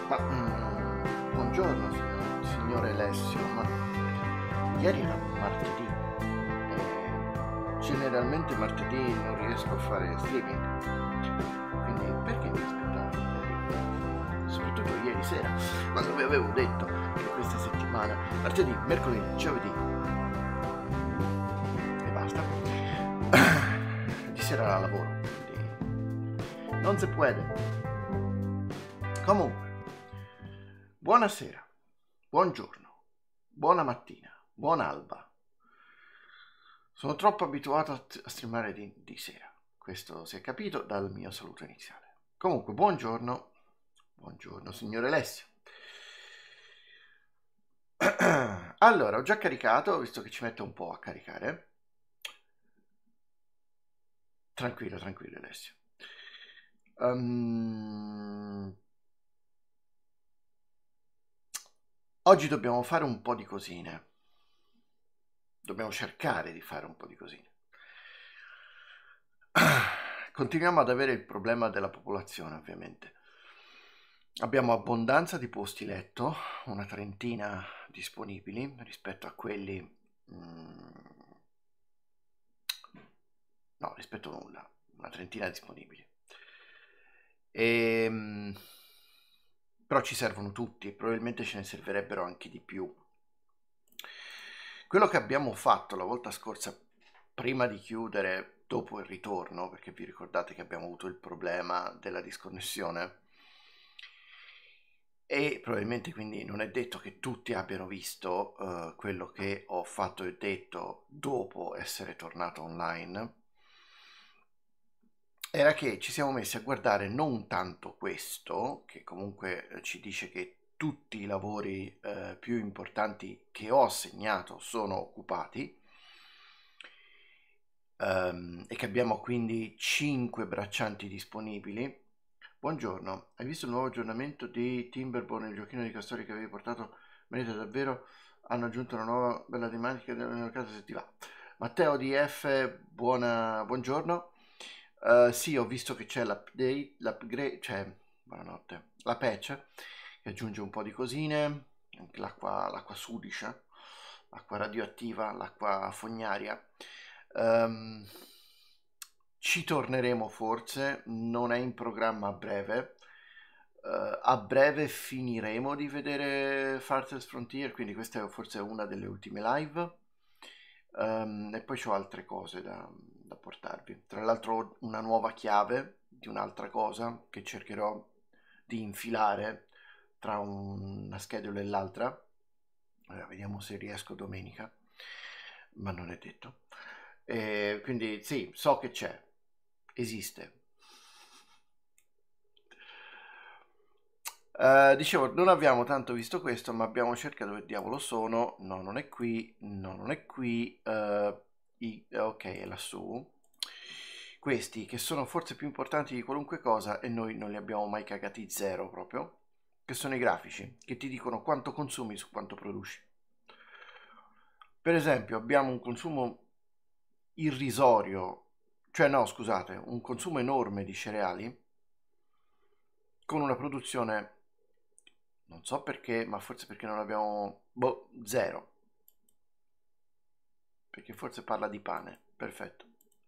Buongiorno signore Alessio, ma ieri era martedì e generalmente martedì non riesco a fare streaming, quindi perché mi aspettavo ieri? Soprattutto ieri sera, quando vi avevo detto che questa settimana, martedì, mercoledì, giovedì e basta, di sera lavoro, quindi non si può. Comunque, buonasera, buongiorno, buona mattina, buon'alba. Sono troppo abituato a streamare di sera, questo si è capito dal mio saluto iniziale. Comunque, buongiorno signore Alessio. Allora, ho già caricato, visto che ci mette un po' a caricare. Tranquillo Alessio. Oggi dobbiamo fare un po' di cosine. Dobbiamo cercare di fare un po' di cosine. Continuiamo ad avere il problema della popolazione, ovviamente. Abbiamo abbondanza di posti letto, una trentina disponibili rispetto a quelli... no, rispetto a nulla, una trentina disponibili. Però ci servono tutti e probabilmente ce ne servirebbero anche di più. Quello che abbiamo fatto la volta scorsa, prima di chiudere, dopo il ritorno, perché vi ricordate che abbiamo avuto il problema della disconnessione, e probabilmente quindi non è detto che tutti abbiano visto quello che ho fatto e detto dopo essere tornato online, era che ci siamo messi a guardare non tanto questo, che comunque ci dice che tutti i lavori più importanti che ho assegnato sono occupati, e che abbiamo quindi 5 braccianti disponibili. Buongiorno, hai visto il nuovo aggiornamento di Timberbone, il giochino di castori che avevi portato? Merita davvero, hanno aggiunto una nuova bella tematica nella casa se ti va. Matteo DF, buongiorno. Sì, ho visto che c'è l'upgrade, cioè, buonanotte, la patch che aggiunge un po' di cosine, anche l'acqua sudicia, l'acqua radioattiva, l'acqua fognaria. Ci torneremo forse, non è in programma a breve. A breve finiremo di vedere Farthel's Frontier, quindi questa è forse una delle ultime live. E poi c'ho altre cose da portarvi. Tra l'altro ho una nuova chiave di un'altra cosa che cercherò di infilare tra una schedule e l'altra. Vediamo se riesco domenica, ma non è detto. Quindi sì, so che c'è, esiste. Dicevo, non abbiamo tanto visto questo, ma abbiamo cercato dove diavolo sono. No, non è qui. No, non è qui. Ok, è lassù. Questi che sono forse più importanti di qualunque cosa e noi non li abbiamo mai cagati zero proprio. Che sono i grafici, che ti dicono quanto consumi su quanto produci. Per esempio, abbiamo un consumo irrisorio, cioè no, scusate, un consumo enorme di cereali con una produzione, non so perché, ma forse perché non abbiamo, zero, perché forse parla di pane, perfetto.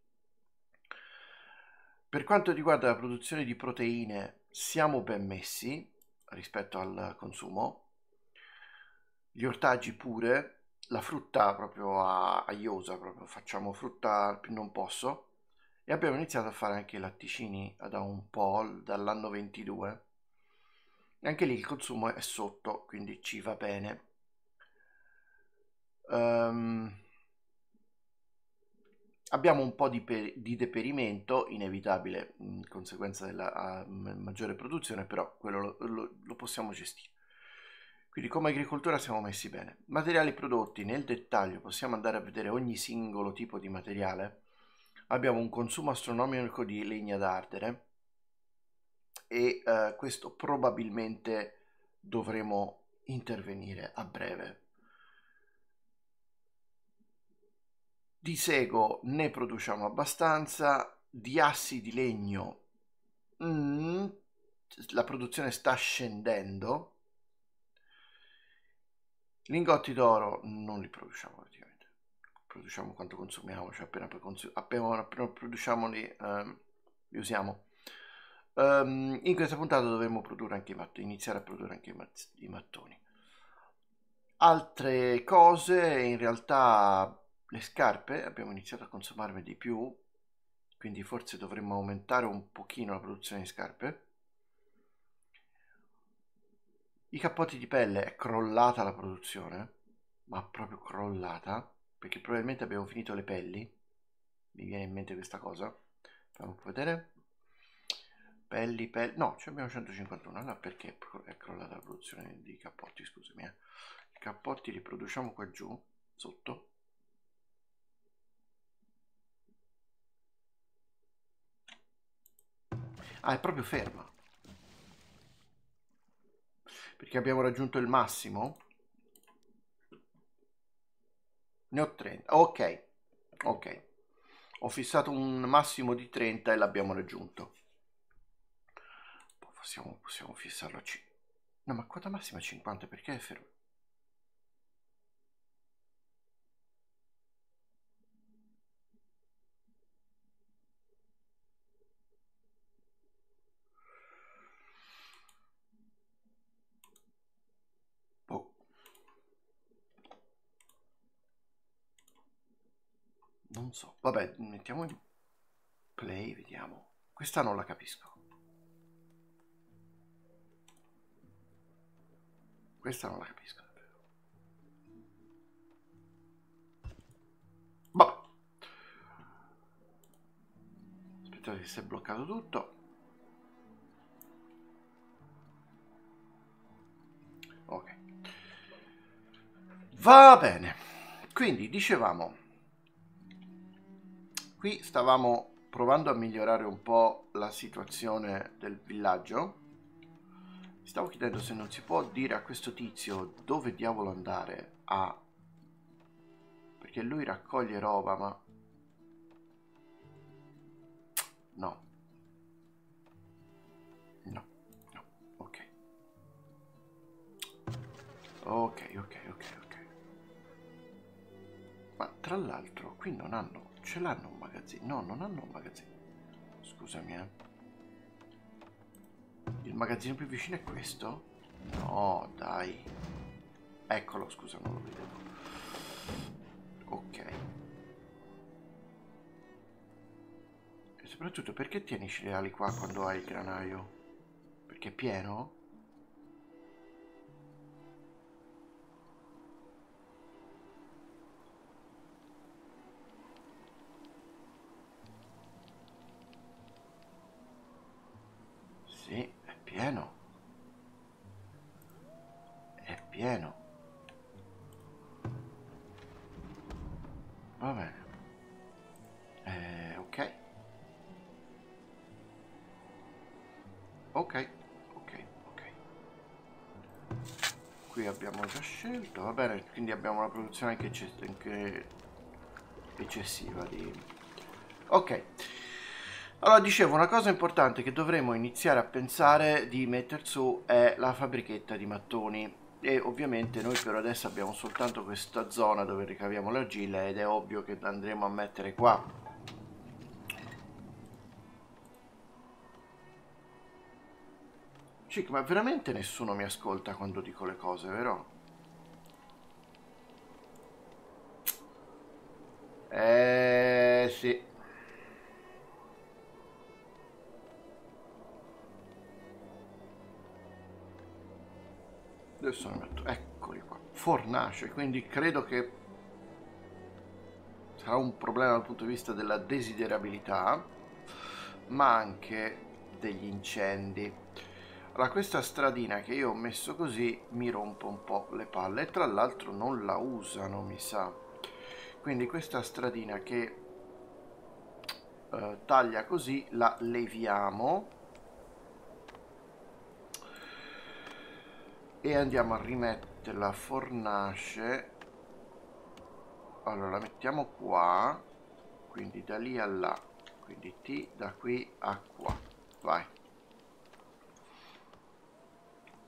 Per quanto riguarda la produzione di proteine siamo ben messi rispetto al consumo, gli ortaggi pure, la frutta proprio a iosa, proprio facciamo frutta più non posso, e abbiamo iniziato a fare anche i latticini da un po', dall'anno 22. Anche lì il consumo è sotto, quindi ci va bene. Abbiamo un po' di deperimento inevitabile in conseguenza della maggiore produzione, però quello lo possiamo gestire. Quindi come agricoltura siamo messi bene. Materiali prodotti, nel dettaglio possiamo andare a vedere ogni singolo tipo di materiale. Abbiamo un consumo astronomico di legna da ardere e questo probabilmente dovremo intervenire a breve. Di sego ne produciamo abbastanza, di assi di legno la produzione sta scendendo. Lingotti d'oro non li produciamo praticamente, produciamo quanto consumiamo, cioè appena produciamo li usiamo. In questa puntata dovremo produrre anche i mattoni, iniziare a produrre anche i mattoni. Altre cose, in realtà le scarpe abbiamo iniziato a consumarne di più, quindi forse dovremmo aumentare un pochino la produzione di scarpe. I cappotti di pelle è crollata la produzione, ma proprio crollata, perché probabilmente abbiamo finito le pelli. Mi viene in mente questa cosa. Fammi un po' vedere. Pelli, no, abbiamo 151. Allora perché è crollata la produzione di cappotti, scusami. I cappotti li produciamo qua giù, sotto. Ah, è proprio ferma. Perché abbiamo raggiunto il massimo. Ne ho 30. Ok, ok. Ho fissato un massimo di 30 e l'abbiamo raggiunto. Possiamo fissarlo a 5. No, ma quota massima è 50, perché è fermo? Oh. Non so. Vabbè, mettiamo in play, vediamo. Questa non la capisco. Questa non la capisco davvero. Vabbè. Aspettate che si è bloccato tutto. Ok. Va bene. Quindi, dicevamo, qui stavamo provando a migliorare un po' la situazione del villaggio. Mi stavo chiedendo se non si può dire a questo tizio dove diavolo andare a... Perché lui raccoglie roba, ma... No. No. No. Ok. Ok. Ma tra l'altro qui non hanno... Ce l'hanno un magazzino? No, non hanno un magazzino. Scusami, Il magazzino più vicino è questo? No, dai. Eccolo, scusa, non lo vedevo. Ok. E soprattutto, perché tieni i cereali qua quando hai il granaio? Perché è pieno? Sì, è pieno. È pieno. Va bene. Ok. Ok. Qui abbiamo già scelto, va bene, quindi abbiamo una produzione anche eccessiva di... Ok. Allora, dicevo, una cosa importante che dovremmo iniziare a pensare di mettere su è la fabbrichetta di mattoni. E ovviamente noi per adesso abbiamo soltanto questa zona dove ricaviamo l'argilla ed è ovvio che andremo a mettere qua. Cic, ma veramente nessuno mi ascolta quando dico le cose, vero? Sì. Adesso ne metto, eccoli qua. Fornace, quindi credo che sarà un problema dal punto di vista della desiderabilità, ma anche degli incendi. Allora, questa stradina che io ho messo così mi rompe un po' le palle e tra l'altro non la usano, mi sa. Quindi questa stradina che taglia così la leviamo e andiamo a rimettere la fornace. Allora la mettiamo qua, quindi da lì a là, quindi T da qui a qua, vai.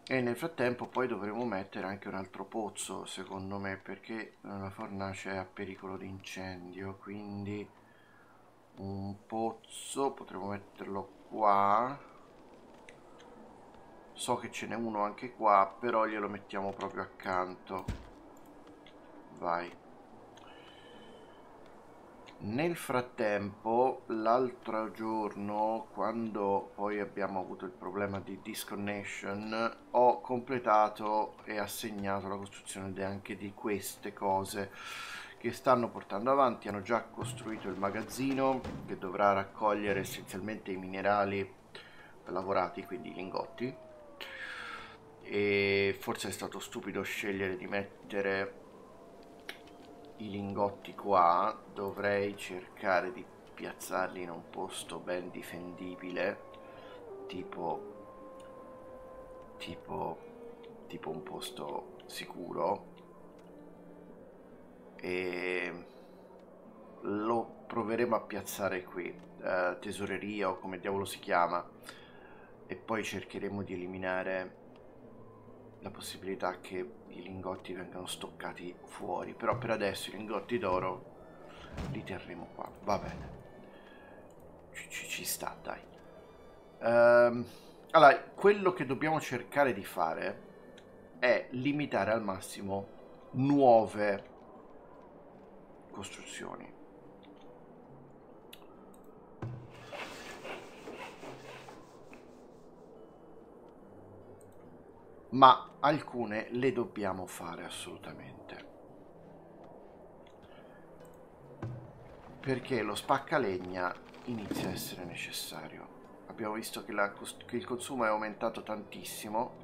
E nel frattempo poi dovremo mettere anche un altro pozzo, secondo me, perché la fornace è a pericolo di incendio, quindi un pozzo potremo metterlo qua. So che ce n'è uno anche qua, però glielo mettiamo proprio accanto. Vai. Nel frattempo, l'altro giorno, quando poi abbiamo avuto il problema di disconnection, ho completato e assegnato la costruzione anche di queste cose che stanno portando avanti. Hanno già costruito il magazzino che dovrà raccogliere essenzialmente i minerali lavorati, quindi i lingotti. E forse è stato stupido scegliere di mettere i lingotti qua. Dovrei cercare di piazzarli in un posto ben difendibile, tipo tipo tipo un posto sicuro, e lo proveremo a piazzare qui, tesoreria o come diavolo si chiama, e poi cercheremo di eliminare la possibilità che i lingotti vengano stoccati fuori, però per adesso i lingotti d'oro li terremo qua, va bene, ci sta, dai. Allora, quello che dobbiamo cercare di fare è limitare al massimo nuove costruzioni. Ma alcune le dobbiamo fare assolutamente. Perché lo spaccalegna inizia a essere necessario. Abbiamo visto che il consumo è aumentato tantissimo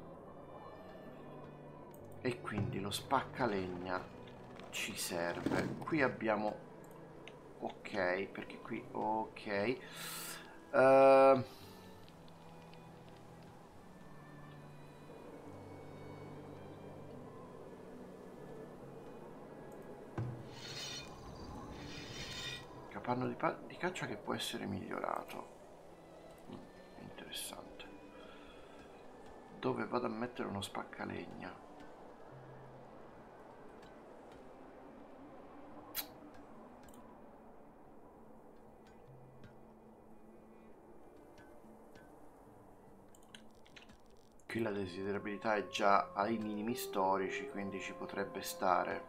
e quindi lo spaccalegna ci serve. Qui abbiamo... ok, perché qui... ok. Capanno di caccia che può essere migliorato. Interessante. Dove vado a mettere uno spaccalegna? Qui la desiderabilità è già ai minimi storici, quindi ci potrebbe stare.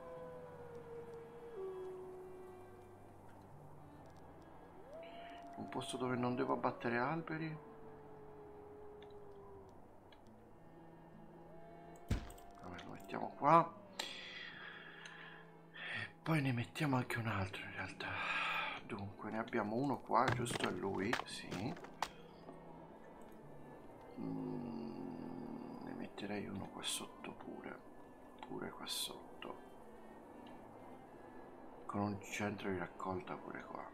Un posto dove non devo abbattere alberi. Vabbè, lo mettiamo qua. E poi ne mettiamo anche un altro in realtà. Dunque, ne abbiamo uno qua, giusto? È lui, sì. Ne metterei uno qua sotto pure. Pure qua sotto. Con un centro di raccolta pure qua.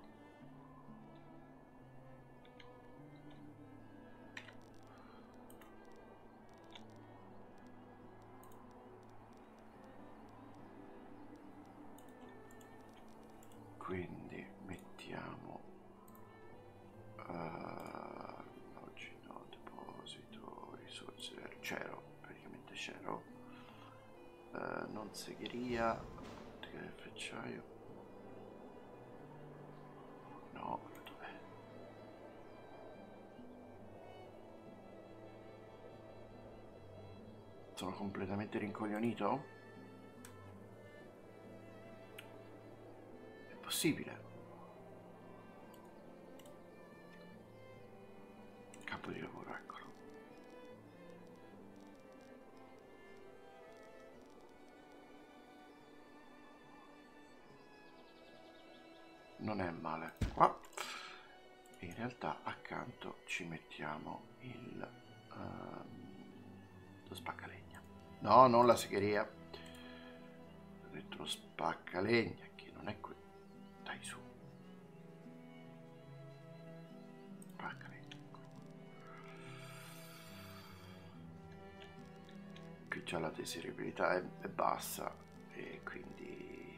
Quindi mettiamo oggi no, deposito, risorse, c'ero, praticamente c'ero, non segheria, frecciaio, no, dov'è? Sono completamente rincoglionito? È possibile? Campo di lavoro, eccolo. Non è male. Qua. E in realtà accanto ci mettiamo lo spaccalegna. No, non la segheria. Ho detto lo spaccalegna, che non è qui. Dai, su. Spaccalegna. Qui già la desirabilità è bassa e quindi...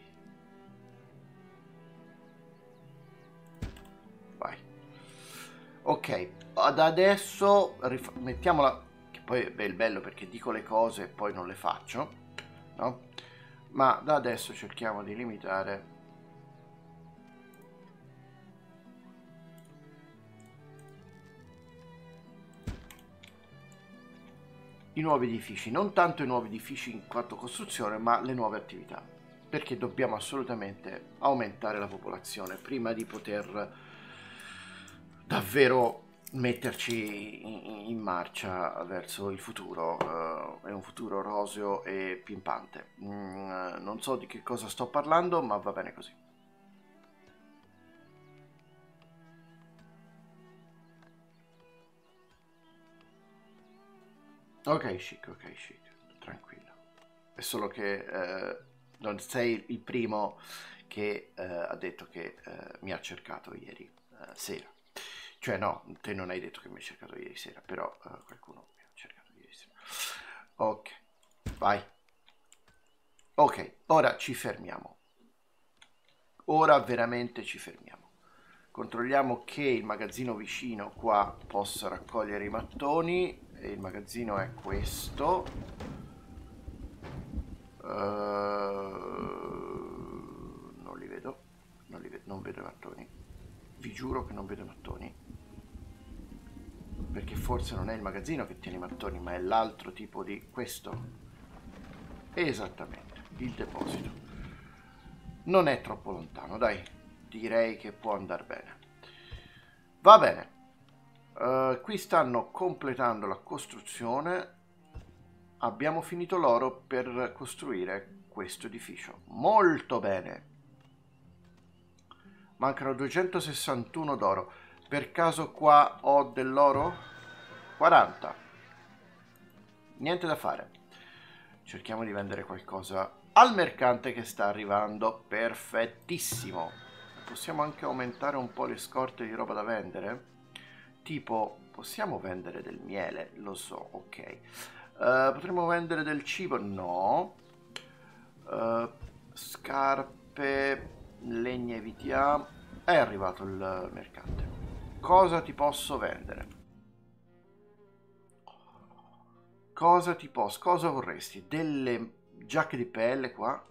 vai. Ok, ad adesso mettiamola, che poi è il bello perché dico le cose e poi non le faccio, no? Ma da adesso cerchiamo di limitare i nuovi edifici, non tanto i nuovi edifici in quanto costruzione, ma le nuove attività, perché dobbiamo assolutamente aumentare la popolazione prima di poter davvero metterci in marcia verso il futuro, è un futuro roseo e pimpante. Non so di che cosa sto parlando, ma va bene così. Ok, chic, tranquillo. È solo che non sei il primo che ha detto che mi ha cercato ieri sera. Cioè no, te non hai detto che mi hai cercato ieri sera, però qualcuno mi ha cercato ieri sera. Ok, vai. Ok, ora ci fermiamo. Ora veramente ci fermiamo. Controlliamo che il magazzino vicino qua possa raccogliere i mattoni. E il magazzino è questo. Non li vedo. Non vedo i mattoni. Vi giuro che non vedo i mattoni. Perché forse non è il magazzino che tiene i mattoni, ma è l'altro tipo di questo. Esattamente, il deposito. Non è troppo lontano, dai. Direi che può andare bene. Va bene. Qui stanno completando la costruzione. Abbiamo finito l'oro per costruire questo edificio. Molto bene. Mancano 261 d'oro. Per caso qua ho dell'oro? 40. Niente da fare. Cerchiamo di vendere qualcosa al mercante che sta arrivando. Perfettissimo. Possiamo anche aumentare un po' le scorte di roba da vendere? Tipo, possiamo vendere del miele? Lo so, ok. Potremmo vendere del cibo? No. Scarpe, legna evitiamo. È arrivato il mercante. Cosa ti posso vendere? Cosa vorresti? Delle giacche di pelle qua?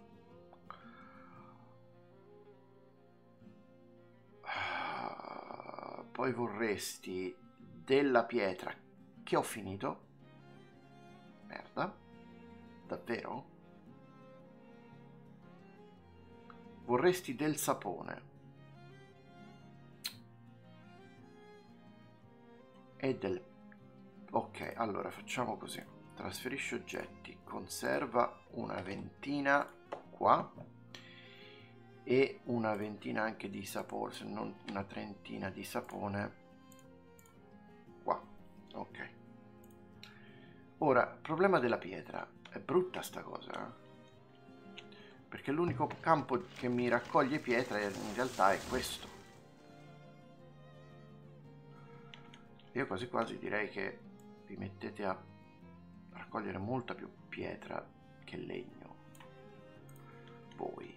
Poi vorresti della pietra che ho finito? Merda. Davvero? Vorresti del sapone e del... Ok, allora facciamo così. Trasferisci oggetti, conserva una ventina qua e una ventina anche di sapone, se non una trentina di sapone qua. Ok. Ora, problema della pietra. È brutta sta cosa, eh? Perché l'unico campo che mi raccoglie pietra in realtà è questo. Io quasi quasi direi che vi mettete a raccogliere molta più pietra che legno. Voi.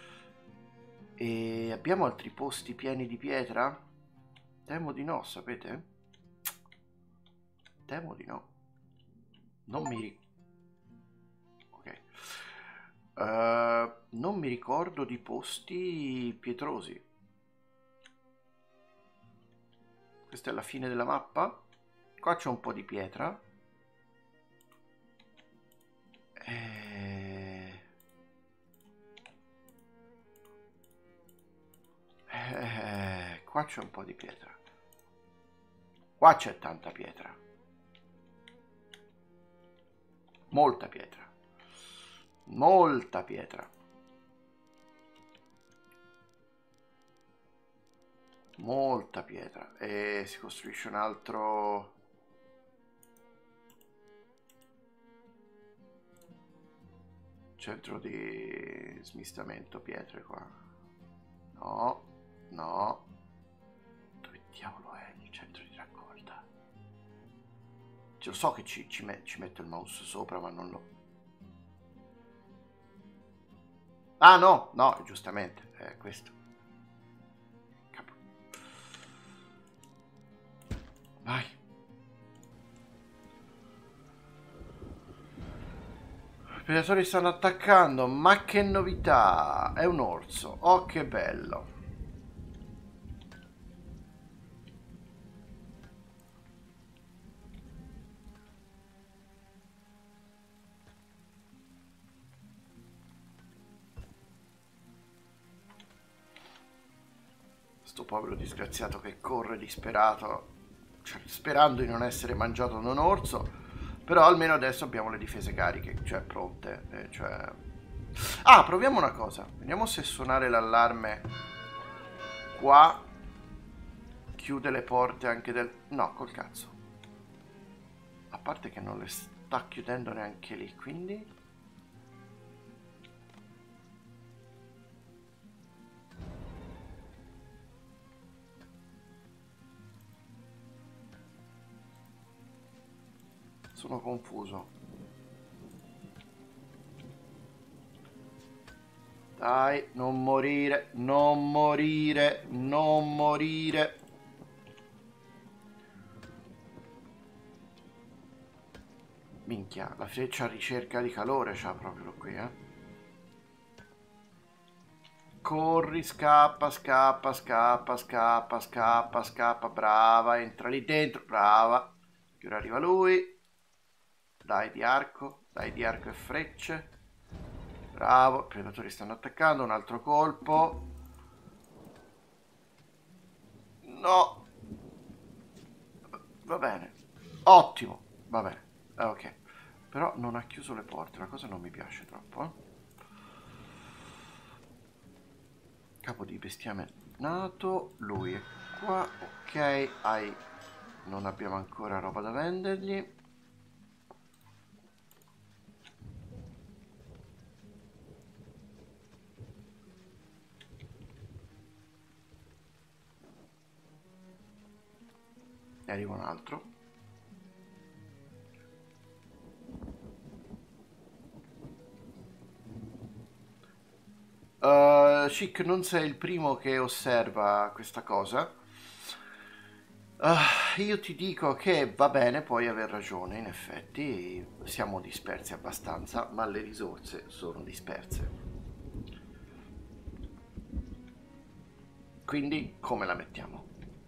E abbiamo altri posti pieni di pietra? Temo di no, sapete? Temo di no. Non mi... Ok. Non mi ricordo di posti pietrosi. Questa è la fine della mappa. Qua c'è un po' di pietra. Qua c'è un po' di pietra. Qua c'è tanta pietra. Molta pietra. Molta pietra. Molta pietra. E si costruisce un altro... centro di smistamento pietre qua. No, no. Dove diavolo è il centro di raccolta? Cioè, lo so che ci metto il mouse sopra, ma non lo... Ah no, no, giustamente, è questo. Capo. Vai. Predatori stanno attaccando, ma che novità! È un orso, oh che bello! Sto povero disgraziato che corre disperato, cioè, sperando di non essere mangiato da un orso, però almeno adesso abbiamo le difese cariche, cioè pronte, cioè... Ah, proviamo una cosa, vediamo se suonare l'allarme qua chiude le porte anche del... No, col cazzo. A parte che non le sta chiudendo neanche lì, quindi... Sono confuso. Dai, non morire, non morire, non morire. Minchia, la freccia a ricerca di calore c'ha proprio qui, eh. Corri, scappa, scappa, scappa, scappa, scappa, scappa, brava, entra lì dentro, brava. Che ora arriva lui. Dai di arco e frecce. Bravo, i predatori stanno attaccando, un altro colpo. No. Va bene. Ottimo, va bene. Ok. Però non ha chiuso le porte, la cosa non mi piace troppo, eh. Capo di bestiame nato, lui è qua, ok, non abbiamo ancora roba da vendergli. Ne arriva un altro. Chic, non sei il primo che osserva questa cosa. Io ti dico che va bene, puoi aver ragione, in effetti siamo dispersi abbastanza, ma le risorse sono disperse. Quindi come la mettiamo?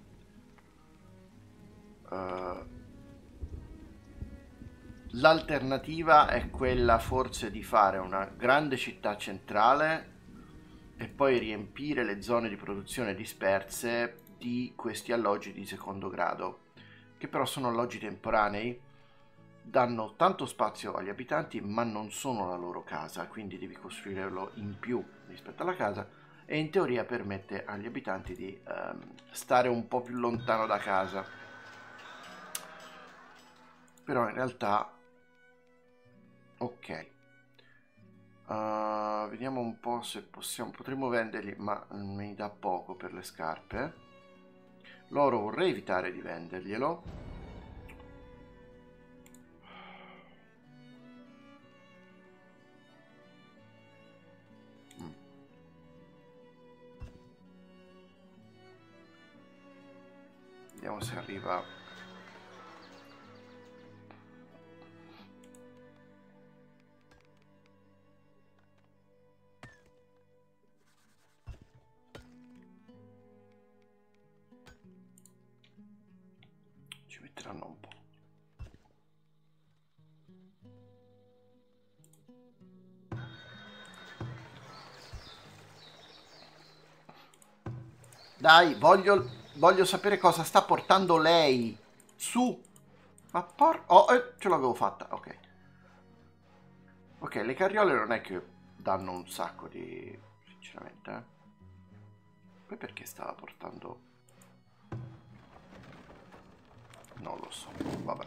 L'alternativa è quella forse di fare una grande città centrale e poi riempire le zone di produzione disperse di questi alloggi di secondo grado, che però sono alloggi temporanei, danno tanto spazio agli abitanti ma non sono la loro casa, quindi devi costruirlo in più rispetto alla casa e in teoria permette agli abitanti di stare un po' più lontano da casa. Però in realtà ok. Vediamo un po' se potremmo venderli, ma mi dà poco per le scarpe. L'oro vorrei evitare di venderglielo. Vediamo se arriva. Ci metteranno un po'. Dai, voglio sapere cosa sta portando lei. Su. Ma ce l'avevo fatta, ok. Ok, le carriole non è che danno un sacco di... sinceramente, eh. Poi perché stava portando... non lo so, vabbè.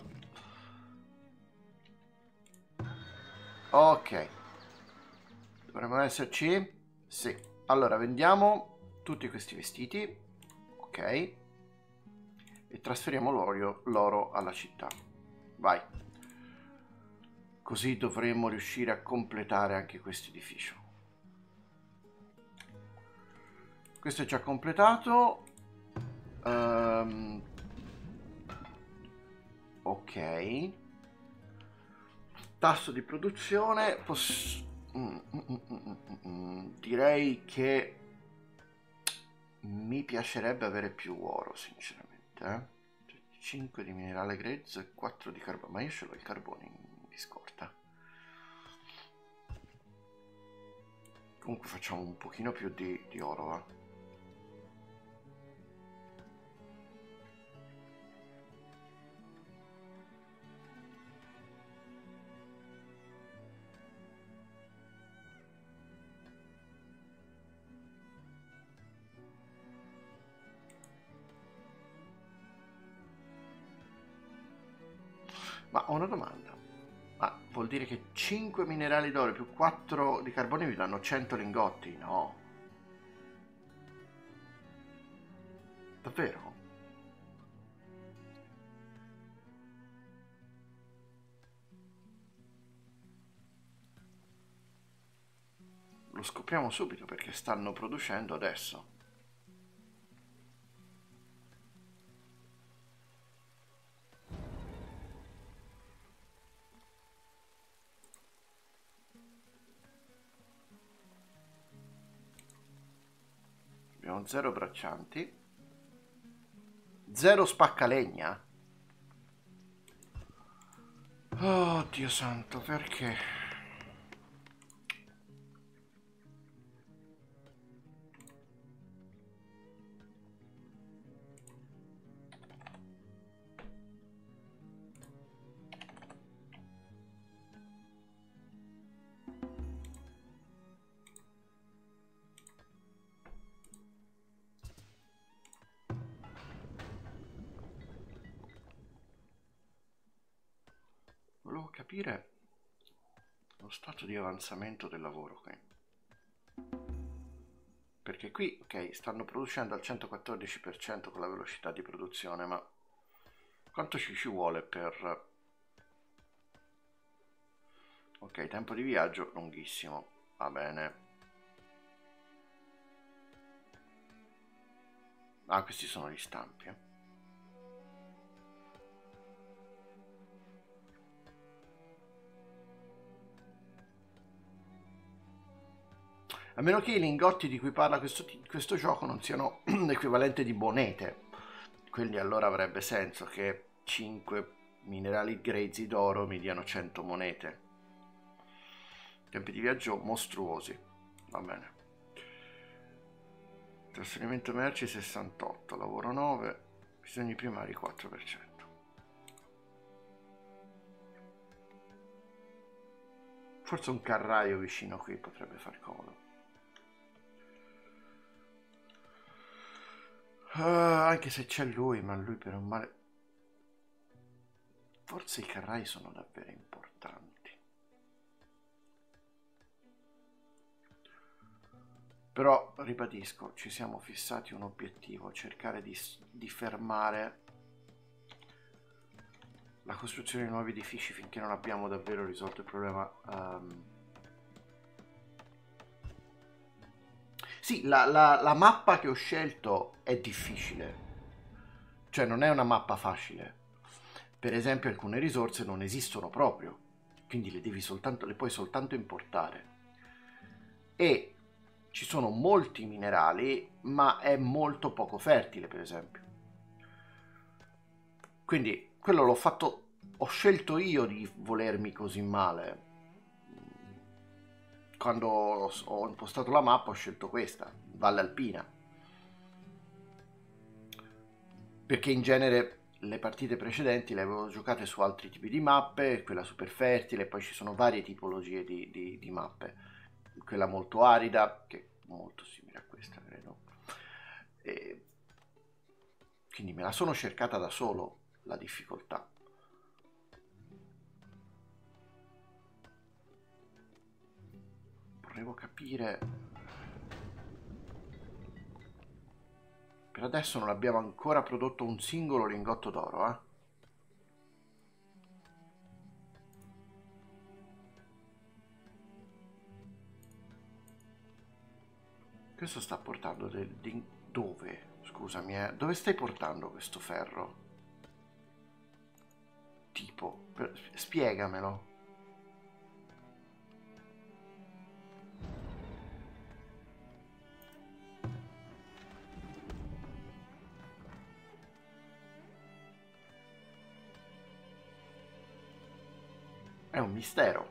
Ok. Dovremmo esserci? Sì. Allora, vendiamo tutti questi vestiti. Ok. E trasferiamo l'oro alla città. Vai. Così dovremmo riuscire a completare anche questo edificio. Questo è già completato. Ok. tasso di produzione, direi che mi piacerebbe avere più oro, sinceramente. 5 di minerale grezzo e 4 di carbone, ma io ce l'ho il carbone in scorta. Comunque facciamo un pochino più di oro, va. Ma ho una domanda. Ma vuol dire che 5 minerali d'oro più 4 di carbone mi danno 100 lingotti? No. Davvero? Lo scopriamo subito perché stanno producendo adesso. Abbiamo 0 braccianti, 0 spaccalegna. Oh Dio santo, perché? Volevo capire lo stato di avanzamento del lavoro qui. Perché qui, ok, stanno producendo al 114% con la velocità di produzione, ma quanto ci vuole per... Ok, tempo di viaggio lunghissimo, va bene. Ah, questi sono gli stampi, A meno che i lingotti di cui parla questo gioco non siano l'equivalente di monete. Quindi allora avrebbe senso che 5 minerali grezzi d'oro mi diano 100 monete. Tempi di viaggio mostruosi. Va bene. Trasferimento merci 68, lavoro 9, bisogni primari 4%. Forse un carraio vicino qui potrebbe far comodo. Anche se c'è lui, ma lui per un male... Forse i carrai sono davvero importanti. Però, ribadisco, ci siamo fissati un obiettivo, cercare di fermare la costruzione di nuovi edifici finché non abbiamo davvero risolto il problema. Sì, la mappa che ho scelto è difficile, cioè non è una mappa facile. Per esempio alcune risorse non esistono proprio, quindi le puoi soltanto importare. E ci sono molti minerali, ma è molto poco fertile, per esempio. Quindi quello ho scelto io di volermi così male. Quando ho impostato la mappa ho scelto questa, Valle Alpina. Perché in genere le partite precedenti le avevo giocate su altri tipi di mappe, quella super fertile, poi ci sono varie tipologie di mappe. Quella molto arida, che è molto simile a questa, credo. E quindi me la sono cercata da solo, la difficoltà. Volevo capire... Per adesso non abbiamo ancora prodotto un singolo lingotto d'oro, eh? Questo sta portando dove? Scusami, dove stai portando questo ferro? Tipo, spiegamelo. È un mistero.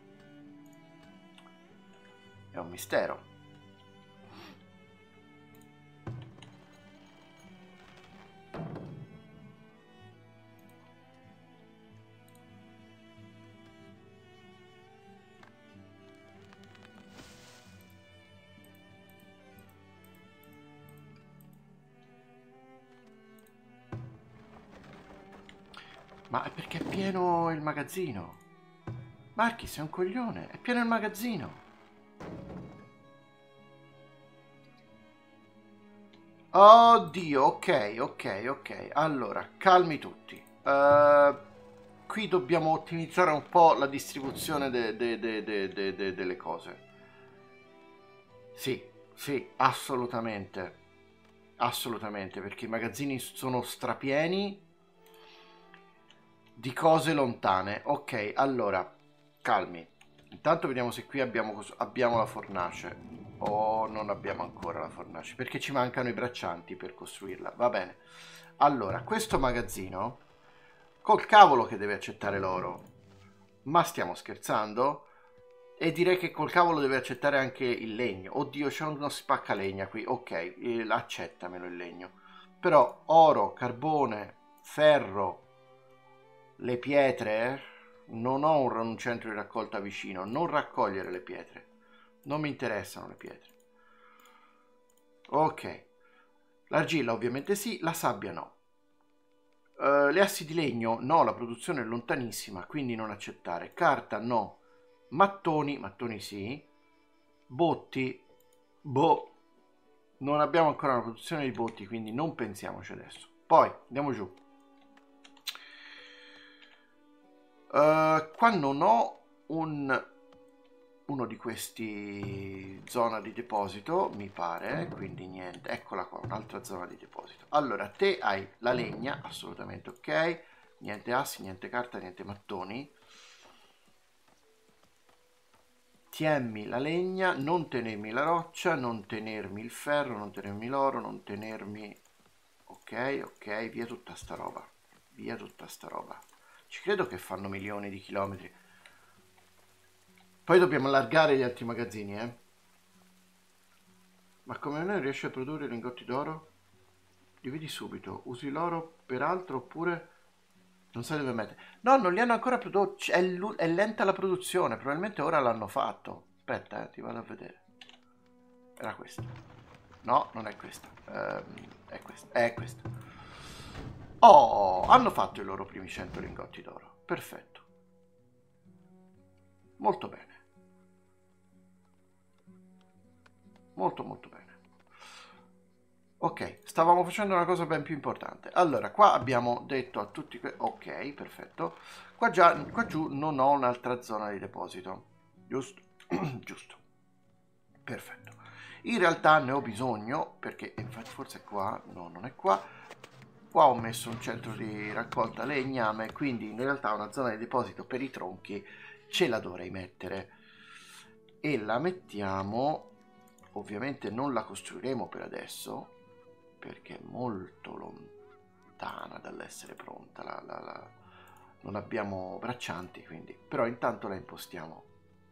È un mistero. Ma è perché è pieno il magazzino. Marchis è un coglione, è pieno il magazzino. Oddio, ok. Allora, calmi tutti. Qui dobbiamo ottimizzare un po' la distribuzione delle cose. Sì, assolutamente. Assolutamente, perché i magazzini sono strapieni di cose lontane. Ok, allora, calmi. Intanto vediamo se qui abbiamo la fornace. O non abbiamo ancora la fornace, perché ci mancano i braccianti per costruirla. Va bene. Allora, questo magazzino, col cavolo che deve accettare l'oro. Ma stiamo scherzando? E direi che col cavolo deve accettare anche il legno. Oddio, c'è uno spaccalegna qui. Ok, accettamelo il legno. Però oro, carbone, ferro, le pietre, non ho un centro di raccolta vicino. Non raccogliere le pietre. Non mi interessano le pietre. Ok. L'argilla ovviamente sì, la sabbia no. Le assi di legno no, la produzione è lontanissima, quindi non accettare. Carta no. Mattoni sì. Botti, boh. Non abbiamo ancora una produzione di botti, quindi non pensiamoci adesso. Poi, andiamo giù. Qua non ho uno di questi zona di deposito, mi pare, quindi niente. Eccola qua, un'altra zona di deposito. Allora, te hai la legna, assolutamente ok. Niente assi, niente carta, niente mattoni. Tienmi la legna, non tenermi la roccia, non tenermi il ferro, non tenermi l'oro, non tenermi... Ok, via tutta sta roba. Via tutta sta roba. Ci credo che fanno milioni di chilometri. Poi dobbiamo allargare gli altri magazzini, eh. Ma come non riesci a produrre lingotti d'oro? Li vedi subito. Usi l'oro per altro oppure... Non sai dove mettere. No, non li hanno ancora prodotti. È lenta la produzione. Probabilmente ora l'hanno fatto. Aspetta, ti vado a vedere. Era questa. No, non è questa. È questa. È questa. Oh, hanno fatto i loro primi 100 lingotti d'oro. Perfetto. Molto bene. Molto bene. Ok, stavamo facendo una cosa ben più importante. Allora, qua abbiamo detto a tutti... Ok, perfetto. Qua giù non ho un'altra zona di deposito. Giusto? Giusto. Perfetto. In realtà ne ho bisogno, perché infatti forse è qua, no, non è qua. Qua ho messo un centro di raccolta legname, quindi in realtà una zona di deposito per i tronchi ce la dovrei mettere. E la mettiamo, ovviamente non la costruiremo per adesso, perché è molto lontana dall'essere pronta, non abbiamo braccianti, quindi, però intanto la impostiamo.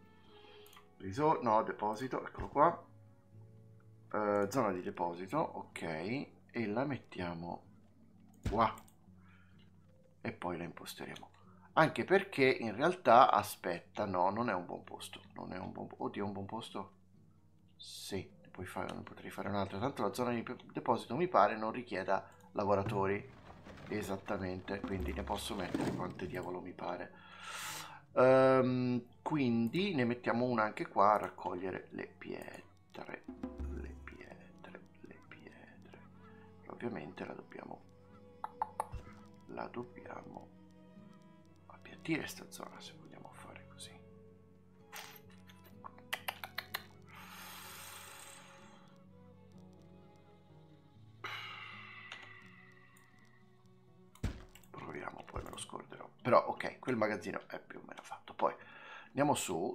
No, deposito, eccolo qua, zona di deposito, ok, e la mettiamo qua, e poi la imposteremo. Anche perché in realtà, aspetta, no, non è un buon posto, non è un buon, oddio, è un buon posto? Sì, ne potrei fare un'altra, tanto la zona di deposito mi pare non richieda lavoratori, esattamente, quindi ne posso mettere quante diavolo mi pare. Quindi ne mettiamo una anche qua a raccogliere le pietre. Ovviamente la dobbiamo appiattire sta zona se vogliamo fare così. Proviamo, poi me lo scorderò. Però ok, quel magazzino è più o meno fatto. Poi andiamo su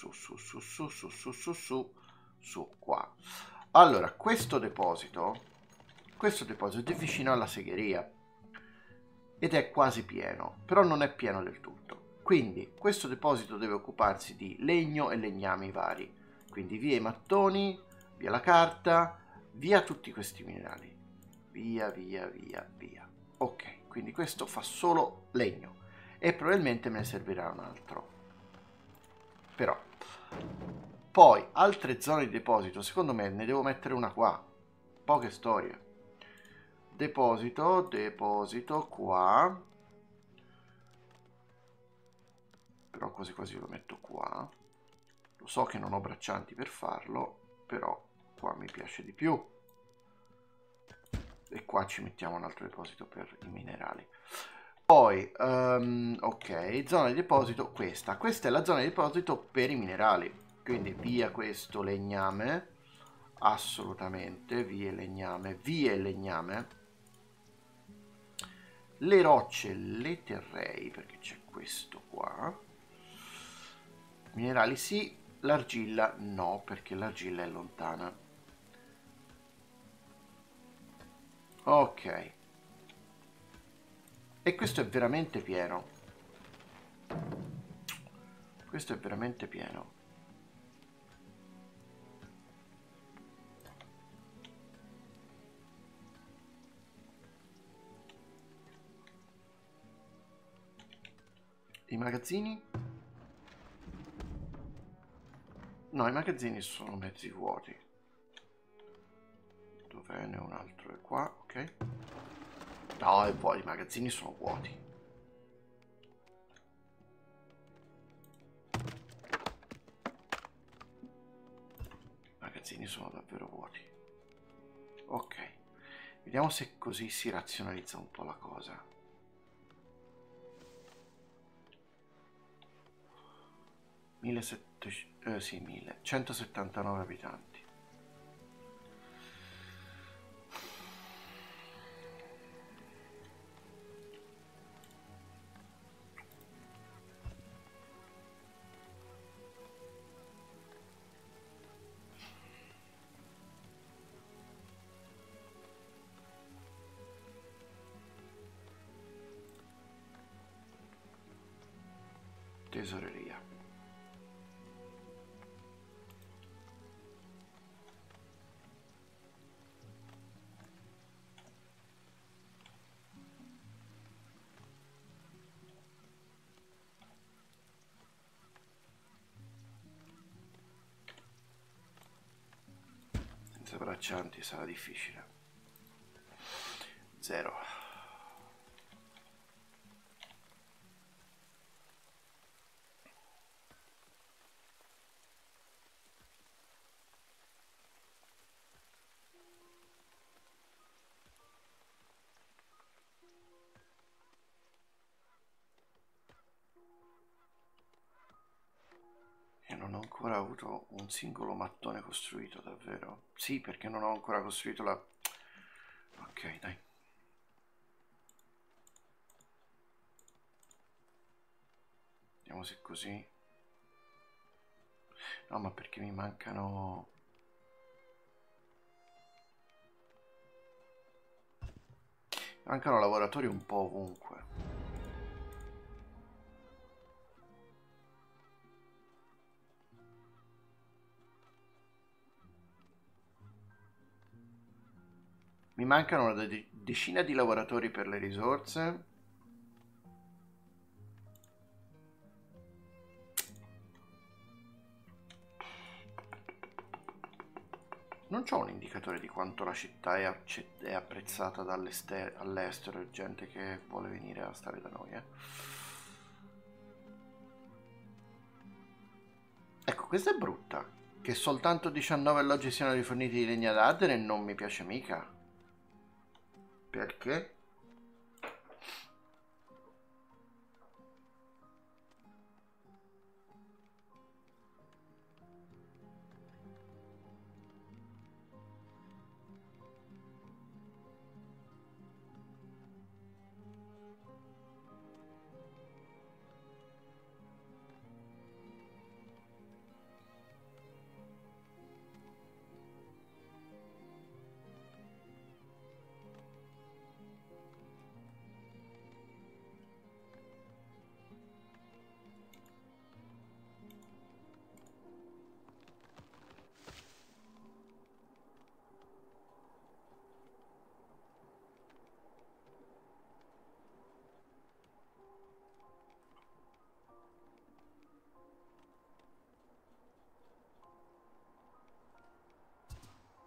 qua. Allora, questo deposito è vicino alla segheria ed è quasi pieno, però non è pieno del tutto. Quindi questo deposito deve occuparsi di legno e legnami vari, quindi via i mattoni, via la carta, via tutti questi minerali, via via via via. Ok, quindi questo fa solo legno e probabilmente me ne servirà un altro. Però poi altre zone di deposito, secondo me ne devo mettere una qua. Poche storie. Deposito qua. Però quasi quasi lo metto qua. Lo so che non ho braccianti per farlo, però qua mi piace di più. E qua ci mettiamo un altro deposito per i minerali. Poi, ok, zona di deposito questa. Questa è la zona di deposito per i minerali. Quindi via questo legname. Assolutamente, via il legname, via il legname. Le rocce le terrei perché c'è questo qua. Minerali sì, l'argilla no perché l'argilla è lontana. Ok. E questo è veramente pieno. Questo è veramente pieno. I magazzini? No, i magazzini sono mezzi vuoti. Dov'è? Ne ho un altro, è qua, ok. No, è vuoto, i magazzini sono vuoti. I magazzini sono davvero vuoti. Ok. Vediamo se così si razionalizza un po' la cosa. 179 abitanti. Tesoreria. Senza braccianti sarà difficile. 0. E non ho ancora avuto un singolo mattone costruito, davvero? Sì, perché non ho ancora costruito la... Ok, dai. Vediamo se così... No, ma perché mi mancano... Mancano lavoratori un po' ovunque. Mi mancano una decina di lavoratori per le risorse. Non c'ho un indicatore di quanto la città è apprezzata all'estero, gente che vuole venire a stare da noi, Ecco, questa è brutta. Che soltanto 19 alloggi siano riforniti di legna d'ardere non mi piace mica. Perché?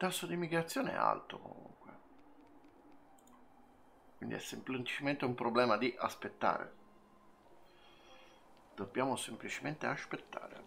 tasso di migrazione è alto comunque. Quindi è semplicemente un problema di aspettare. Dobbiamo semplicemente aspettare.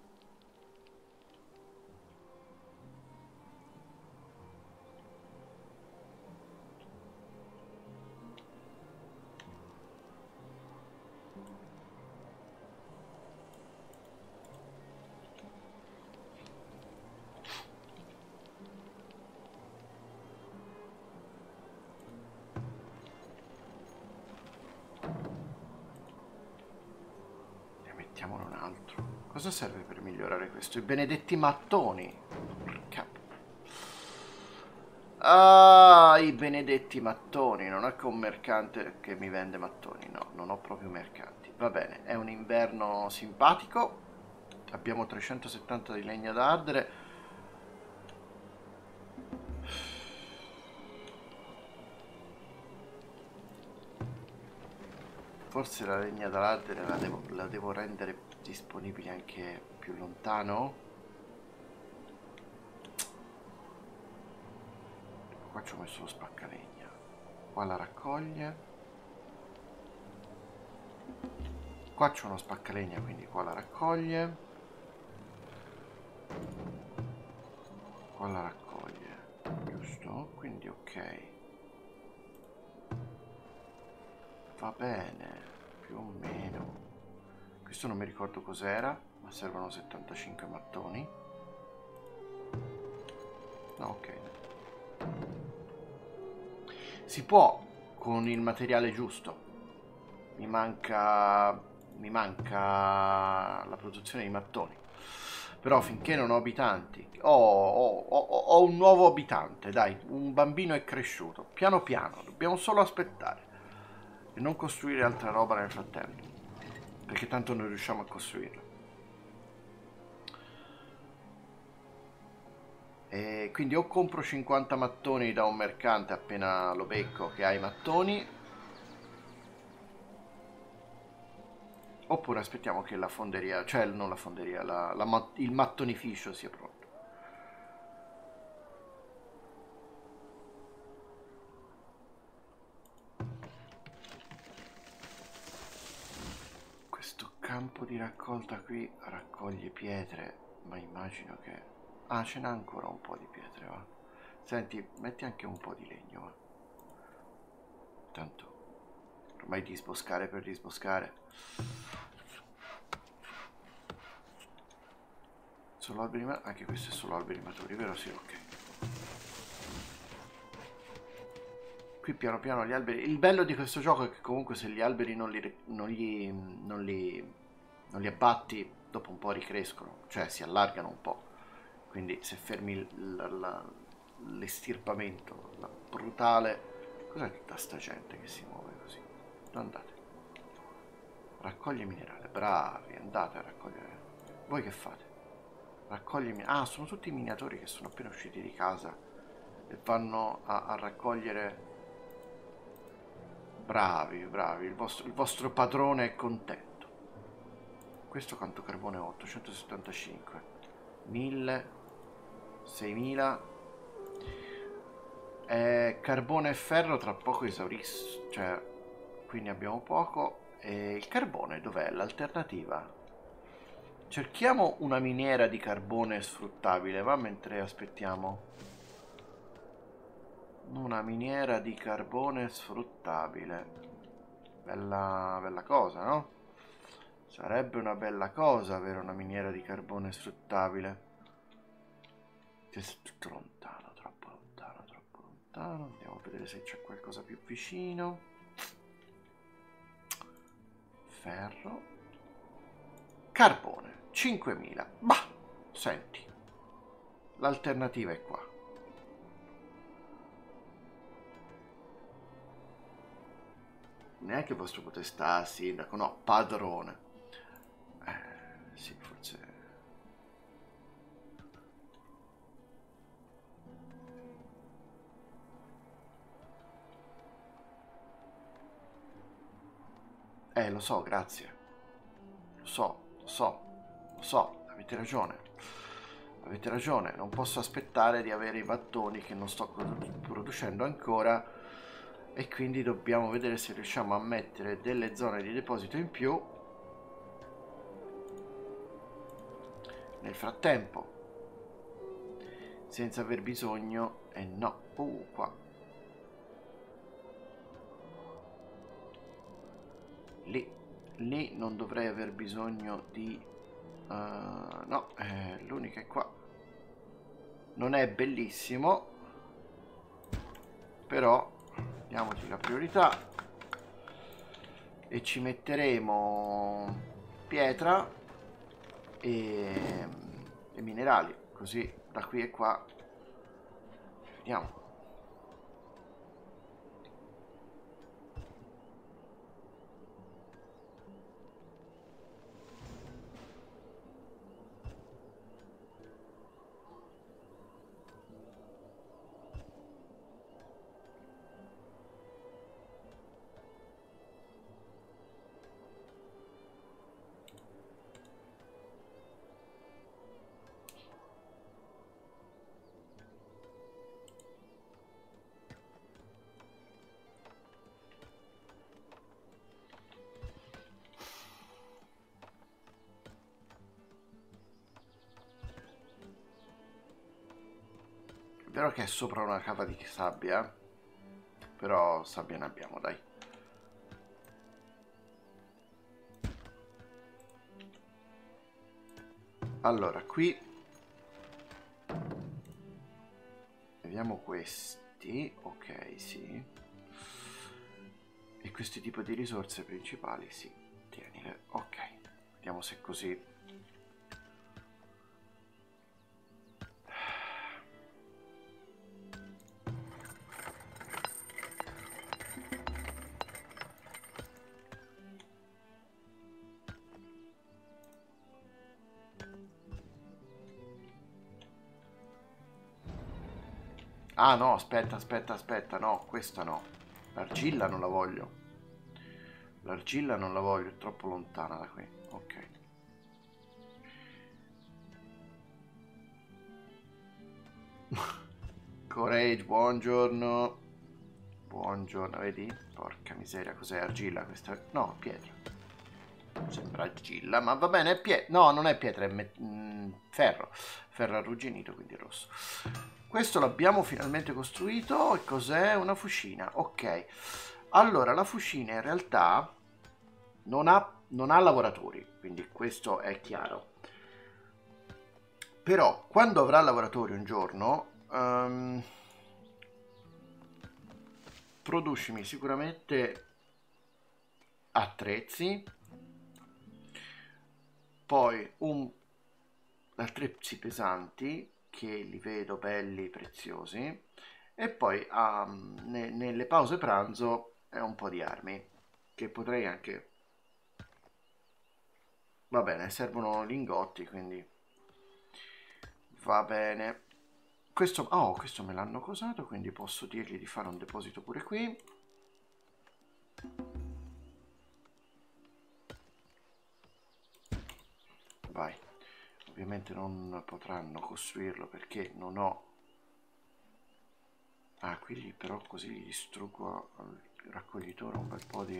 Mettiamone un altro. Cosa serve per migliorare questo? I benedetti mattoni. Porca. Ah, i benedetti mattoni. Non è che un mercante che mi vende mattoni. No, non ho proprio mercanti. Va bene, è un inverno simpatico. Abbiamo 370 di legna da ardere. Forse la legna da ardere la devo rendere disponibile anche più lontano. Qua ci ho messo lo spaccalegna. Qua la raccoglie. Qua c'è uno spaccalegna, quindi qua la raccoglie. Qua la raccoglie. Giusto? Quindi ok. Va bene. Più o meno. Questo non mi ricordo cos'era, ma servono 75 mattoni. No, ok. Si può con il materiale giusto. Mi manca la produzione di mattoni. Però finché non ho abitanti, ho un nuovo abitante, dai, un bambino è cresciuto. Piano piano, dobbiamo solo aspettare e non costruire altra roba nel frattempo, perché tanto non riusciamo a costruirla. E quindi o compro 50 mattoni da un mercante appena lo becco che ha i mattoni, oppure aspettiamo che la fonderia, cioè non la fonderia, il mattonificio sia pronto. Questo campo di raccolta qui raccoglie pietre, ma immagino che... Ah, ce n'ha ancora un po' di pietre, va. Senti, metti anche un po' di legno, va. Tanto, ormai disboscare per disboscare. Solo alberi maturi, anche questo è solo alberi maturi, vero? Sì, ok. Qui piano piano gli alberi... Il bello di questo gioco è che comunque se gli alberi non li abbatti, dopo un po' ricrescono, cioè si allargano un po'. Quindi se fermi l'estirpamento, la brutale... Cos'è tutta sta gente che si muove così? Andate. Raccoglie minerale, bravi, andate a raccogliere. Voi che fate? Raccoglie minerale. Ah, sono tutti i minatori che sono appena usciti di casa e vanno a raccogliere. Bravi, bravi, il vostro padrone è contento. Questo quanto carbone ho? 875. 1000, 6000. Carbone e ferro tra poco esauriscono, cioè, quindi abbiamo poco. E il carbone dov'è? L'alternativa? Cerchiamo una miniera di carbone sfruttabile, va, mentre aspettiamo. Una miniera di carbone sfruttabile. Bella, bella cosa, no? Sarebbe una bella cosa avere una miniera di carbone sfruttabile. Che è tutto lontano, troppo lontano, troppo lontano. Andiamo a vedere se c'è qualcosa più vicino. Ferro. Carbone, 5000. Bah, senti. L'alternativa è qua. Neanche vostro potestà, sindaco, no, padrone. Sì, forse... lo so, grazie. Lo so, avete ragione. Avete ragione, non posso aspettare di avere i mattoni che non sto producendo ancora, e quindi dobbiamo vedere se riusciamo a mettere delle zone di deposito in più nel frattempo, senza aver bisogno. No, qua lì non dovrei aver bisogno di no, l'unica è qua. Non è bellissimo, però diamoci la priorità e ci metteremo pietra e minerali, così da qui e qua. Vediamo. È vero che è sopra una cava di sabbia, però sabbia ne abbiamo, dai. Allora, qui vediamo questi, ok, sì. E questi tipi di risorse principali, sì, tienile, ok. Vediamo se così. Ah no, aspetta, no, questa no. L'argilla non la voglio. L'argilla non la voglio, è troppo lontana da qui. Ok. Courage, buongiorno. Buongiorno, vedi? Porca miseria, cos'è argilla questa? No, pietra. Sembra argilla, ma va bene, è no, non è pietra, è ferro. Ferro arrugginito, quindi rosso. Questo l'abbiamo finalmente costruito. E cos'è? Una fucina. Ok. Allora, la fucina in realtà non ha lavoratori, quindi questo è chiaro. Però, quando avrà lavoratori un giorno, producimi sicuramente attrezzi, poi attrezzi pesanti, che li vedo belli, preziosi, e poi nelle pause pranzo un po' di armi, che potrei anche... Va bene, servono lingotti, quindi va bene. Questo me l'hanno cosato, quindi posso dirgli di fare un deposito pure qui. Vai. Ovviamente non potranno costruirlo perché non ho... Ah, qui però così gli distruggo al raccoglitore un bel po' di...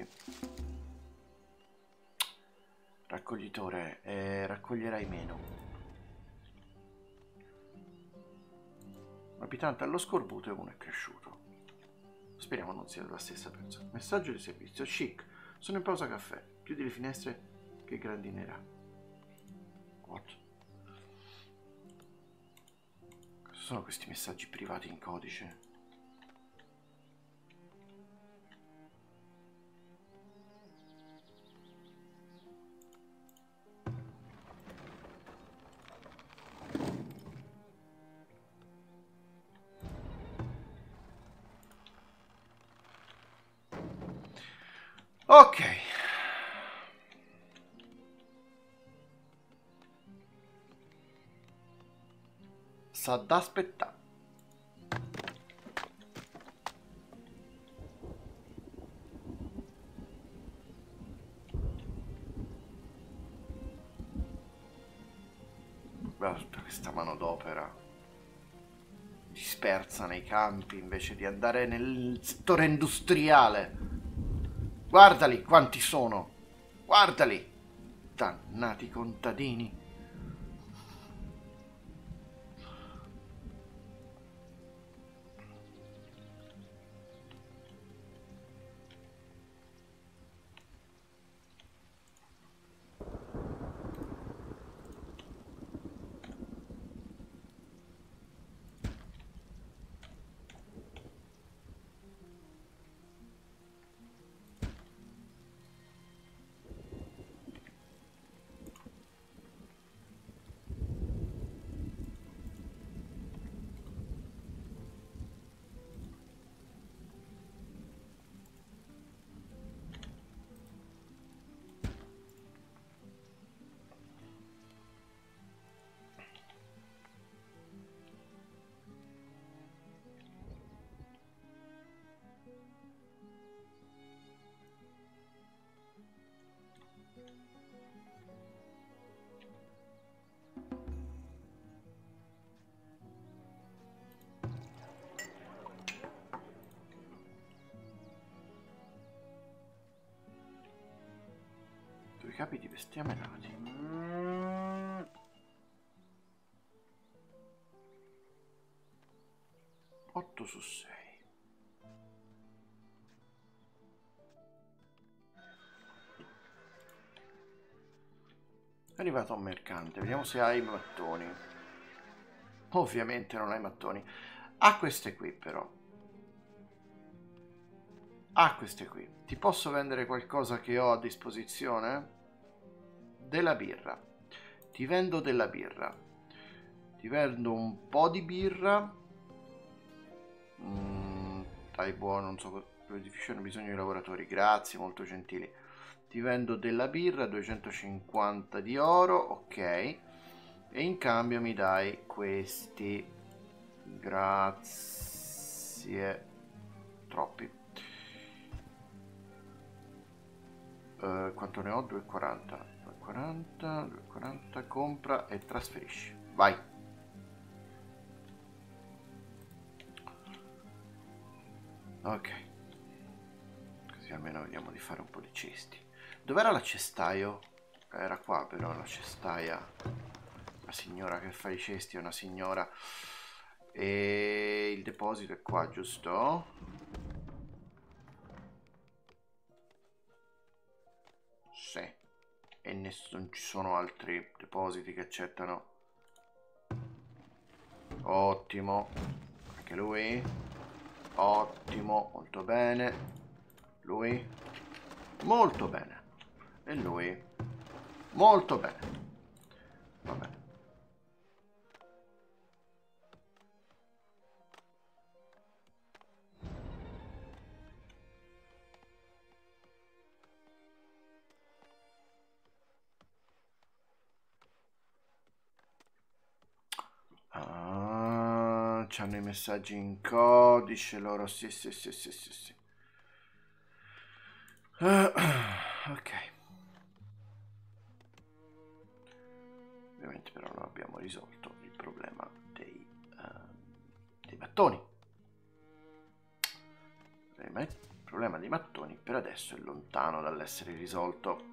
Raccoglitore, raccoglierai meno. Abitante allo scorbuto e uno è cresciuto. Speriamo non sia la stessa persona. Messaggio di servizio. Chic. Sono in pausa caffè. Chiudi le finestre che grandinerà. What? Cosa sono questi messaggi privati in codice? Ok. S'ha da aspettare. Guarda tutta questa manodopera dispersa nei campi invece di andare nel settore industriale. Guardali quanti sono! Guardali! Dannati contadini! Due capi di bestiame nati. 8 su 6. È arrivato un mercante, vediamo se hai mattoni. Ovviamente non hai mattoni. Ha queste qui però. Ha queste qui. Ti posso vendere qualcosa che ho a disposizione? Della birra. Ti vendo della birra. Ti vendo un po' di birra. Dai, buono, non so, l'edificio hanno bisogno di lavoratori. Grazie, molto gentili. Ti vendo della birra, 250 di oro, ok. E in cambio mi dai questi. Grazie. Troppi. Quanto ne ho? 2,40. 2,40, 2,40, compra e trasferisci. Vai. Ok. Così almeno vediamo di fare un po' di cesti. Dov'era l'acciaio? Era qua però la cestaia. La signora che fa i cesti è una signora. E il deposito è qua, giusto? Sì. E non ci sono altri depositi che accettano. Ottimo. Anche lui. Ottimo, molto bene. Lui. Molto bene. E lui. Molto bene. Va bene. C'hanno i messaggi in codice loro. Sì. Ok. Ovviamente però non abbiamo risolto il problema dei mattoni. Il problema dei mattoni per adesso è lontano dall'essere risolto.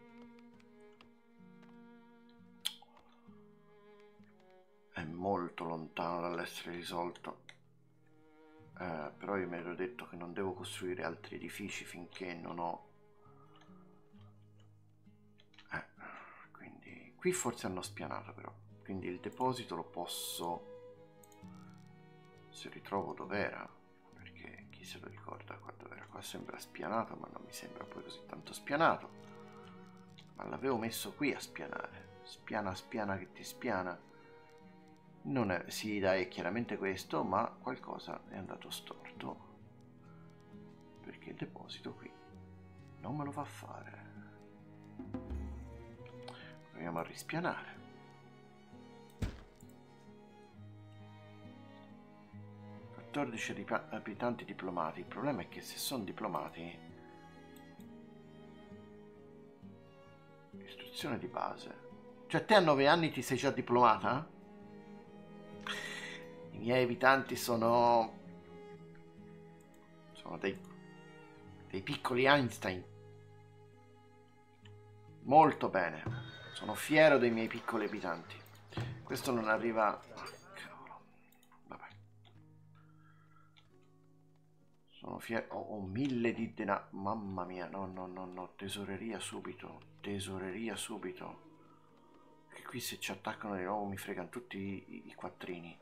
È molto lontano dall'essere risolto. Però io mi ero detto che non devo costruire altri edifici finché non ho... Quindi qui forse hanno spianato però. Quindi il deposito lo posso... Se ritrovo dov'era, perché chi se lo ricorda qua dov'era? Qua sembra spianato, ma non mi sembra poi così tanto spianato. Ma l'avevo messo qui a spianare. Spiana che ti spiana. Non è, sì, dai, è chiaramente questo, ma qualcosa è andato storto. Perché il deposito qui non me lo fa fare. Proviamo a rispianare. Abitanti diplomati. Il problema è che se sono diplomati, istruzione di base, Cioè te a 9 anni ti sei già diplomata? I miei abitanti sono dei piccoli Einstein. Molto bene. Sono fiero dei miei piccoli abitanti. Questo non arriva... Ah, cavolo. Vabbè. Sono fiero... Ho 1000 di denaro. Mamma mia, no, no, no, no. Tesoreria subito. Tesoreria subito. Che qui se ci attaccano di nuovo mi fregano tutti i quattrini.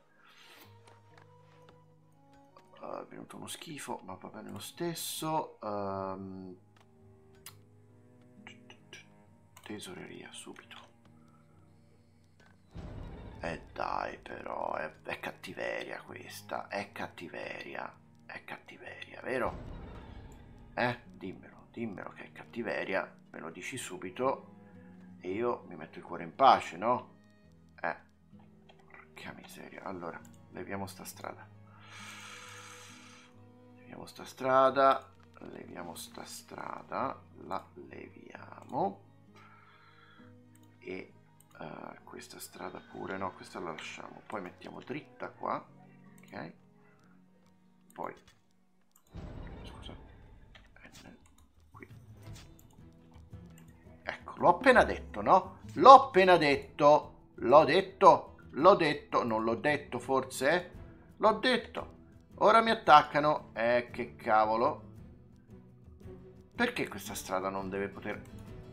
È venuto uno schifo, ma va bene lo stesso. Tesoreria subito. Dai, però è cattiveria questa. È cattiveria, vero? Dimmelo che è cattiveria, me lo dici subito e io mi metto il cuore in pace, no? Porca miseria. Allora, leviamo sta strada. Leviamo sta strada, la leviamo. E questa strada pure, no, questa la lasciamo. Poi mettiamo dritta qua, ok? Poi, scusa, qui. Ecco, l'ho appena detto, no? L'ho appena detto. L'ho detto, non l'ho detto forse? L'ho detto. Ora mi attaccano. Che cavolo. Perché questa strada non deve poter...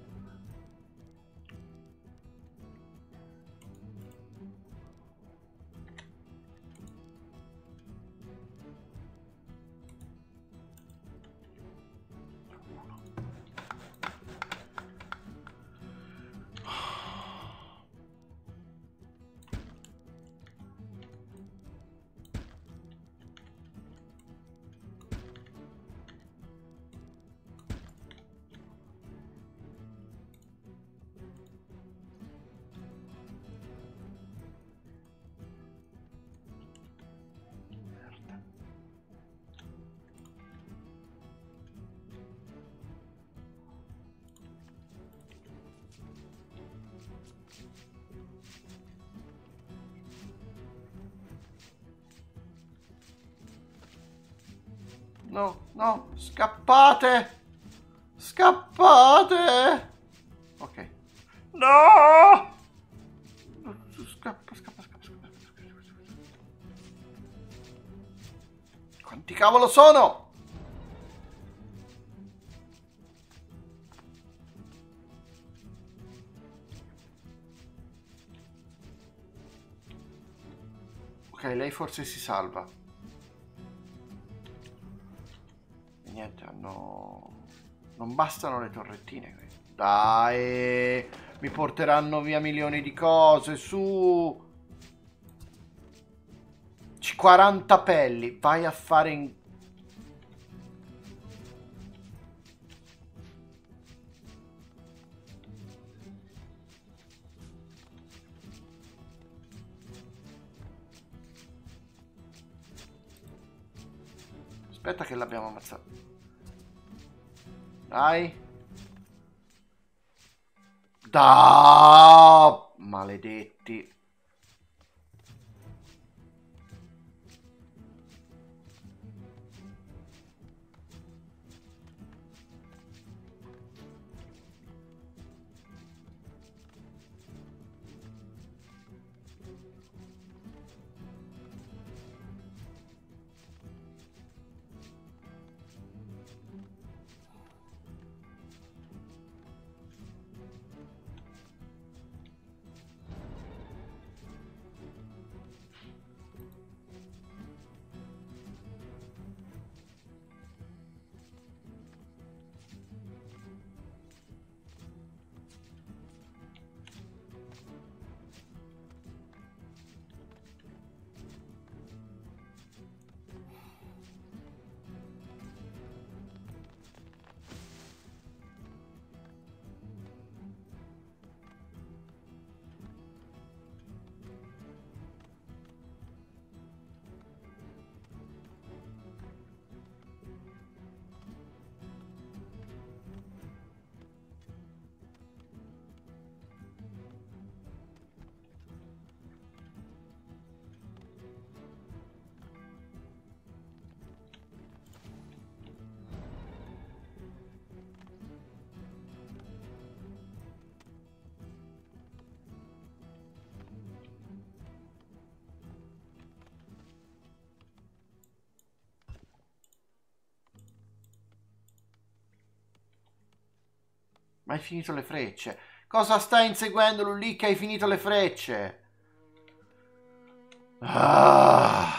No, no, scappate! Scappate! Ok. No! Scappa. Quanti cavolo sono? Ok, lei forse si salva. Niente, non bastano le torrettine qui. Dai, mi porteranno via milioni di cose, su. 40 pelli, vai a fare in... Aspetta che l'abbiamo ammazzato. Dai. Maledetti. Ma hai finito le frecce? Cosa stai inseguendo lì che hai finito le frecce? Ah.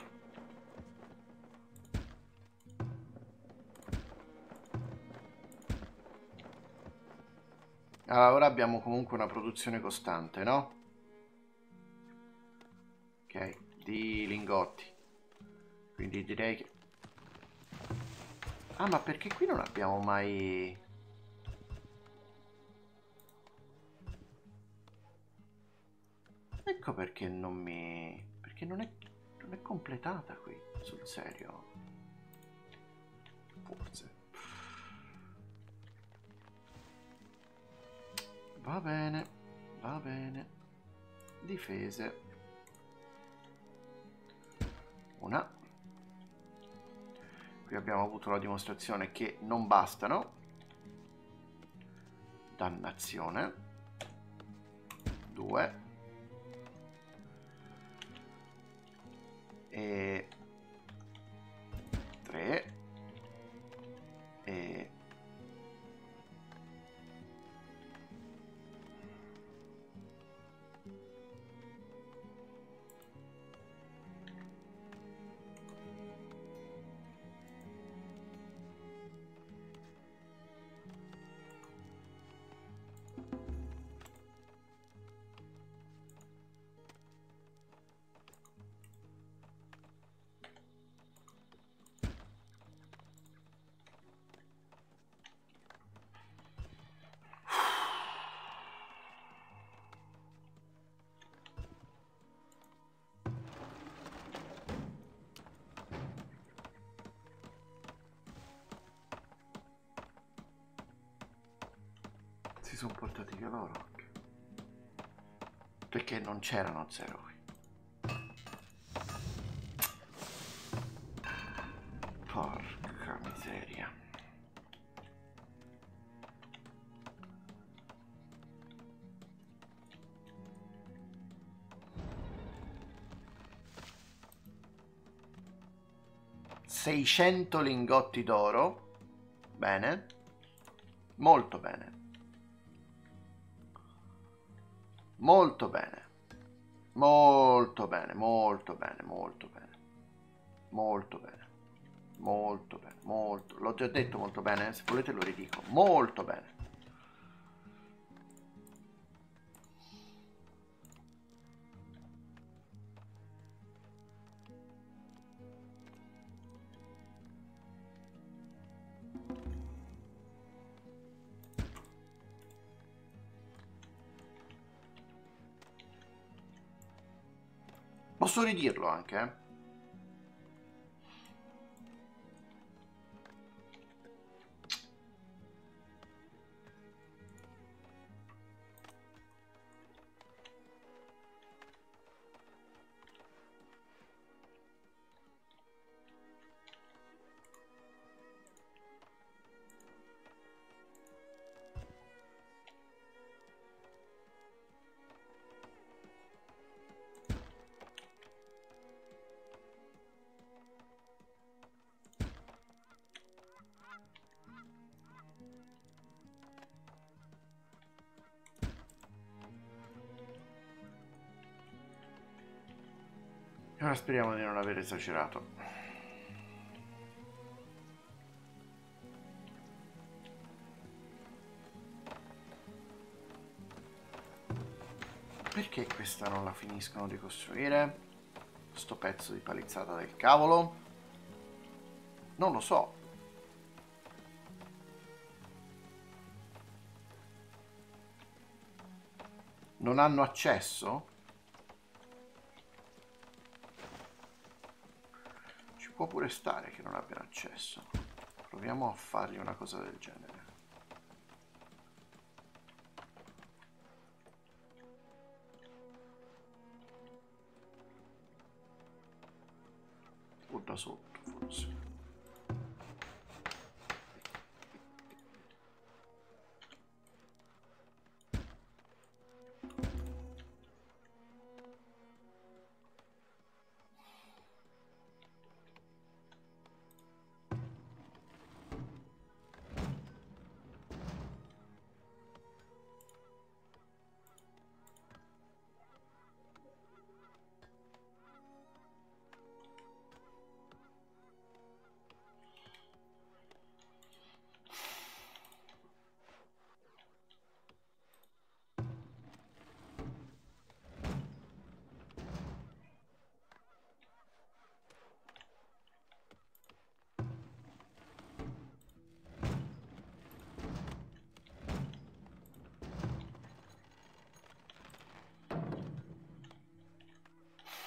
Allora, ora abbiamo comunque una produzione costante, no? Ok, di lingotti. Quindi direi che... Ah, ma perché qui non abbiamo mai... Ecco perché non mi... Perché non è completata qui, sul serio. Forse. Va bene, va bene. Difese. Una. Qui abbiamo avuto la dimostrazione che non bastano. Dannazione. 2. E 3. E si sono portati via loro anche. Perché non c'erano 0 qui. Porca miseria. $600 lingotti d'oro. Bene. Molto bene. Molto bene. Molto bene, molto bene, molto bene. Molto bene. Molto bene, molto. L'ho già detto molto bene, se volete lo ridico. Molto bene. Posso ridirlo anche, eh? E ora speriamo di non aver esagerato. Perché questa non la finiscono di costruire? Sto pezzo di palizzata del cavolo? Non lo so. Non hanno accesso? Ci può pure stare che non abbiano accesso. Proviamo a fargli una cosa del genere. O da sotto, forse.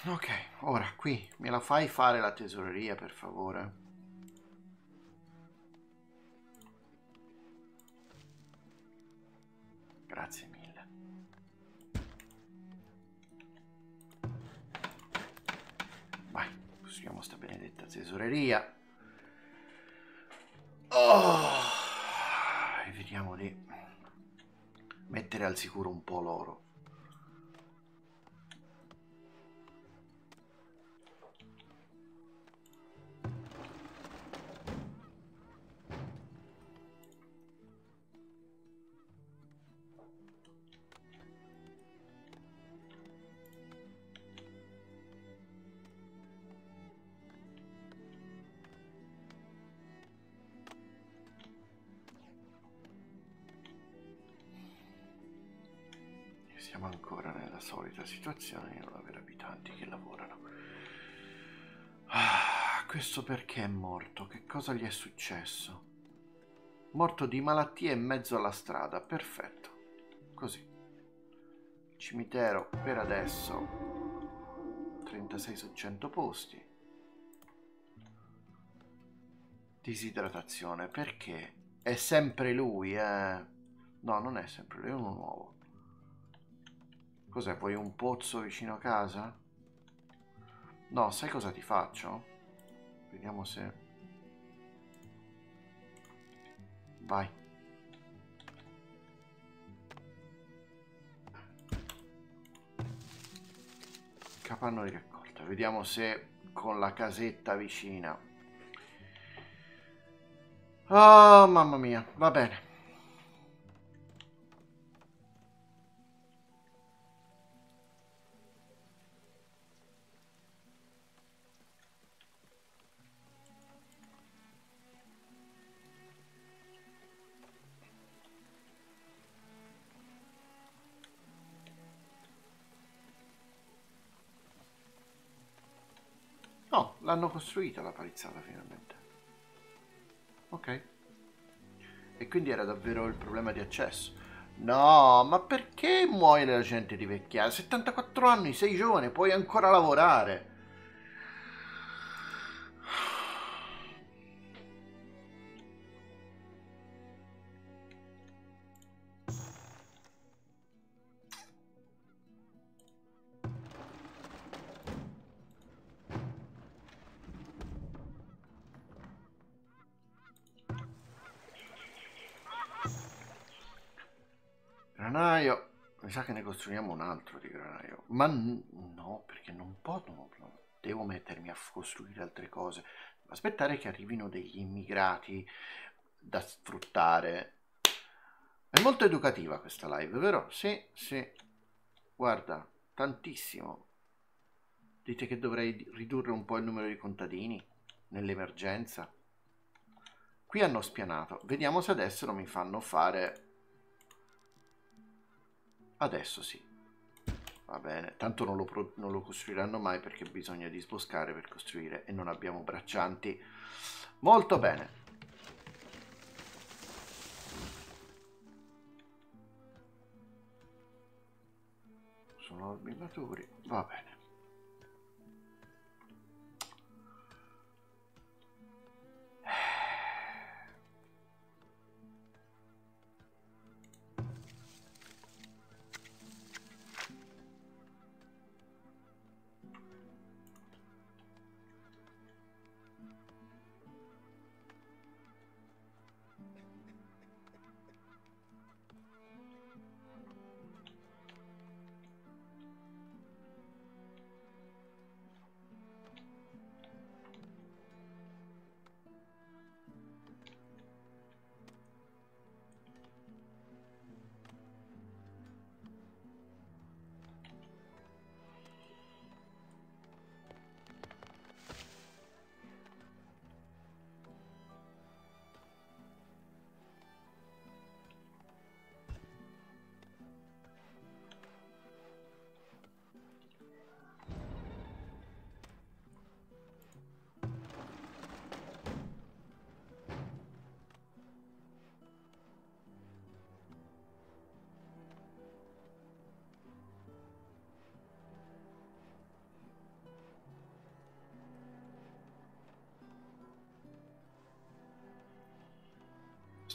Ok, ora qui me la fai fare la tesoreria, per favore? Grazie mille. Vai, costruiamo sta benedetta tesoreria. Oh, e vediamo di mettere al sicuro un po' l'oro. Siamo ancora nella solita situazione di non avere abitanti che lavorano. Ah, questo perché è morto? Che cosa gli è successo? Morto di malattia in mezzo alla strada. Perfetto. Così. Cimitero per adesso 36 su 100 posti. Disidratazione. Perché? È sempre lui, eh? No, non è sempre lui, è uno nuovo. Cos'è? Vuoi un pozzo vicino a casa? No, sai cosa ti faccio? Vediamo se... Vai. Capanno di raccolta. Vediamo se con la casetta vicina. Oh, mamma mia. Va bene. No, l'hanno costruita la palizzata finalmente. Ok. E quindi era davvero il problema di accesso. No, ma perché muoie la gente di vecchiaia? 74 anni, sei giovane, puoi ancora lavorare. Granaio. Mi sa che ne costruiamo un altro di granaio. Ma no, perché non posso. No, devo mettermi a costruire altre cose. Devo aspettare che arrivino degli immigrati da sfruttare. È molto educativa questa live, vero? Sì, sì. Guarda, tantissimo. Dite che dovrei ridurre un po' il numero di contadini nell'emergenza. Qui hanno spianato. Vediamo se adesso non mi fanno fare... Adesso sì. Va bene. Tanto non lo costruiranno mai perché bisogna disboscare per costruire e non abbiamo braccianti. Molto bene. Sono orbi maturi. Va bene.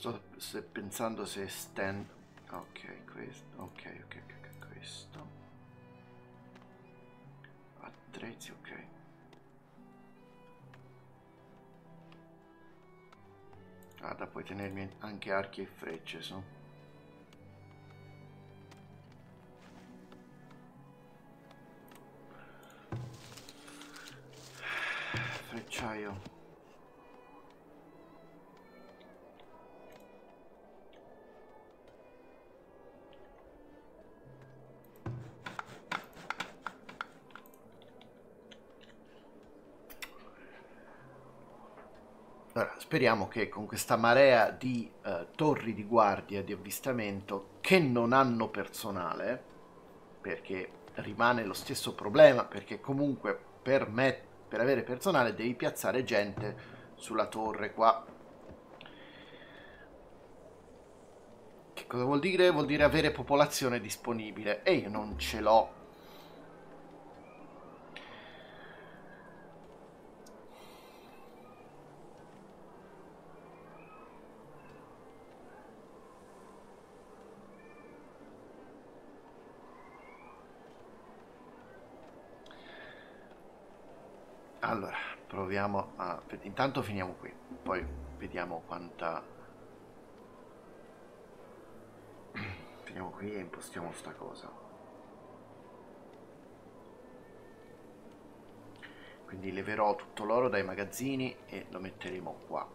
sto pensando se stand... Ok, questo, ok, questo. Attrezzi, ok. Guarda, puoi tenermi anche archi e frecce, su. Frecciaio. Allora, speriamo che con questa marea di torri di guardia, di avvistamento, che non hanno personale, perché rimane lo stesso problema, perché comunque per avere personale devi piazzare gente sulla torre qua. Che cosa vuol dire? Vuol dire avere popolazione disponibile, e io non ce l'ho. Allora, proviamo a... Intanto finiamo qui, poi vediamo quanta... Finiamo qui e impostiamo sta cosa. Quindi leverò tutto l'oro dai magazzini e lo metteremo qua.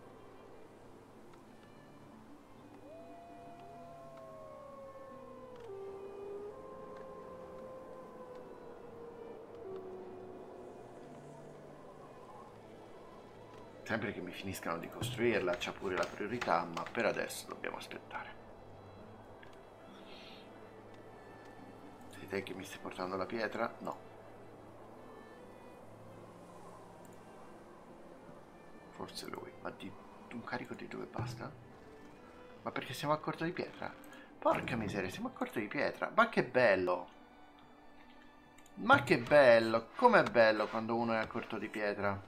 Sempre che mi finiscano di costruirla, c'ha pure la priorità, ma per adesso dobbiamo aspettare. Sei te che mi stai portando la pietra? No. Forse lui, ma di un carico di 2 basta? Ma perché siamo a corto di pietra? Porca miseria, siamo a corto di pietra. Ma che bello! Ma che bello! Com'è bello quando uno è a corto di pietra?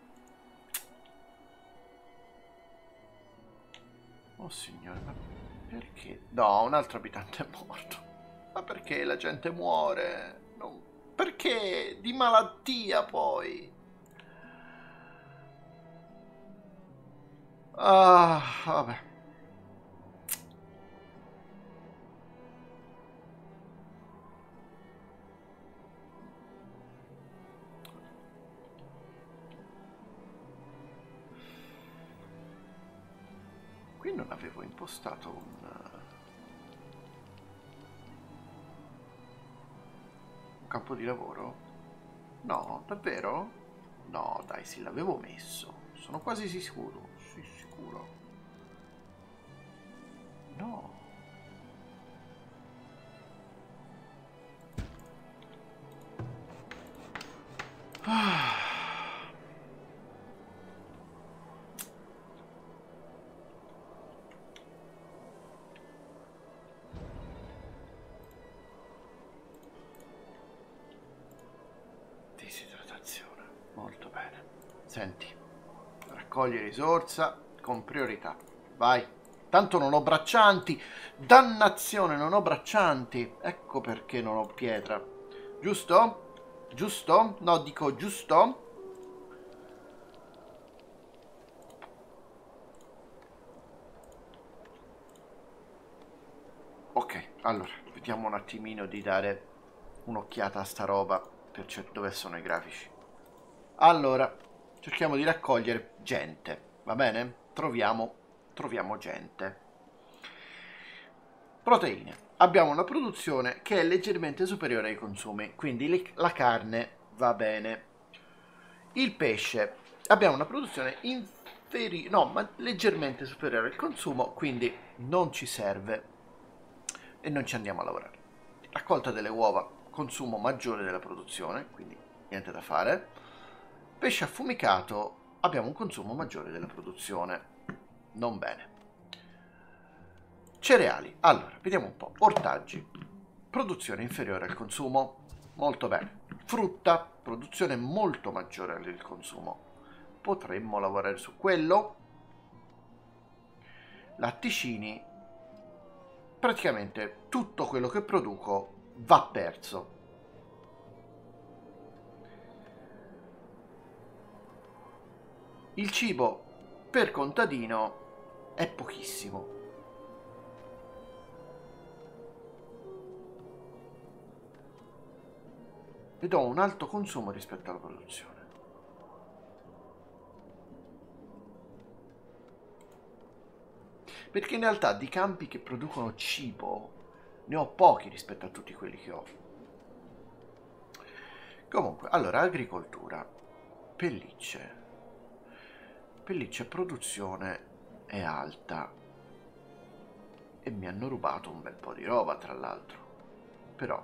Oh signore, ma perché? No, un altro abitante è morto. Ma perché la gente muore? Perché? Di malattia poi. Ah, vabbè. Qui non avevo impostato un campo di lavoro? No, davvero? No, dai, sì, l'avevo messo. Sono quasi sicuro. Sì, sicuro. No. Ah. Disidratazione. Molto bene. Senti, raccogli risorsa con priorità. Vai. Tanto non ho braccianti. Dannazione, non ho braccianti. Ecco perché non ho pietra. Giusto? Giusto? No, dico giusto? Ok, allora, vediamo un attimino di dare un'occhiata a sta roba per dove sono i grafici. Allora, cerchiamo di raccogliere gente, va bene? Troviamo gente. Proteine. Abbiamo una produzione che è leggermente superiore ai consumi, quindi la carne va bene. Il pesce. Abbiamo una produzione inferiore, no, ma leggermente superiore al consumo, quindi non ci serve e non ci andiamo a lavorare. Raccolta delle uova, consumo maggiore della produzione, quindi niente da fare. Pesce affumicato, abbiamo un consumo maggiore della produzione, non bene. Cereali, allora, vediamo un po'. Ortaggi, produzione inferiore al consumo, molto bene. Frutta, produzione molto maggiore del consumo. Potremmo lavorare su quello. latticini, praticamente tutto quello che produco va perso. Il cibo per contadino è pochissimo. Ed ho un alto consumo rispetto alla produzione. Perché in realtà di campi che producono cibo ne ho pochi rispetto a tutti quelli che ho. Comunque, allora, agricoltura, pellicce. Pellicce produzione è alta. E mi hanno rubato un bel po' di roba, tra l'altro. Però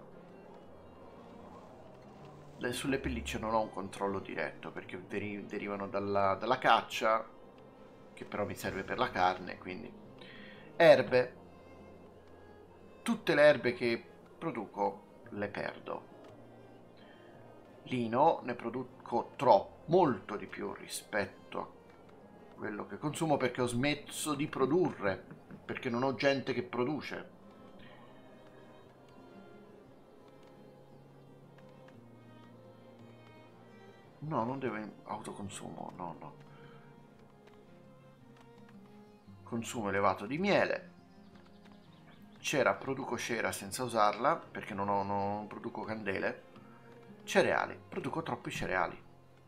sulle pellicce non ho un controllo diretto perché derivano dalla caccia, che però mi serve per la carne, quindi erbe, tutte le erbe che produco le perdo. Lino ne produco troppo, molto di più rispetto a quello che consumo perché ho smesso di produrre, perché non ho gente che produce. No, non deve autoconsumo, no, no. Consumo elevato di miele. Cera, produco cera senza usarla perché non produco candele. Cereali, produco troppi cereali.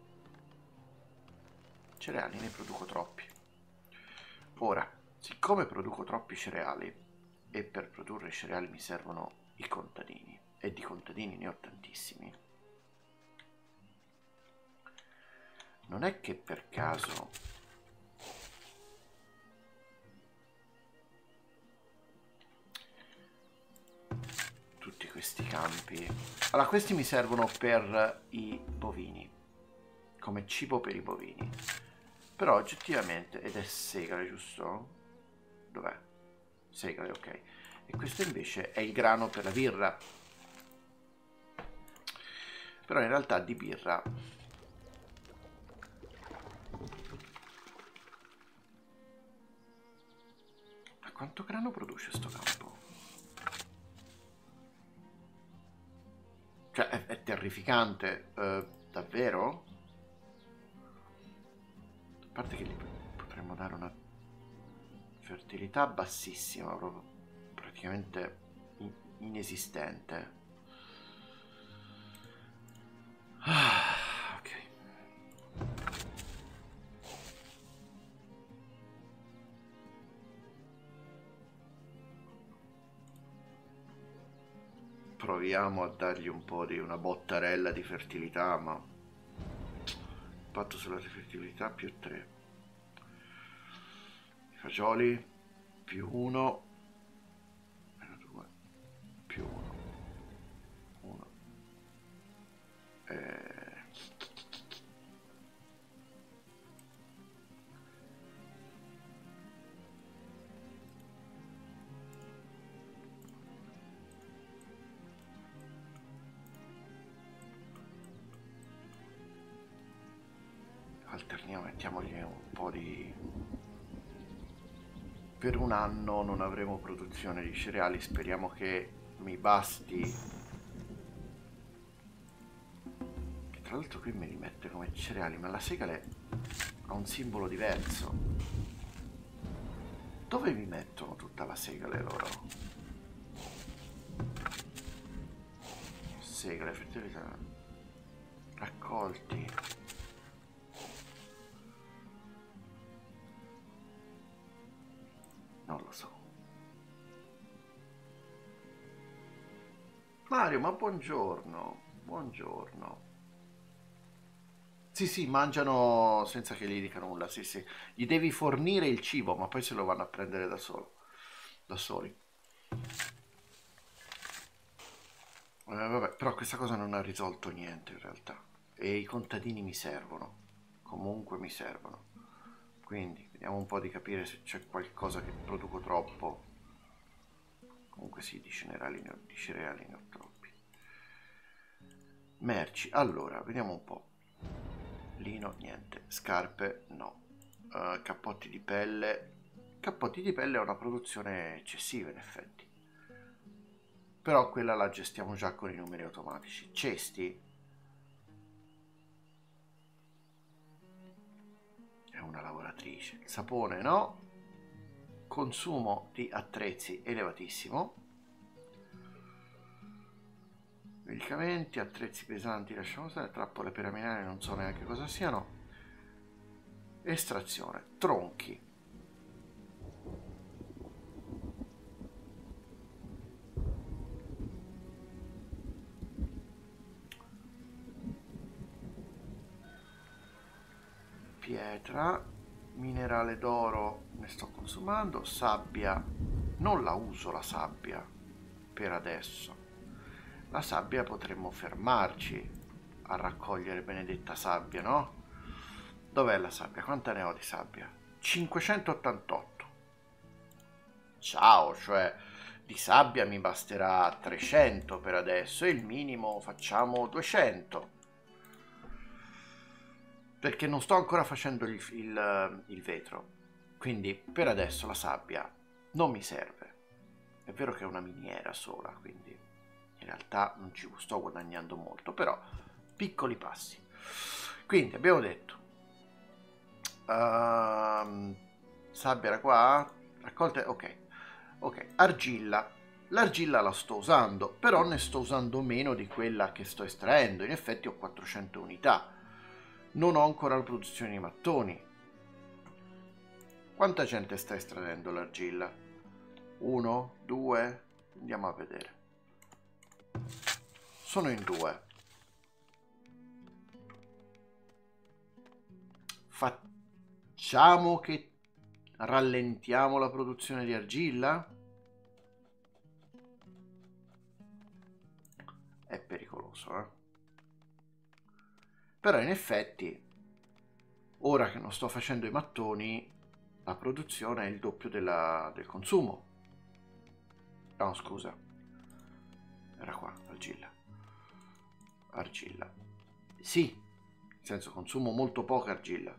Cereali ne produco troppi. Ora, siccome produco troppi cereali e per produrre i cereali mi servono i contadini e di contadini ne ho tantissimi, non è che per caso tutti questi campi... Allora, questi mi servono per i bovini, come cibo per i bovini. Però oggettivamente, ed è segale, giusto? Dov'è? Segale, ok. E questo invece è il grano per la birra. Però in realtà di birra... Ma quanto grano produce sto campo? Cioè, è terrificante, davvero? A parte che gli potremmo dare una fertilità bassissima, proprio praticamente inesistente. Ah, ok. Proviamo a dargli un po' di una bottarella di fertilità, ma impatto sulla fertilità più 3. I fagioli più 1, meno 2, più 1, 1. Alterniamo, mettiamogli un po' di... Per un anno non avremo produzione di cereali, speriamo che mi basti. Che tra l'altro qui me li mette come cereali, ma la segale ha un simbolo diverso. Dove mi mettono tutta la segale loro? Segale, fertilità, raccolti. Non lo so. Mario, ma buongiorno. Buongiorno. Sì, sì, mangiano senza che gli dica nulla, sì, sì. Gli devi fornire il cibo, ma poi se lo vanno a prendere da soli. Vabbè, però questa cosa non ha risolto niente in realtà. E i contadini mi servono. Comunque mi servono. Quindi, vediamo un po' di capire se c'è qualcosa che produco troppo. Comunque sì, di cereali ne ho troppi. Merci, allora, vediamo un po'. Lino, niente. Scarpe, no. Cappotti di pelle, Cappotti di pelle è una produzione eccessiva in effetti, però quella la gestiamo già con i numeri automatici. Cesti è una lavoratrice. Il sapone no. Consumo di attrezzi elevatissimo. Medicamenti, attrezzi pesanti, lasciamo stare, trappole piramidali, non so neanche cosa siano. Estrazione, tronchi. Pietra, minerale d'oro ne sto consumando, sabbia, non la uso la sabbia per adesso. La sabbia potremmo fermarci a raccogliere benedetta sabbia, no? Dov'è la sabbia? Quanta ne ho di sabbia? 588. Ciao, cioè di sabbia mi basterà 300 per adesso e il minimo facciamo 200. Perché non sto ancora facendo il vetro. Quindi per adesso la sabbia non mi serve. È vero che è una miniera sola, quindi in realtà non ci sto guadagnando molto, però piccoli passi. Quindi abbiamo detto sabbia era qua, raccolte, ok, argilla. L'argilla la sto usando, però ne sto usando meno di quella che sto estraendo. In effetti ho 400 unità. Non ho ancora la produzione di mattoni. Quanta gente sta estraendo l'argilla? 1, 2, andiamo a vedere. Sono in 2. Facciamo che rallentiamo la produzione di argilla? È pericoloso, eh? Però in effetti, ora che non sto facendo i mattoni, la produzione è il doppio del consumo. No, scusa. Era qua, argilla. Argilla. Sì, nel senso consumo molto poca argilla.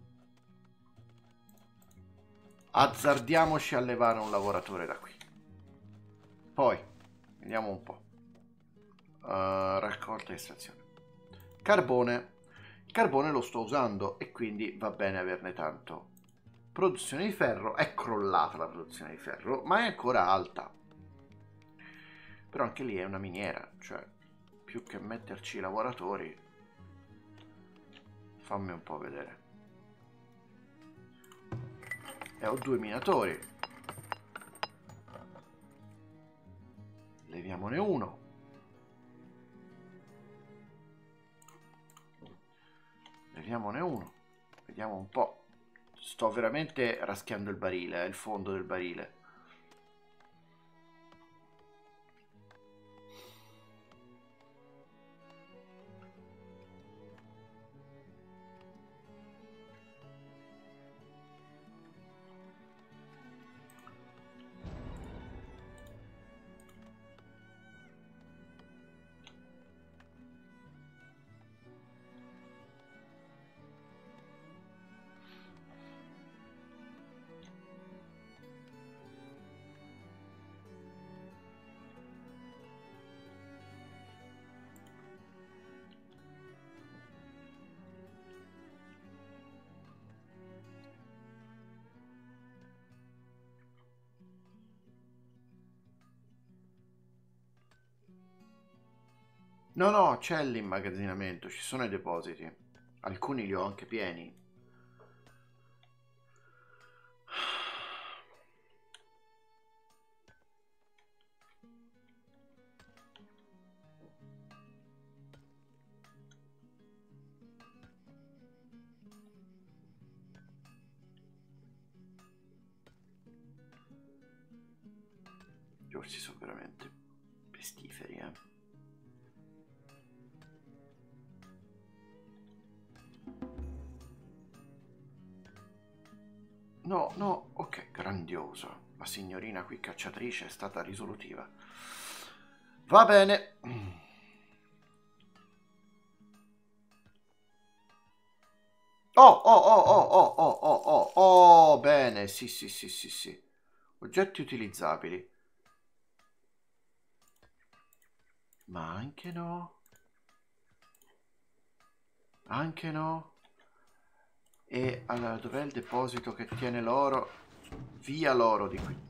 Azzardiamoci a levare un lavoratore da qui. Poi, vediamo un po'. Raccolta e estrazione. Carbone. Il carbone lo sto usando e quindi va bene averne tanto. Produzione di ferro. È crollata la produzione di ferro, ma è ancora alta. Però anche lì è una miniera, cioè più che metterci i lavoratori, fammi un po' vedere. E ho 2 minatori. Leviamone uno. Leviamone uno. Vediamo un po'. Sto veramente raschiando il barile, il fondo del barile. No, no, c'è l'immagazzinamento, ci sono i depositi. Alcuni li ho anche pieni. Gli orsi sono veramente pestiferi, eh. No, no, ok, grandioso. La signorina qui cacciatrice è stata risolutiva. Va bene. Oh, oh, oh, oh, oh, oh, oh, oh, oh, bene. bene, sì, sì, sì, sì, sì. Oggetti utilizzabili. Ma anche no. Anche no. E allora, dov'è il deposito che tiene l'oro? Via l'oro di qui.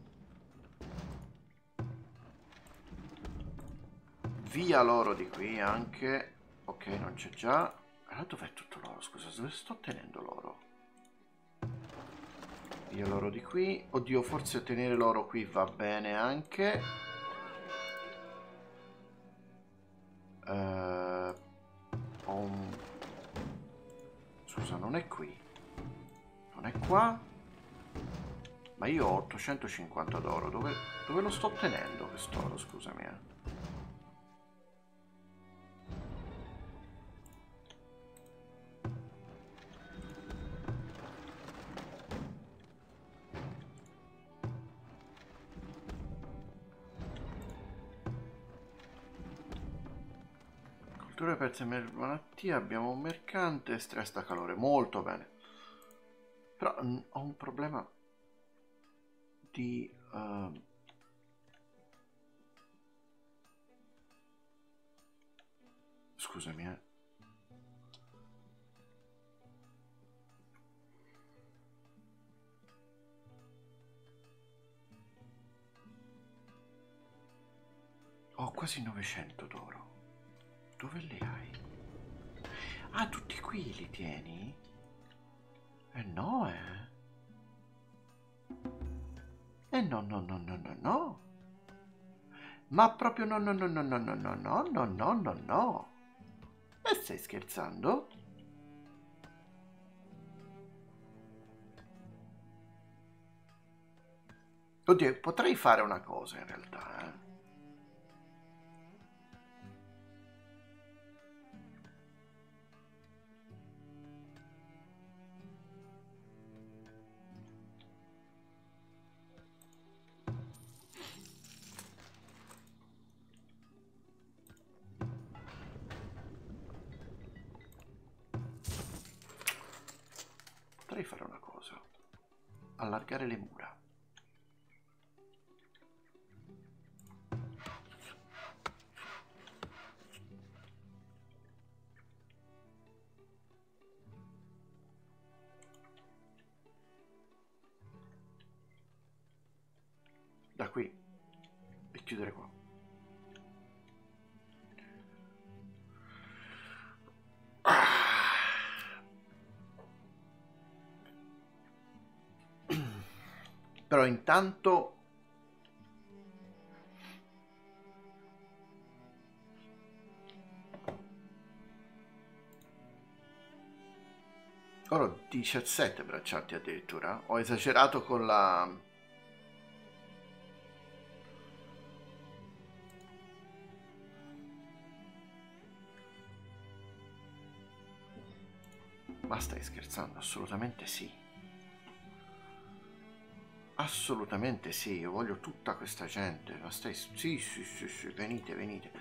Via l'oro di qui anche. Ok, non c'è già. Allora, dov'è tutto l'oro? Scusa, dove sto tenendo l'oro? Via l'oro di qui. Oddio, forse tenere l'oro qui va bene anche. Ho un... Scusa, non è qui. Non è qua. Ma io ho 850 d'oro. Dove lo sto tenendo quest'oro? Scusami. Cultura perse per malattia. Abbiamo un mercante. Stress da calore. Molto bene. Però ho un problema di... Scusami, Ho quasi 900 d'oro. Dove li hai? Ah, tutti qui li tieni? Eh no, eh. No, no, no, no, no, no. Ma proprio no, no, no, no, no, no, no, no, no, no, no, no. E stai scherzando? Oddio, potrei fare una cosa in realtà, eh. Potrei fare una cosa. Allargare le mura. Da qui. E chiudere qua. Però intanto... Ora ho 17 braccianti addirittura. Ho esagerato con la... Ma stai scherzando? Assolutamente sì. Assolutamente sì, io voglio tutta questa gente. Ma stai... Sì, sì, sì, sì, venite, venite.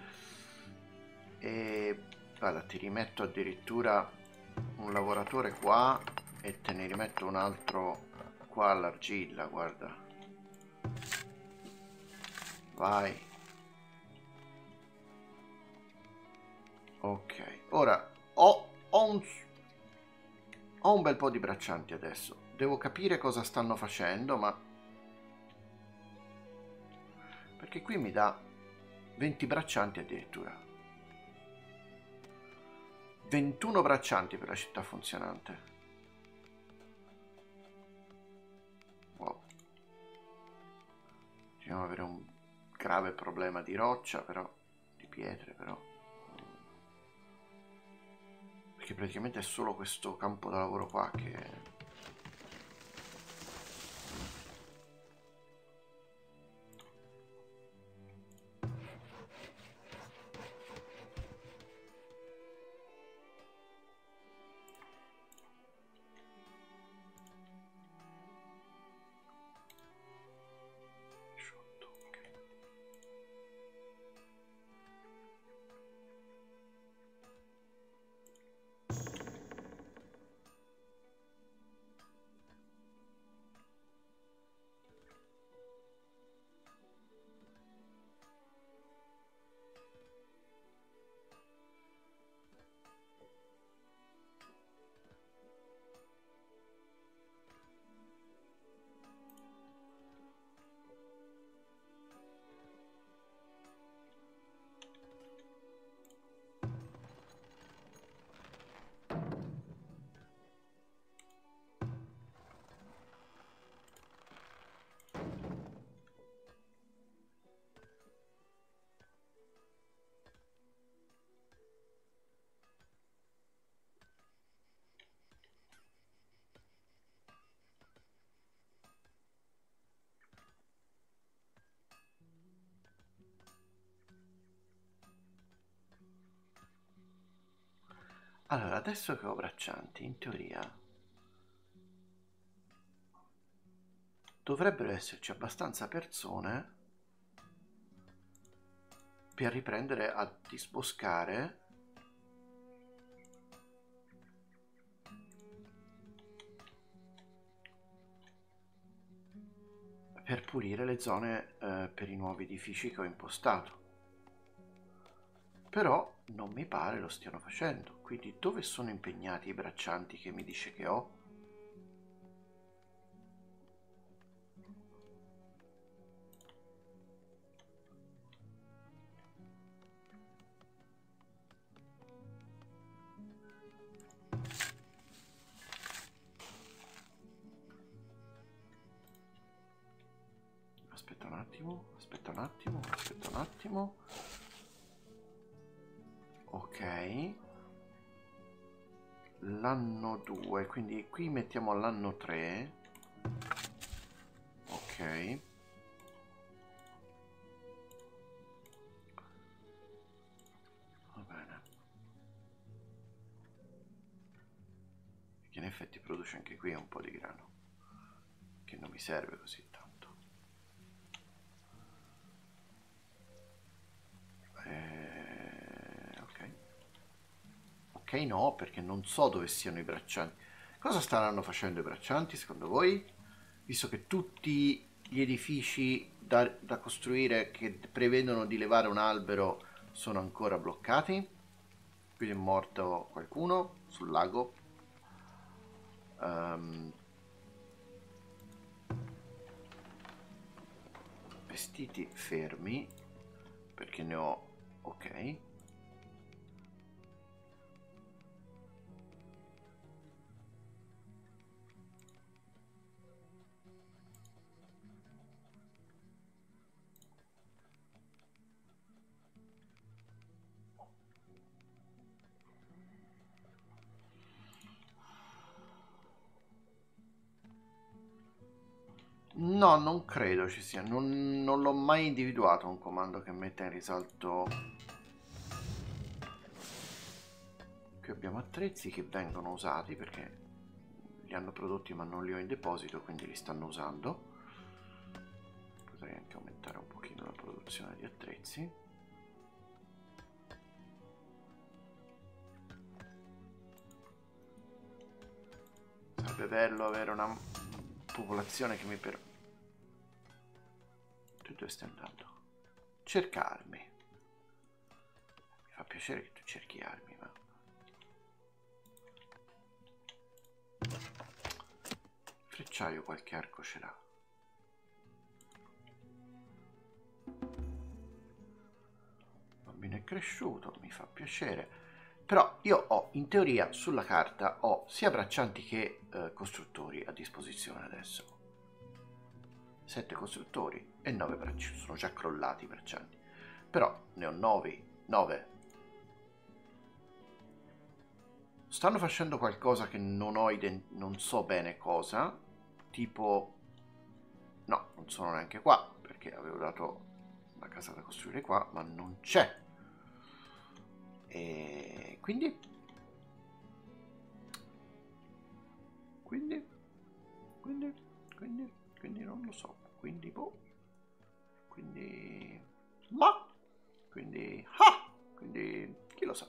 E... Guarda, ti rimetto addirittura un lavoratore qua e te ne rimetto un altro qua all'argilla, guarda. Vai. Ok, ora ho un bel po' di braccianti adesso. Devo capire cosa stanno facendo, ma... Perché qui mi dà 20 braccianti addirittura. 21 braccianti per la città funzionante. Wow. Dobbiamo avere un grave problema di roccia, però... Di pietre, però... Perché praticamente è solo questo campo da lavoro qua che... Allora, adesso che ho braccianti, in teoria dovrebbero esserci abbastanza persone per riprendere a disboscare per pulire le zone per i nuovi edifici che ho impostato. Però non mi pare lo stiano facendo. Quindi dove sono impegnati i braccianti che mi dice che ho? Aspetta un attimo, aspetta un attimo, aspetta un attimo. Ok. L'anno 2, quindi qui mettiamo l'anno 3. Ok. Va bene. Che in effetti produce anche qui un po' di grano, che non mi serve così tanto. Ok. Ok, no, perché non so dove siano i braccianti. Cosa staranno facendo i braccianti, secondo voi? Visto che tutti gli edifici da costruire che prevedono di levare un albero sono ancora bloccati. Qui è morto qualcuno sul lago. Vestiti fermi, perché ne ho... Ok. No, non credo ci sia, non l'ho mai individuato un comando che metta in risalto. Qui abbiamo attrezzi che vengono usati perché li hanno prodotti ma non li ho in deposito, quindi li stanno usando. Potrei anche aumentare un pochino la produzione di attrezzi. Sarebbe bello avere una popolazione che mi permette... Tu dove stai andando? Cerca armi. Mi fa piacere che tu cerchi armi, ma... Frecciaio qualche arco ce l'ha. Bambino è cresciuto, mi fa piacere. Però io ho, in teoria, sulla carta, ho sia braccianti che costruttori a disposizione adesso. 7 costruttori e 9 braccianti. Sono già crollati i braccianti. Però ne ho 9. Stanno facendo qualcosa che non ho non so bene cosa. Tipo... No, non sono neanche qua, perché avevo dato una casa da costruire qua, ma non c'è. E quindi non lo so, quindi boh, quindi ma, quindi quindi chi lo sa.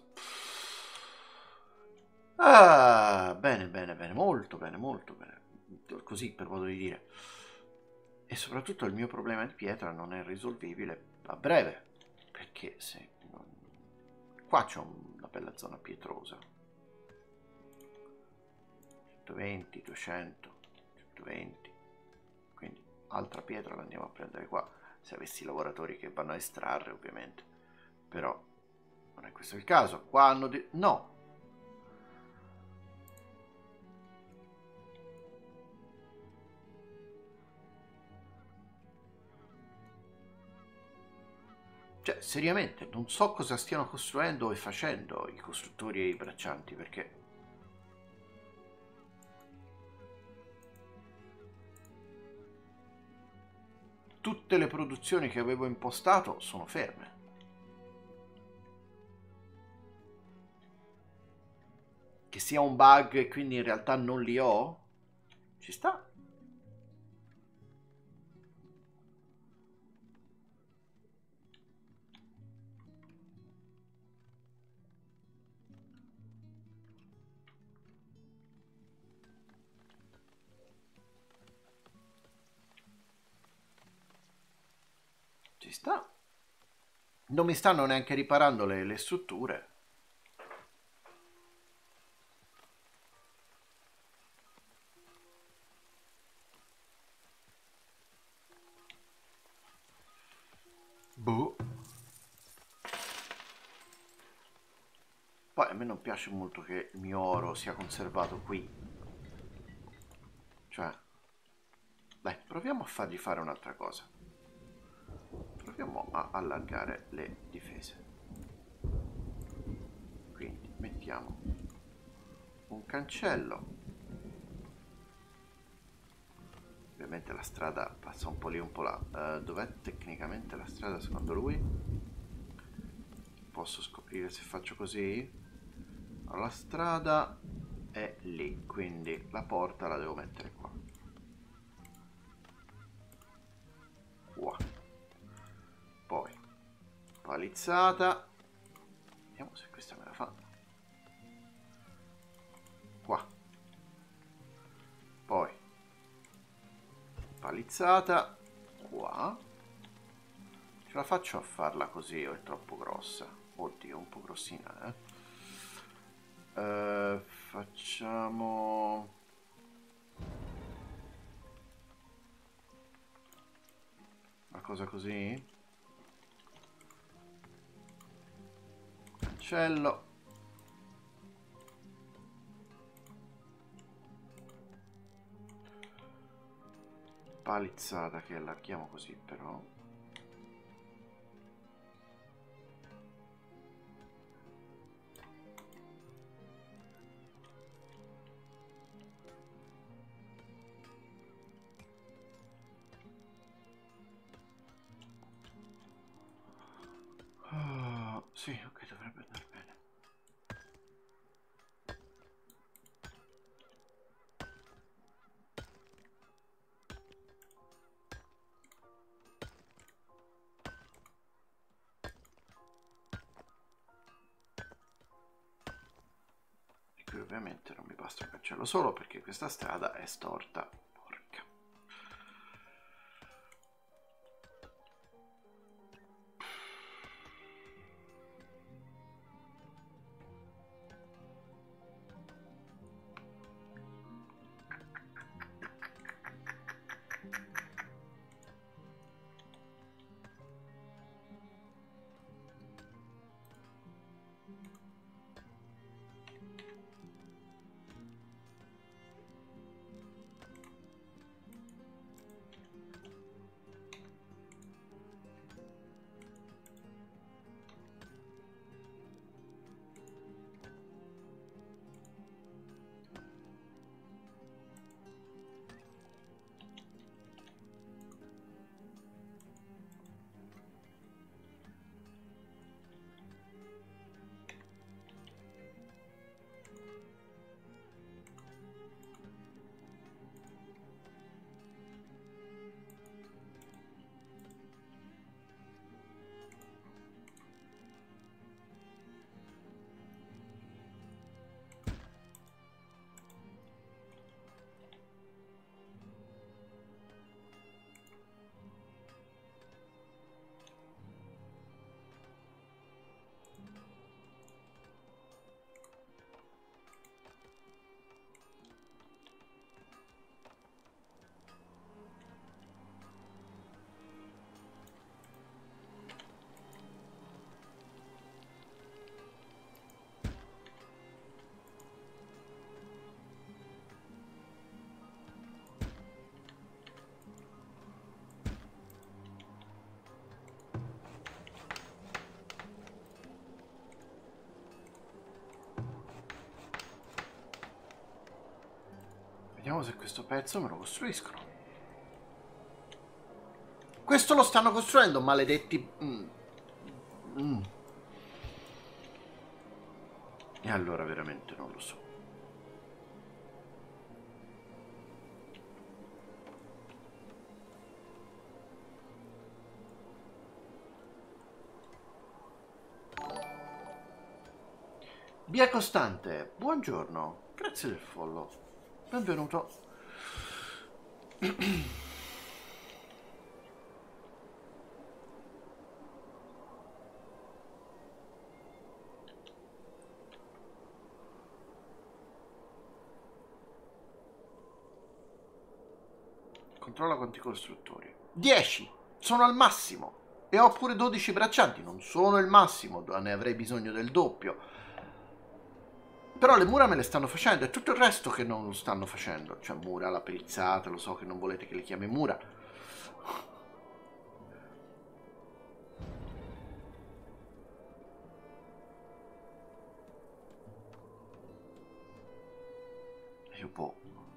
Bene, molto bene, così per modo di dire. E soprattutto il mio problema di pietra non è risolvibile a breve, perché se non... Qua c'è una bella zona pietrosa. 120, 200, 120. Quindi altra pietra la andiamo a prendere qua. Se avessi lavoratori che vanno a estrarre, ovviamente. Però non è questo il caso. Qua hanno... No! Cioè, seriamente, non so cosa stiano costruendo e facendo i costruttori e i braccianti, perché... Tutte le produzioni che avevo impostato sono ferme. Che sia un bug e quindi in realtà non li ho? Ci sta? Ci sta? Non mi stanno neanche riparando le strutture. Boh. Poi a me non piace molto che il mio oro sia conservato qui. Cioè, dai, proviamo a fargli fare un'altra cosa. Proviamo a allargare le difese. Quindi mettiamo un cancello. Ovviamente la strada passa un po' lì, un po' là. Dov'è tecnicamente la strada secondo lui? Posso scoprire se faccio così? Allora, la strada è lì, quindi la porta la devo mettere qua. Qua. Poi palizzata. Vediamo se questa me la fa. Qua. Poi palizzata qua. Ce la faccio a farla così o è troppo grossa? Oddio, un po' grossina, facciamo una cosa così. Cancello. Palizzata che allarghiamo così però. Sì, ok, dovrebbe andare bene. E qui ovviamente non mi basta un cancello solo perché questa strada è storta. Porca. Vediamo se questo pezzo me lo costruiscono. Questo lo stanno costruendo, maledetti. E allora veramente non lo so. Via Costante, buongiorno, grazie del follow, benvenuto. Controlla quanti costruttori. 10, sono al massimo. E ho pure 12 braccianti, non sono il massimo, ne avrei bisogno del doppio. Però le mura me le stanno facendo, è tutto il resto che non lo stanno facendo. Cioè mura, la perizzata, lo so che non volete che le chiami mura. Io boh.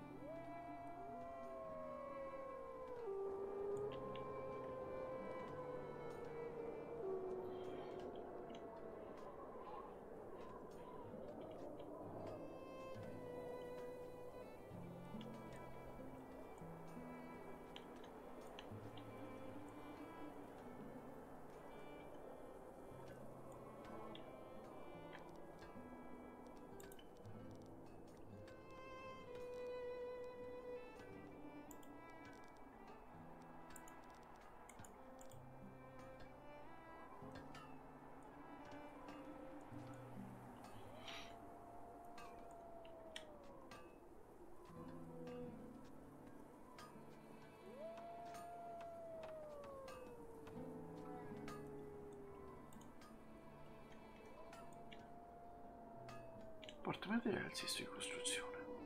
Portami a vedere il sistema di costruzione.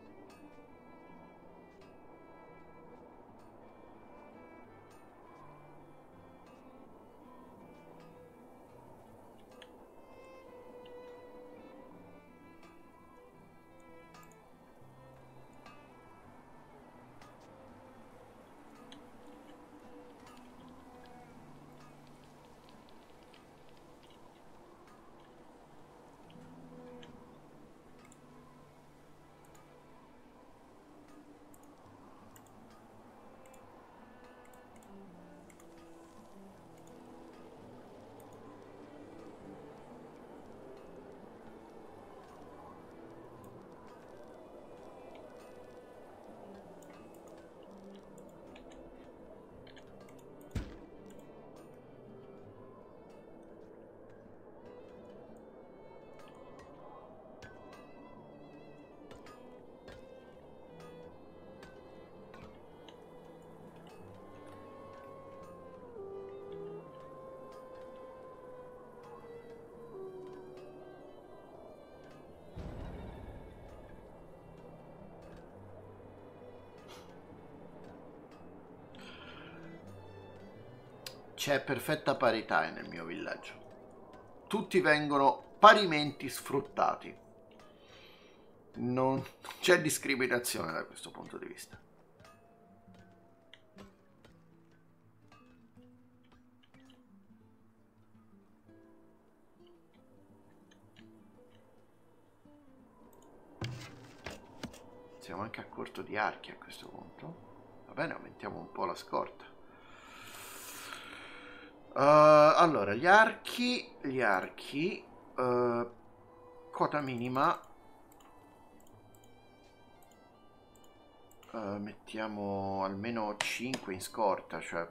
C'è perfetta parità nel mio villaggio. Tutti vengono parimenti sfruttati. Non c'è discriminazione da questo punto di vista. Siamo anche a corto di archi a questo punto. Va bene, aumentiamo un po' la scorta. Allora, gli archi, quota minima, mettiamo almeno 5 in scorta, cioè,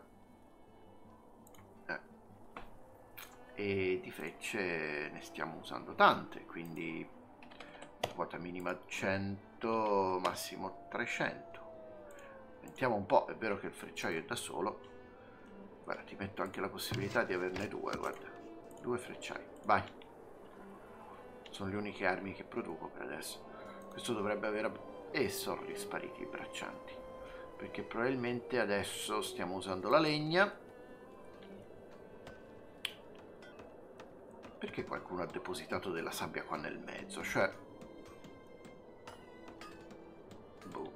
e di frecce ne stiamo usando tante, quindi quota minima 100, massimo 300. Aumentiamo un po', è vero che il frecciaio è da solo. Guarda, ti metto anche la possibilità di averne due, guarda. 2 frecciai, vai. Sono le uniche armi che produco per adesso. Questo dovrebbe aver... E sono rispariti i braccianti. Perché probabilmente adesso stiamo usando la legna. Perché qualcuno ha depositato della sabbia qua nel mezzo? Cioè... boh.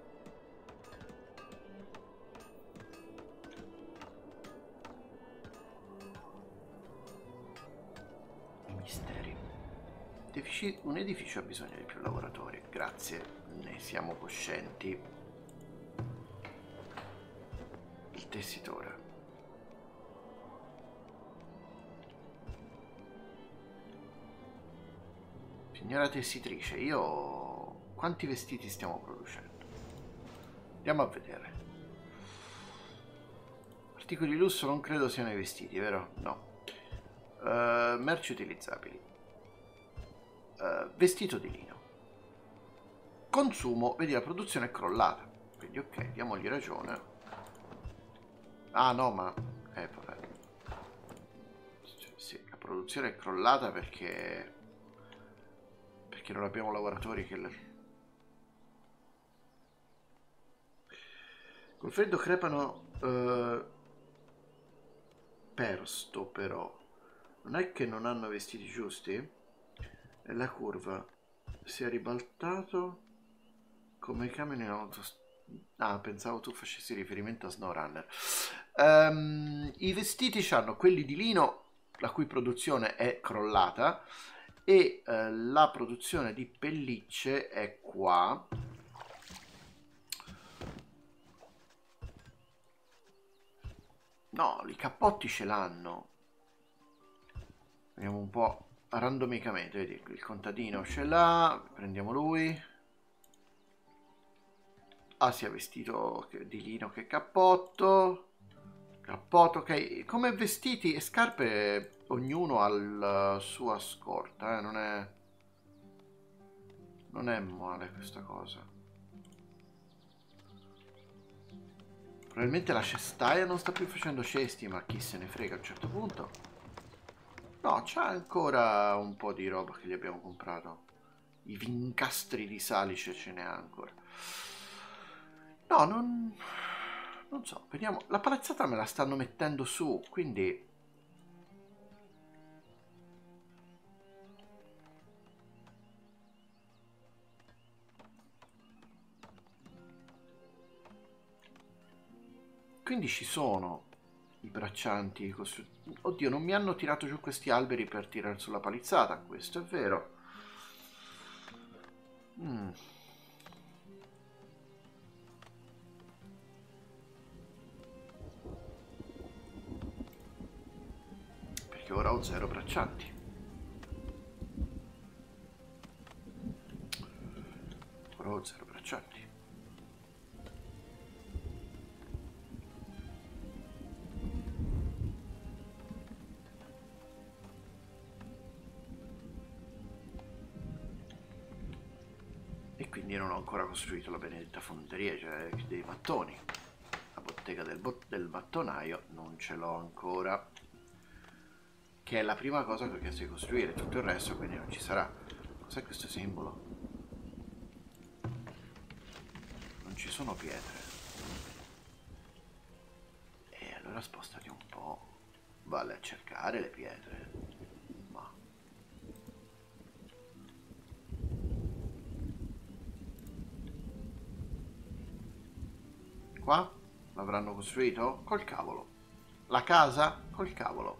Misteri. Un edificio ha bisogno di più lavoratori, grazie, ne siamo coscienti. Il tessitore. Signora tessitrice, io... Quanti vestiti stiamo producendo? Andiamo a vedere. Articoli di lusso non credo siano i vestiti, vero? No. Merci utilizzabili. Vestito di lino. Consumo, vedi la produzione è crollata. Quindi ok, diamogli ragione. Ah no, ma... vabbè. Sì, la produzione è crollata perché non abbiamo lavoratori che... Col freddo crepano persto però. Non è che non hanno vestiti giusti? E la curva si è ribaltato come i camion in autostrada. Ah, pensavo tu facessi riferimento a SnowRunner. I vestiti hanno quelli di lino, la cui produzione è crollata, e la produzione di pellicce è qua. No, i cappotti ce l'hanno. Vediamo un po' randomicamente, vedi, il contadino ce l'ha, prendiamo lui. Ah, sia vestito di lino che cappotto. Cappotto, ok. Come vestiti e scarpe, ognuno ha la sua scorta, non è male questa cosa. Probabilmente la cestaia non sta più facendo cesti, ma chi se ne frega a un certo punto. No, c'è ancora un po' di roba che gli abbiamo comprato. I vincastri di salice ce n'è ancora. No, non so, vediamo. La palazzata me la stanno mettendo su, quindi... Quindi ci sono i braccianti. Oddio, non mi hanno tirato giù questi alberi per tirare sulla palizzata, questo è vero. Perché ora ho 0 braccianti. Ora ho 0 braccianti. E quindi non ho ancora costruito la benedetta fonderia, cioè dei mattoni. La bottega del mattonaio non ce l'ho ancora, che è la prima cosa che ho chiesto di costruire. Tutto il resto quindi non ci sarà. Cos'è questo simbolo? Non ci sono pietre. E allora spostati un po'. Vale a cercare le pietre. Ma... Qua? L'avranno costruito? Col cavolo. La casa? Col cavolo.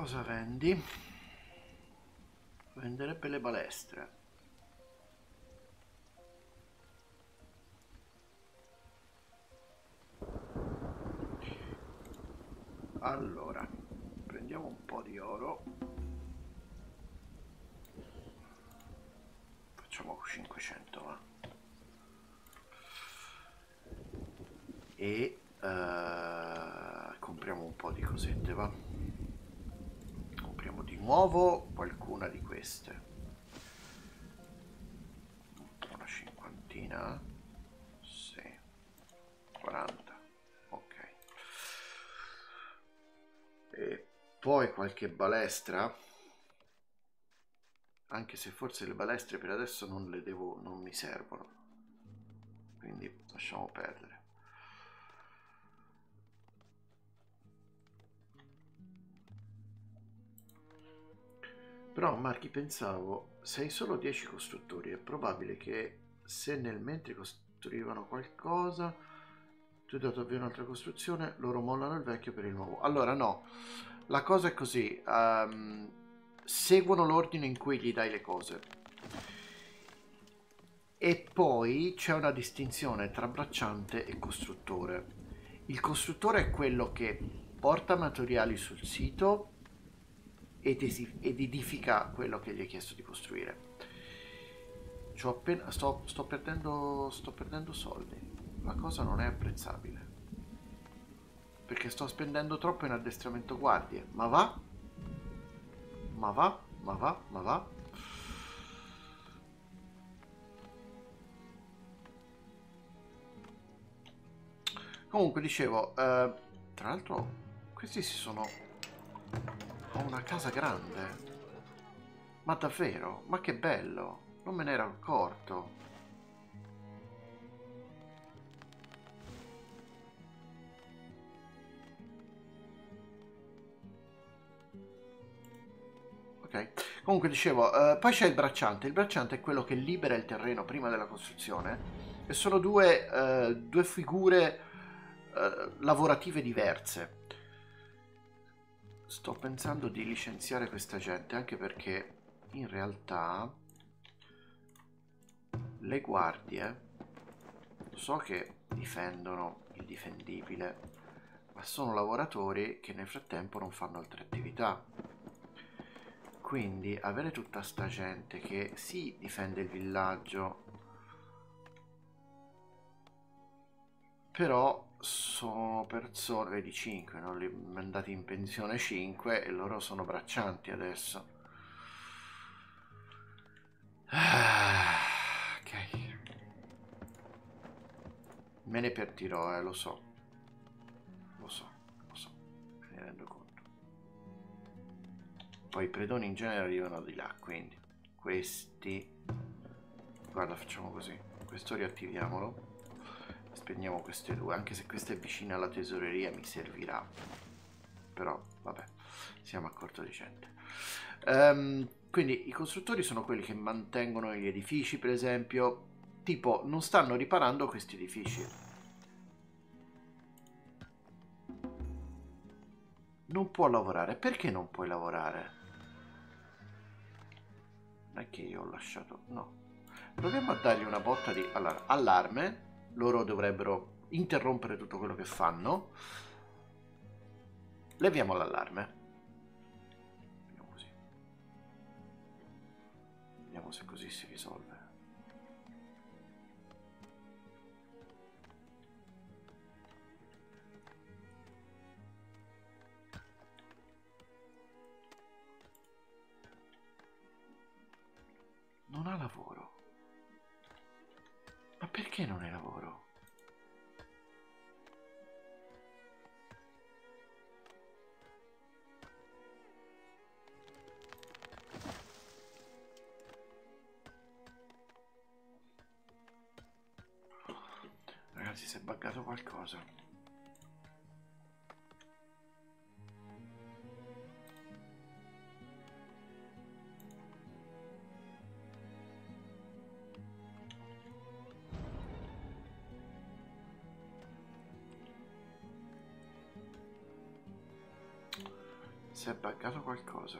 Cosa vendi? Venderebbe le balestre. Allora, prendiamo un po' di oro. Facciamo 500, va. E compriamo un po' di cosette, va. Compriamo di nuovo qualcuna di queste. Una cinquantina. Sì. 40. Ok. E poi qualche balestra. Anche se forse le balestre per adesso non mi servono. Quindi lasciamo perdere. Però Marchi, pensavo, se hai solo 10 costruttori è probabile che se nel mentre costruivano qualcosa tu hai dato avvio a un'altra costruzione, loro mollano il vecchio per il nuovo. Allora no, la cosa è così, seguono l'ordine in cui gli dai le cose. E poi c'è una distinzione tra bracciante e costruttore. Il costruttore è quello che porta materiali sul sito ed edifica quello che gli hai chiesto di costruire. Sto perdendo soldi. La cosa non è apprezzabile. Perché sto spendendo troppo in addestramento guardie. Ma va? Ma va? Ma va? Ma va? Comunque dicevo, tra l'altro questi si sono... Ho una casa grande. Ma davvero? Ma che bello! Non me ne ero accorto. Ok. Comunque dicevo, poi c'è il bracciante. Il bracciante è quello che libera il terreno prima della costruzione. E sono due figure lavorative diverse. Sto pensando di licenziare questa gente, anche perché in realtà le guardie so che difendono il difendibile, ma sono lavoratori che nel frattempo non fanno altre attività. Quindi avere tutta sta gente che sì difende il villaggio, però sono persone, vedi 5, non li ho mandati in pensione 5 e loro sono braccianti adesso. Ok. Me ne pertirò, lo so. Lo so, lo so, me ne rendo conto. Poi i predoni in genere arrivano di là, quindi questi... Guarda, facciamo così. Questo riattiviamolo. Spendiamo queste due, anche se questa è vicina alla tesoreria mi servirà. Però, vabbè, siamo a corto di gente. Quindi i costruttori sono quelli che mantengono gli edifici, per esempio. Tipo, non stanno riparando questi edifici. Non può lavorare. Perché non puoi lavorare? Non è che io ho lasciato... No. Proviamo a dargli una botta di... Allora, allarme. Loro dovrebbero interrompere tutto quello che fanno. Leviamo l'allarme. Vediamo così. Vediamo se così si risolve. Non ha lavoro. Ma perché non è lavoro? Ragazzi, si è buggato qualcosa. Si è buggato qualcosa.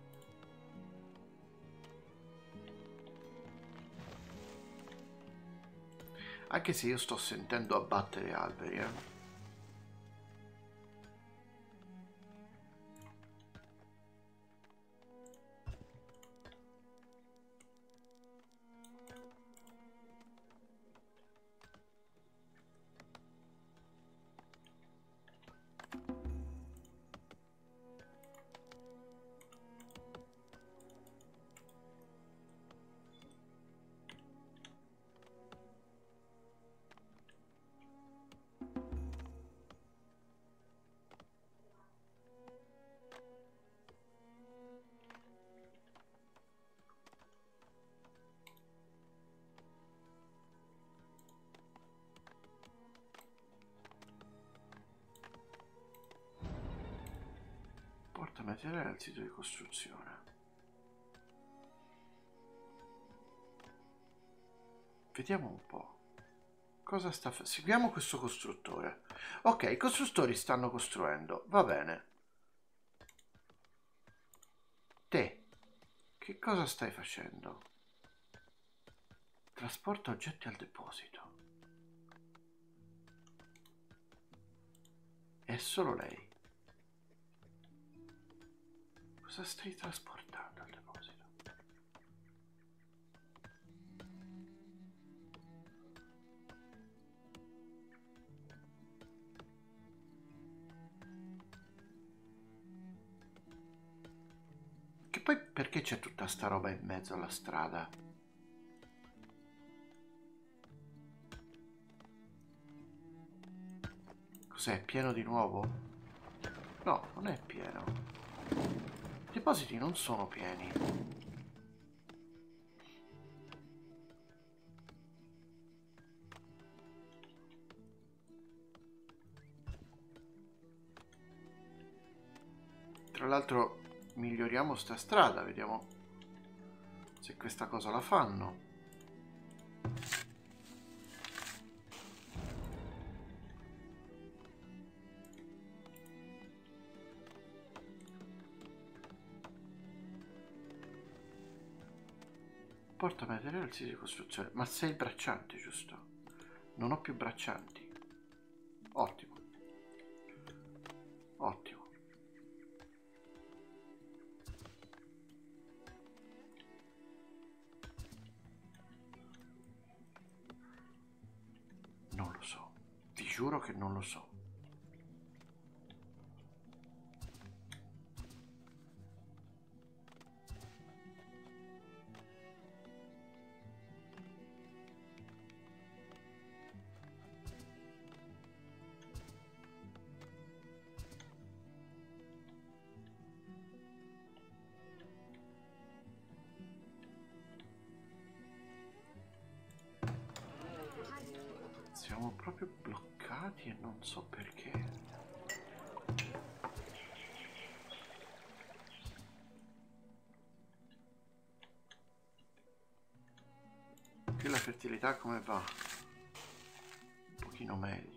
Anche se io sto sentendo abbattere alberi, Porta materiale al sito di costruzione. Vediamo un po'. Cosa sta facendo? Seguiamo questo costruttore. Ok, i costruttori stanno costruendo. Va bene. Te, che cosa stai facendo? Trasporta oggetti al deposito. È solo lei. Cosa stai trasportando al deposito? Che poi perché c'è tutta sta roba in mezzo alla strada? Cos'è? Pieno di nuovo? No, non è pieno. I depositi non sono pieni. Tra l'altro miglioriamo sta strada, vediamo se questa cosa la fanno. Porta materiale al sito di costruzione. Ma sei il bracciante, giusto? Non ho più braccianti. Ottimo. Ottimo. Non lo so. Vi giuro che non lo so. Siamo proprio bloccati e non so perché. Qui la fertilità come va? Un pochino meglio.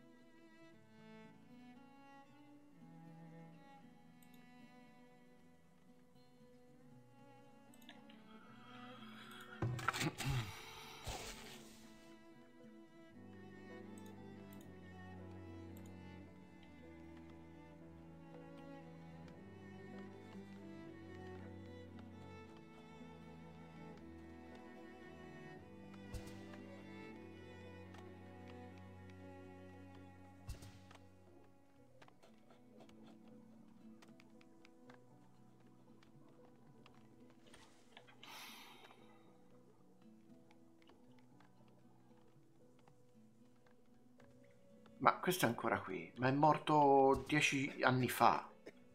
Ma questo è ancora qui, ma è morto 10 anni fa.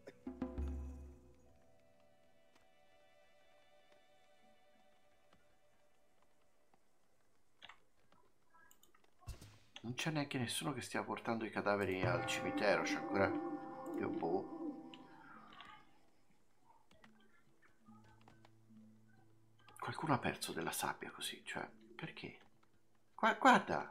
Non c'è neanche nessuno che stia portando i cadaveri al cimitero, c'è ancora... Dio boh. Qualcuno ha perso della sabbia così, cioè, perché? Guarda!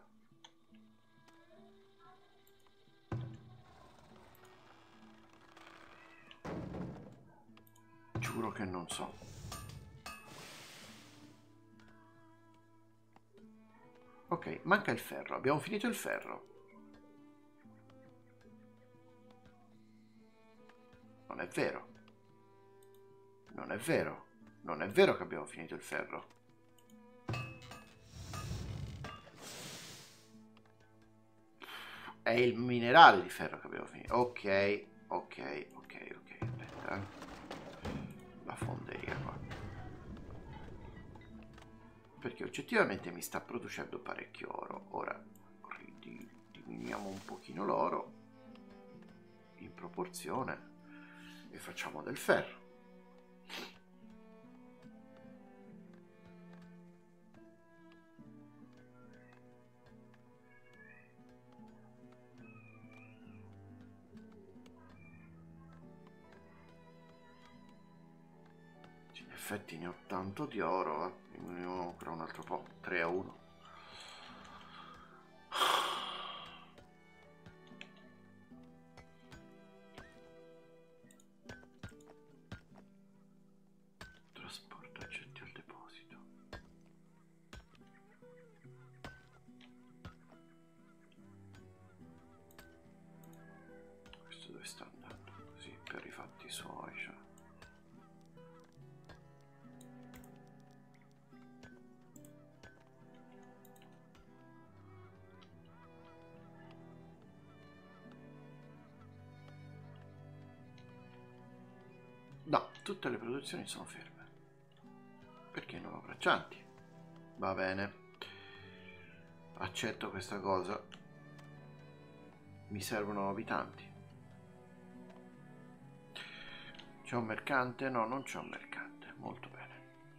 giuro che non so. Ok, manca il ferro. Abbiamo finito il ferro. Non è vero. Non è vero. Non è vero che abbiamo finito il ferro. È il minerale di ferro che abbiamo finito. Ok, ok, ok, ok. Aspetta. La fonderia qua. Perché oggettivamente mi sta producendo parecchio oro. Ora diminuiamo un pochino l'oro in proporzione e facciamo del ferro. In effetti ne ho tanto di oro, diminuiamo ancora un altro po', 3-1. Trasporto oggetti al deposito. Questo dove sta andando? Così per i fatti suoi, cioè. No, tutte le produzioni sono ferme. Perché non ho braccianti? Va bene. Accetto questa cosa. Mi servono abitanti. C'è un mercante? No, non c'è un mercante. Molto bene.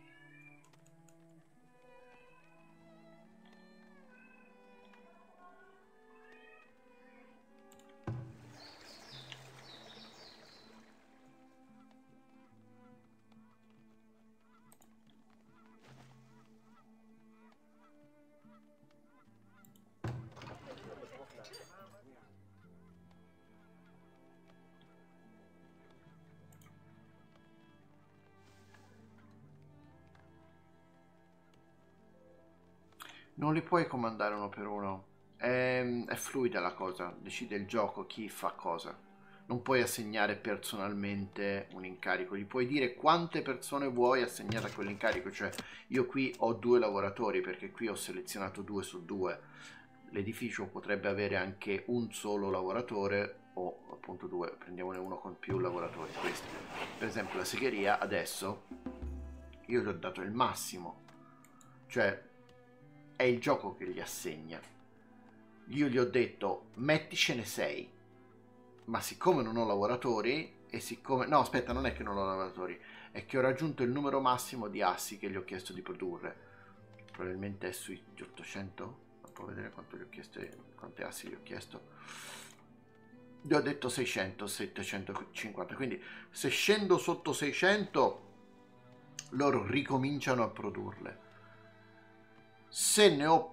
Non li puoi comandare uno per uno. È fluida la cosa, decide il gioco chi fa cosa. Non puoi assegnare personalmente un incarico, gli puoi dire quante persone vuoi assegnare a quell'incarico, cioè io qui ho 2 lavoratori perché qui ho selezionato 2 su 2. L'edificio potrebbe avere anche un solo lavoratore o appunto 2, prendiamone uno con più lavoratori. Questi. Per esempio la segheria adesso io gli ho dato il massimo, cioè è il gioco che gli assegna. Io gli ho detto metticene 6, ma siccome non ho lavoratori e siccome... No, aspetta, non è che non ho lavoratori, è che ho raggiunto il numero massimo di assi che gli ho chiesto di produrre. Probabilmente è sui 800? Non può vedere quanto gli ho chiesto, quanti assi gli ho chiesto. Gli ho detto 600, 750, quindi se scendo sotto 600 loro ricominciano a produrle. Se ne ho...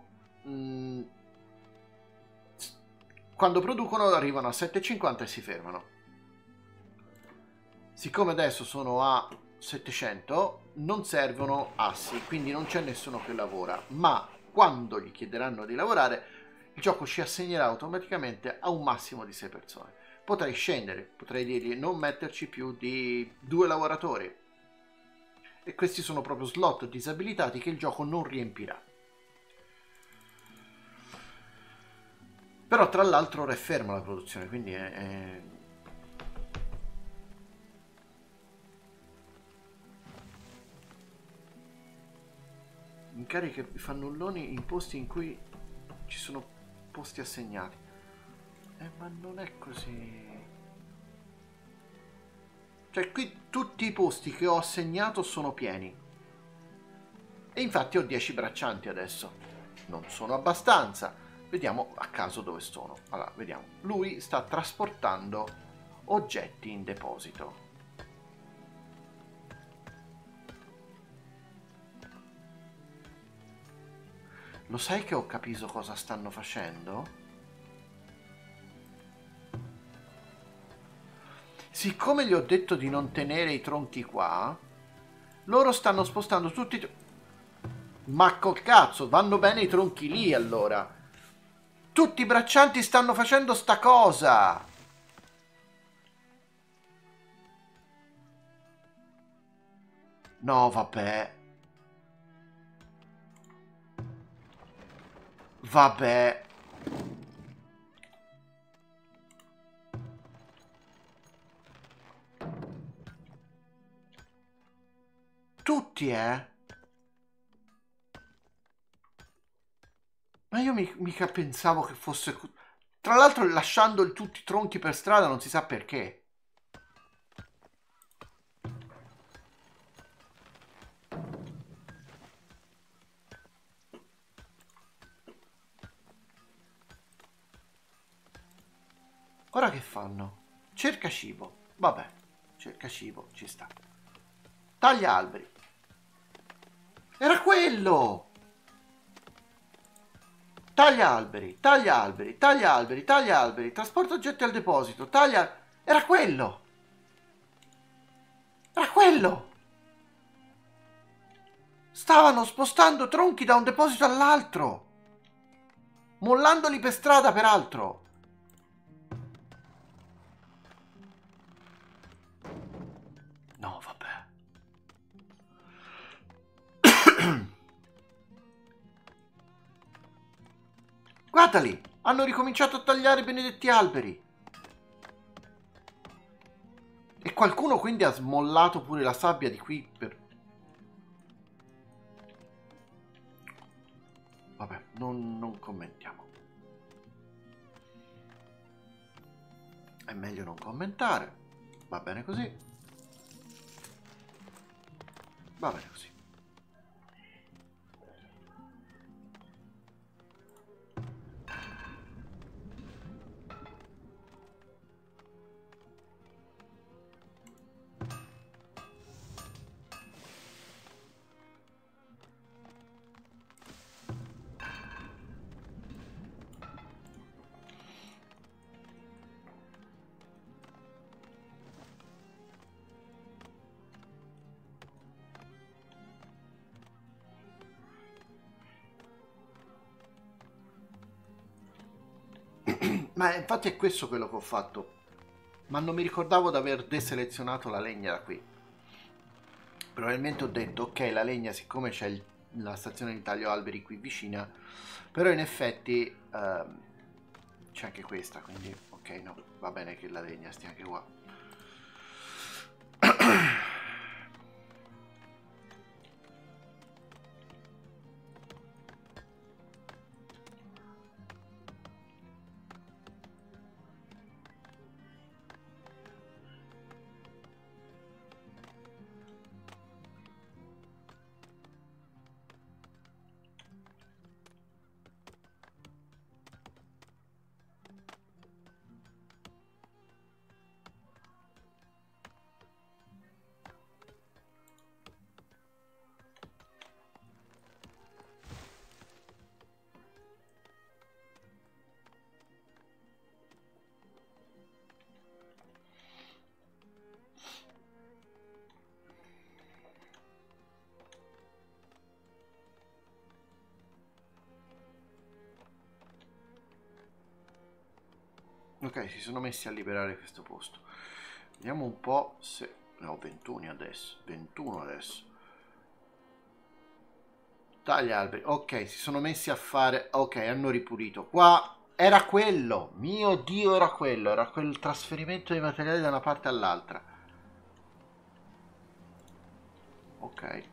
quando producono arrivano a 750 e si fermano. Siccome adesso sono a 700 non servono assi, quindi non c'è nessuno che lavora, ma quando gli chiederanno di lavorare il gioco ci assegnerà automaticamente a un massimo di 6 persone. Potrei scendere, potrei dirgli non metterci più di 2 lavoratori, e questi sono proprio slot disabilitati che il gioco non riempirà. Però tra l'altro ora è ferma la produzione, quindi è... incarica i fannulloni in posti in cui ci sono posti assegnati. Ma non è così. Cioè qui tutti i posti che ho assegnato sono pieni. E infatti ho 10 braccianti adesso. Non sono abbastanza. Vediamo a caso dove sono. Allora, vediamo. Lui sta trasportando oggetti in deposito. Lo sai che ho capito cosa stanno facendo? Siccome gli ho detto di non tenere i tronchi qua, loro stanno spostando tutti i... Ma col cazzo, vanno bene i tronchi lì allora. Tutti i braccianti stanno facendo sta cosa. No, vabbè. Vabbè. Tutti, eh? Ma io mica pensavo che fosse... Tra l'altro lasciando tutti i tronchi per strada non si sa perché. Ora che fanno? Cerca cibo. Vabbè, cerca cibo, ci sta. Taglia alberi. Era quello! Taglia alberi, taglia alberi, taglia alberi, taglia alberi. Trasporta oggetti al deposito, taglia... Era quello! Era quello! Stavano spostando tronchi da un deposito all'altro! Mollandoli per strada, peraltro! No, vabbè. Guardali! Hanno ricominciato a tagliare i benedetti alberi! E qualcuno quindi ha smollato pure la sabbia di qui per... Vabbè, non commentiamo. È meglio non commentare. Va bene così. Va bene così. Ma infatti è questo quello che ho fatto. Ma non mi ricordavo di aver deselezionato la legna da qui. Probabilmente ho detto, ok, la legna, siccome c'è la stazione di taglio alberi qui vicina, però in effetti c'è anche questa, quindi ok, no, va bene che la legna stia anche qua. Ok, si sono messi a liberare questo posto. Vediamo un po' se... No, 21 adesso. 21 adesso. Taglia alberi. Ok, si sono messi a fare... Ok, hanno ripulito. Qua era quello. Mio Dio, era quello. Era quel trasferimento di materiali da una parte all'altra. Ok.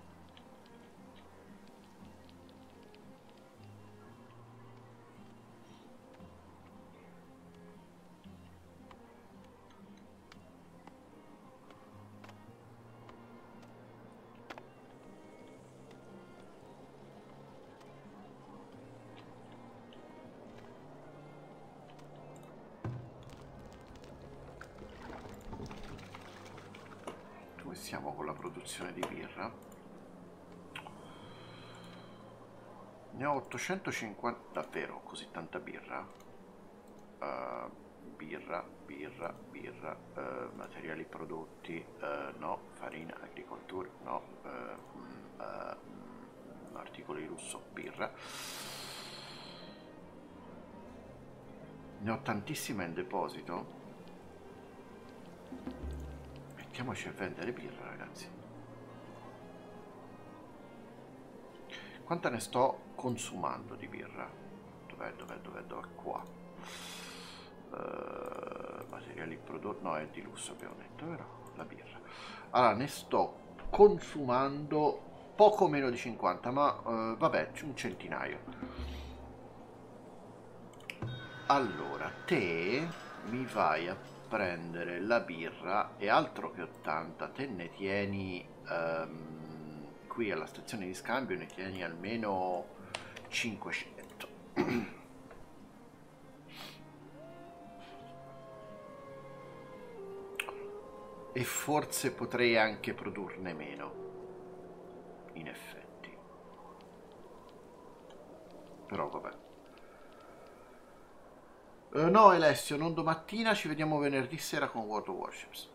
Dove siamo con la produzione di birra? Ne ho 850. Davvero così tanta birra? birra, materiali prodotti, no, farina, agricoltura, no, articoli di lusso, birra. Ne ho tantissime in deposito. Mettiamoci a vendere birra, ragazzi. Quanta ne sto consumando di birra? Dov'è? Qua. Materiali prodotti, no, è di lusso, abbiamo detto, vero? La birra. Allora, ne sto consumando poco meno di 50, ma vabbè, un centinaio. Allora, te mi vai a prendere la birra e altro che 80, te ne tieni qui alla stazione di scambio, ne tieni almeno 500. E forse potrei anche produrne meno, in effetti. Però vabbè. No, Alessio, non domattina, ci vediamo venerdì sera con World of Warships.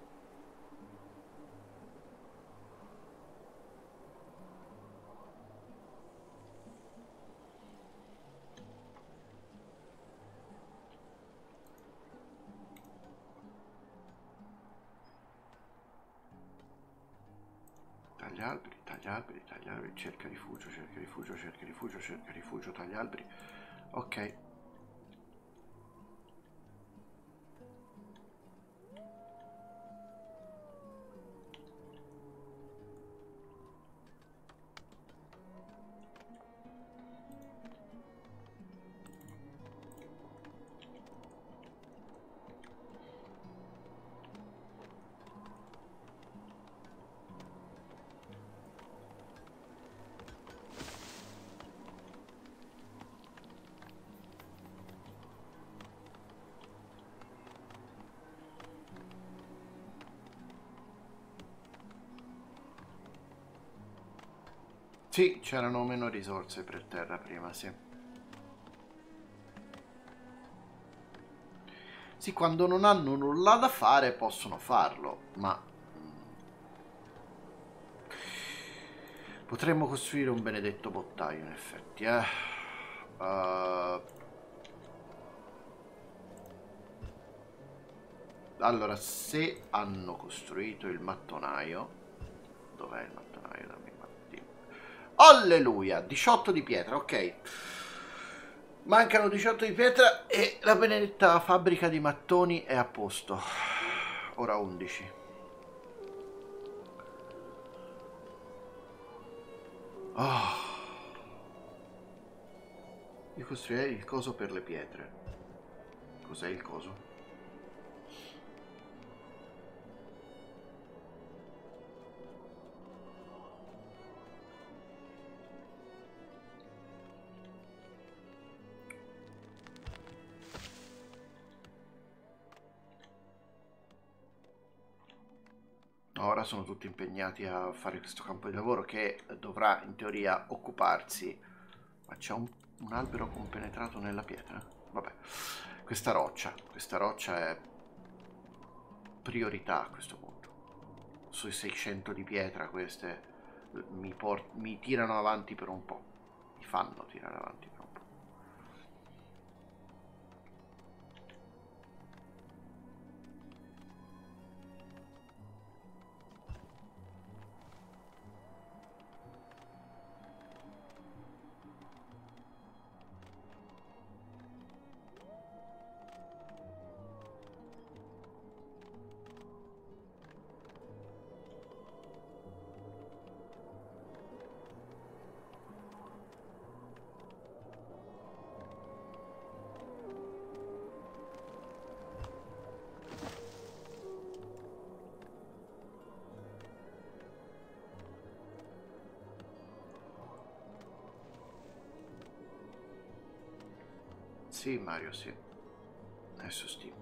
Taglia alberi, cerca rifugio, taglia alberi. Ok. Sì, c'erano meno risorse per terra prima, sì. Sì, quando non hanno nulla da fare possono farlo, ma potremmo costruire un benedetto bottaio in effetti, allora, se hanno costruito il mattonaio, dov'è il mattonaio? Alleluia, 18 di pietra, ok. Mancano 18 di pietra e la benedetta fabbrica di mattoni è a posto. Ora 11. Oh. Io costruirei il coso per le pietre. Cos'è il coso? Ora sono tutti impegnati a fare questo campo di lavoro che dovrà in teoria occuparsi. Ma c'è un albero compenetrato nella pietra? Vabbè, questa roccia è priorità a questo punto. Sui 600 di pietra queste mi tirano avanti per un po'. Mi fanno tirare avanti per un po'. Sì, Mario, sì. È su Steam.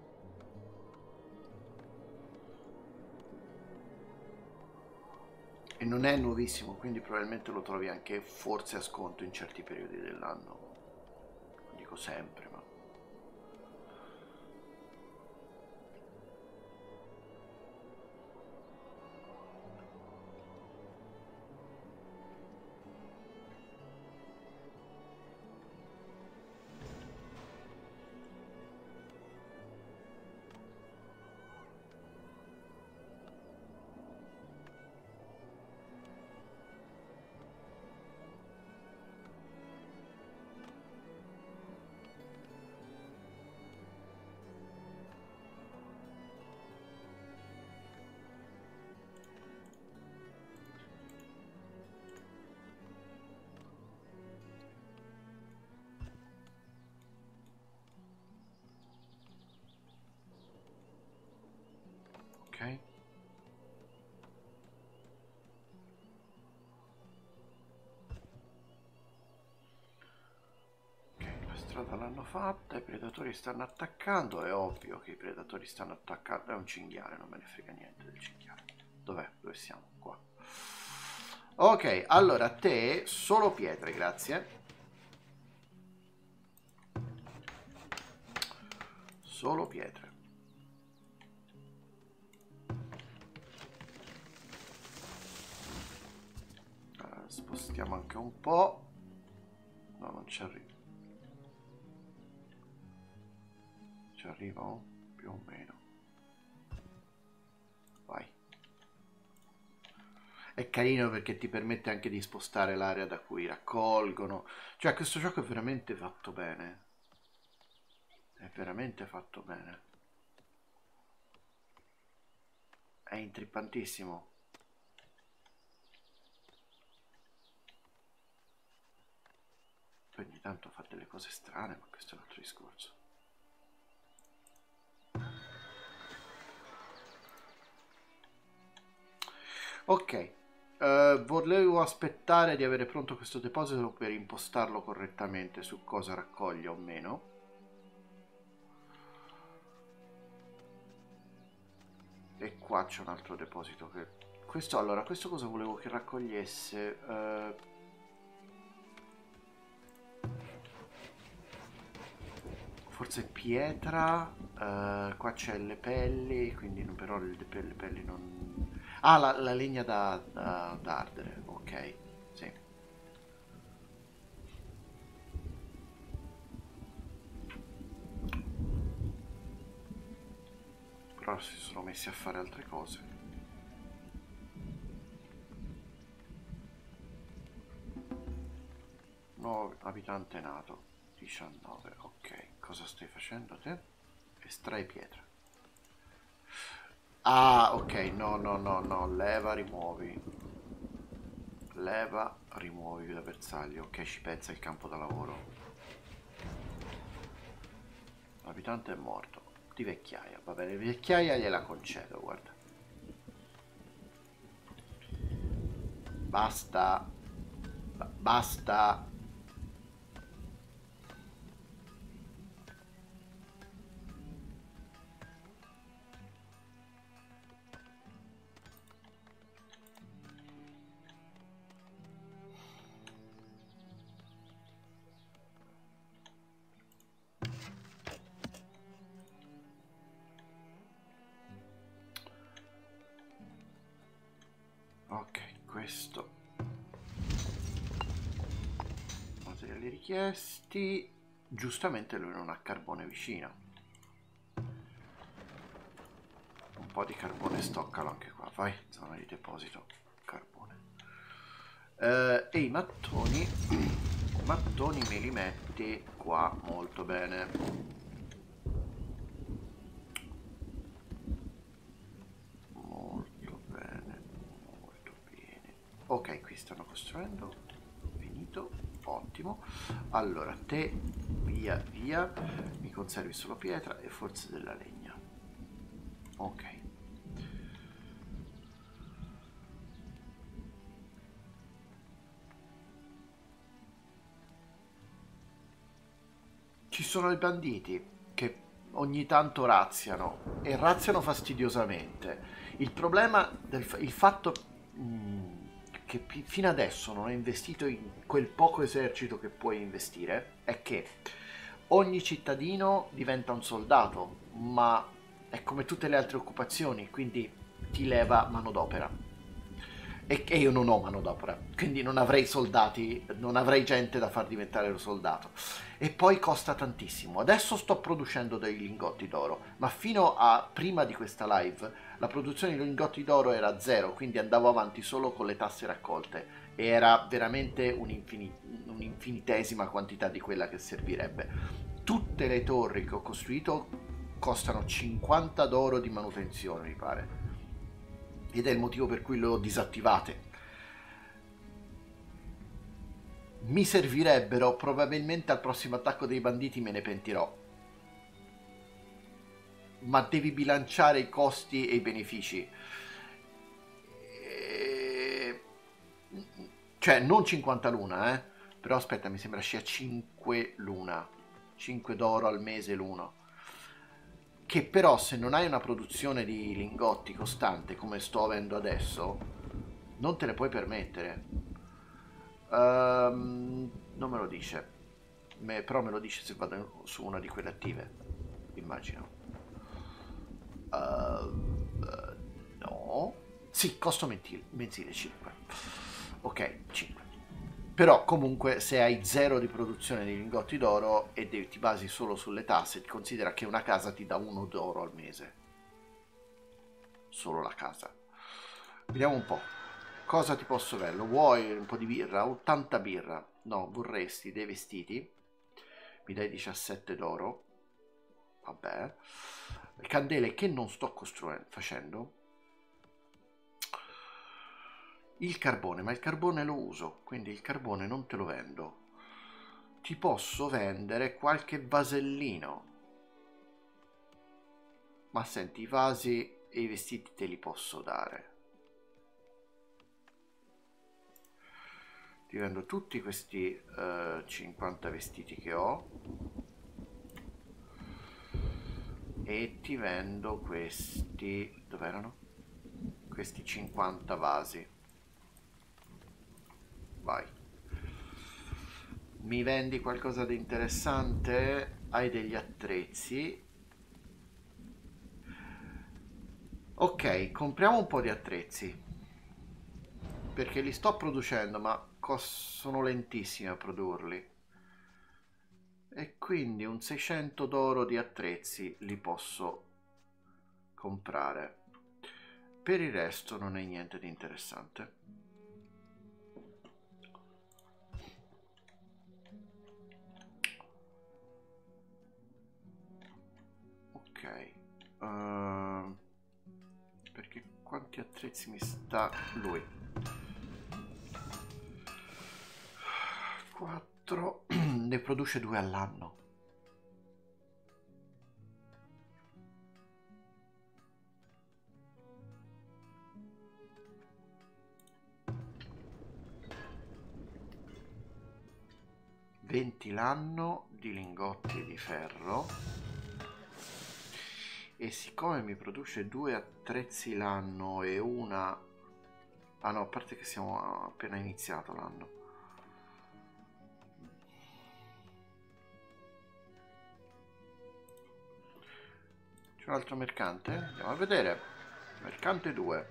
E non è nuovissimo, quindi probabilmente lo trovi anche forse a sconto in certi periodi dell'anno. Dico sempre, ma... cosa l'hanno fatta, i predatori stanno attaccando, è ovvio che i predatori stanno attaccando, è un cinghiale, non me ne frega niente del cinghiale. Dov'è? Dove siamo? Qua. Ok, allora te solo pietre, grazie. Solo pietre. Allora, spostiamo anche un po'. No, non ci arrivo. Ci arrivo? Più o meno. Vai. È carino perché ti permette anche di spostare l'area da cui raccolgono. Cioè, questo gioco è veramente fatto bene. È veramente fatto bene. È intrippantissimo. Poi ogni tanto fa delle cose strane, ma questo è un altro discorso. Ok, volevo aspettare di avere pronto questo deposito per impostarlo correttamente su cosa raccoglie o meno. E qua c'è un altro deposito che... Questo, allora, questo cosa volevo che raccogliesse? Forse pietra, qua c'è le pelli, quindi però le pelli non... Ah, la legna da ardere, ok, sì. Però si sono messi a fare altre cose. Nuovo abitante nato, 19, ok. Cosa stai facendo te? Estrai pietra. Ah, ok, no, no, no, no, leva, rimuovi. Leva, rimuovi da bersaglio. Ok, ci pensa il campo da lavoro. L'abitante è morto. Di vecchiaia, va bene, vecchiaia gliela concedo, guarda. Basta. Basta. Ok, questo. Materiali richiesti. Giustamente lui non ha carbone vicino. Un po' di carbone stoccalo anche qua, vai, zona di deposito, carbone. E i mattoni, mattoni me li metti qua, molto bene. Molto bene, molto bene. Ok, qui stanno costruendo, finito, ottimo. Allora, te via via, mi conservi solo pietra e forse della legna. Ok. Ci sono i banditi che ogni tanto razziano e razziano fastidiosamente. Il problema il fatto che fino adesso non hai investito in quel poco esercito che puoi investire è che ogni cittadino diventa un soldato, ma è come tutte le altre occupazioni, quindi ti leva manodopera. E io non ho manodopera, quindi non avrei soldati, non avrei gente da far diventare lo soldato. E poi costa tantissimo. Adesso sto producendo dei lingotti d'oro, ma fino a prima di questa live la produzione di lingotti d'oro era zero, quindi andavo avanti solo con le tasse raccolte e era veramente un'infinitesima quantità di quella che servirebbe. Tutte le torri che ho costruito costano 50 d'oro di manutenzione, mi pare. Ed è il motivo per cui le ho disattivate. Mi servirebbero, probabilmente al prossimo attacco dei banditi me ne pentirò. Ma devi bilanciare i costi e i benefici. Cioè, non 50 luna, però aspetta, mi sembra sia 5 luna. 5 d'oro al mese l'uno. Che però se non hai una produzione di lingotti costante come sto avendo adesso, non te ne puoi permettere. Non me lo dice, però me lo dice se vado su una di quelle attive, immagino. No. Sì, costo mensile 5. Ok, 5. Però comunque se hai 0 di produzione di lingotti d'oro e ti basi solo sulle tasse, ti considera che una casa ti dà 1 d'oro al mese. Solo la casa. Vediamo un po'. Cosa ti posso vendere? Vuoi un po' di birra? 80 birra. No, vorresti dei vestiti. Mi dai 17 d'oro. Vabbè. Candele che non sto facendo. Il carbone, ma il carbone lo uso, quindi il carbone non te lo vendo. Ti posso vendere qualche vasellino. Ma senti, i vasi e i vestiti te li posso dare. Ti vendo tutti questi 50 vestiti che ho. E ti vendo questi... dove erano? Questi 50 vasi. Vai. Mi vendi qualcosa di interessante? Hai degli attrezzi? Ok, compriamo un po' di attrezzi. Perché li sto producendo, ma sono lentissimi a produrli. E quindi un 600 d'oro di attrezzi li posso comprare. Per il resto non è niente di interessante. Ok. Perché quanti attrezzi mi sta lui? 4. Ne produce 2 all'anno. $20 l'anno di lingotti di ferro. E siccome mi produce 2 attrezzi l'anno e una... ah no, a parte che siamo appena iniziato l'anno. C'è un altro mercante? Andiamo a vedere. Mercante 2.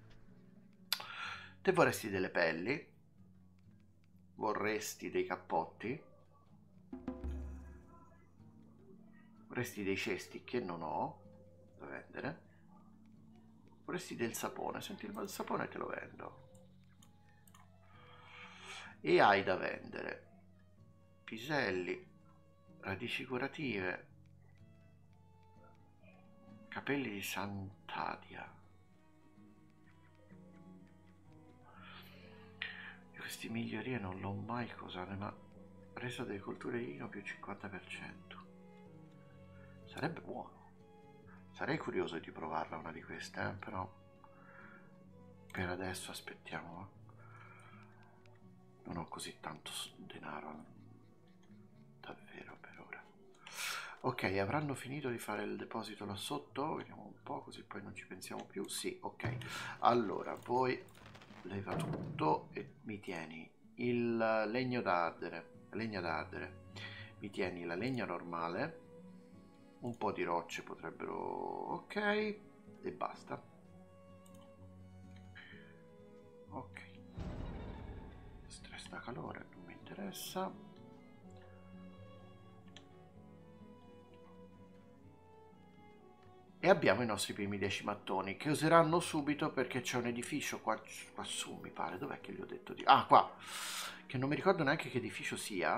Te vorresti delle pelli? Vorresti dei cappotti? Vorresti dei cesti che non ho da vendere? Vorresti del sapone? Senti, il sapone te lo vendo. E hai da vendere piselli, radici curative, capelli di Sant'Adia. Questi migliorie non l'ho mai cosane, ma resa delle colture di vino più 50%. Sarebbe buono. Sarei curioso di provarla una di queste, però per adesso aspettiamo. Non ho così tanto denaro, davvero per ora. Ok, avranno finito di fare il deposito là sotto? Vediamo un po', così poi non ci pensiamo più. Sì, ok. Allora, voi leva tutto e mi tieni il legno da ardere, legna da ardere. Mi tieni la legna normale, un po' di rocce potrebbero... ok, e basta. Ok. Stress da calore, non mi interessa. E abbiamo i nostri primi 10 mattoni che useranno subito perché c'è un edificio qua su, mi pare. Dov'è che gli ho detto di... ah, qua! Che non mi ricordo neanche che edificio sia.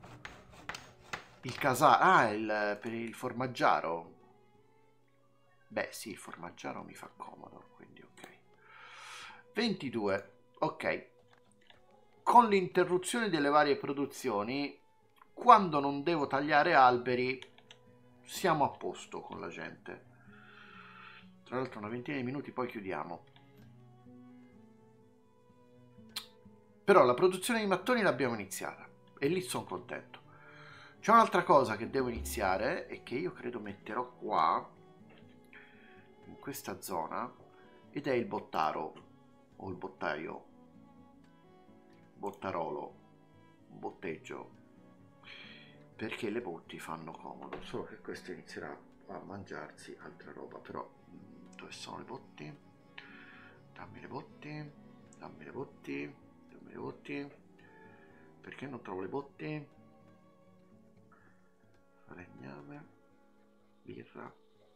Il per il formaggiaro. Beh, sì, il formaggiaro mi fa comodo, quindi ok. 22, ok. Con l'interruzione delle varie produzioni, quando non devo tagliare alberi, siamo a posto con la gente. Tra l'altro una ventina di minuti poi chiudiamo. Però la produzione di mattoni l'abbiamo iniziata e lì sono contento. C'è un'altra cosa che devo iniziare e che io credo metterò qua, in questa zona, ed è il bottaro, o il bottaio, bottarolo, botteggio, perché le botti fanno comodo, solo che questo inizierà a mangiarsi altra roba, però dove sono le botti? Dammi le botti, dammi le botti, dammi le botti, perché non trovo le botti? Falegname, birra.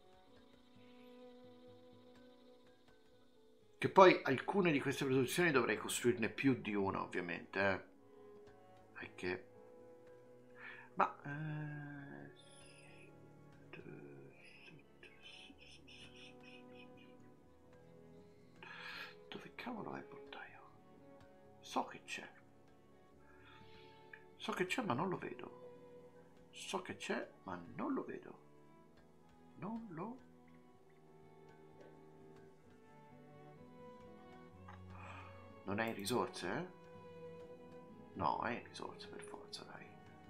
Che poi alcune di queste produzioni dovrei costruirne più di una, ovviamente, perché... Ma... dove cavolo è il bottaio? So che c'è. So che c'è, ma non lo vedo. So che c'è, ma non lo vedo. Non lo... Non è in risorse, eh? No, è in risorse per forza, dai.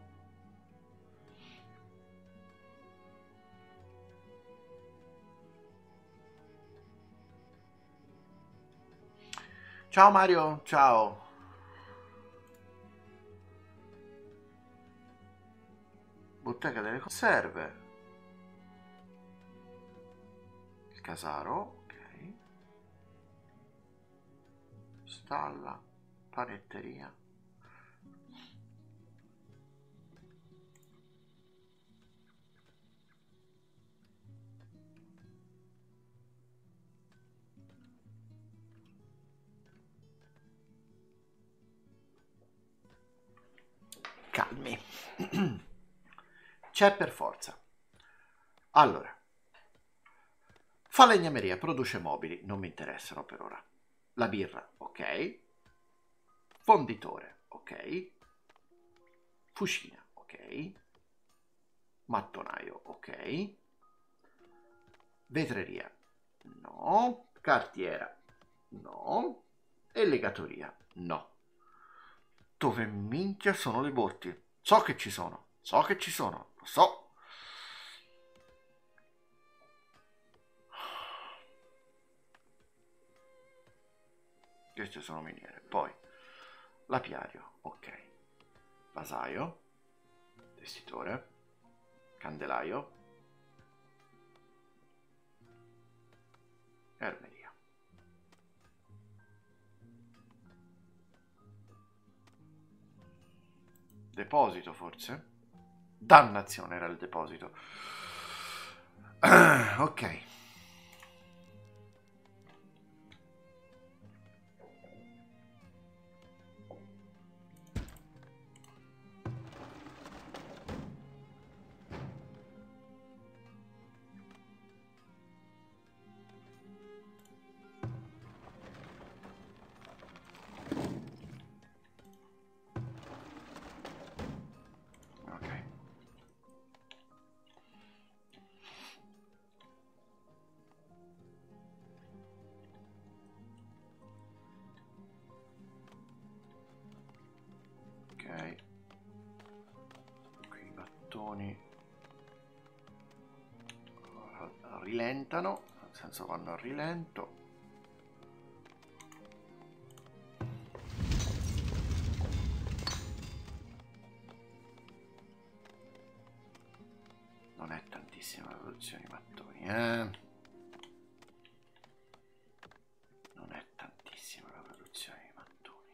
Ciao Mario, ciao. Bottega delle conserve. Il casaro, ok. Stalla, panetteria. Calmi. C'è per forza. Allora, falegnameria, produce mobili, non mi interessano per ora. La birra, ok. Fonditore, ok. Fucina, ok. Mattonaio, ok. Vetreria, no. Cartiera, no. E legatoria, no. Dove minchia sono le botti? So che ci sono, so che ci sono, lo so. Queste sono miniere. Poi, l'apiario, ok. Vasaio, testitore, candelaio, armeria. Deposito forse? Dannazione, era il deposito. Ok. Ok. Ok. Qui i mattoni rilentano, nel senso vanno a rilento. Non è tantissima la produzione di mattoni, Non è tantissima la produzione di mattoni.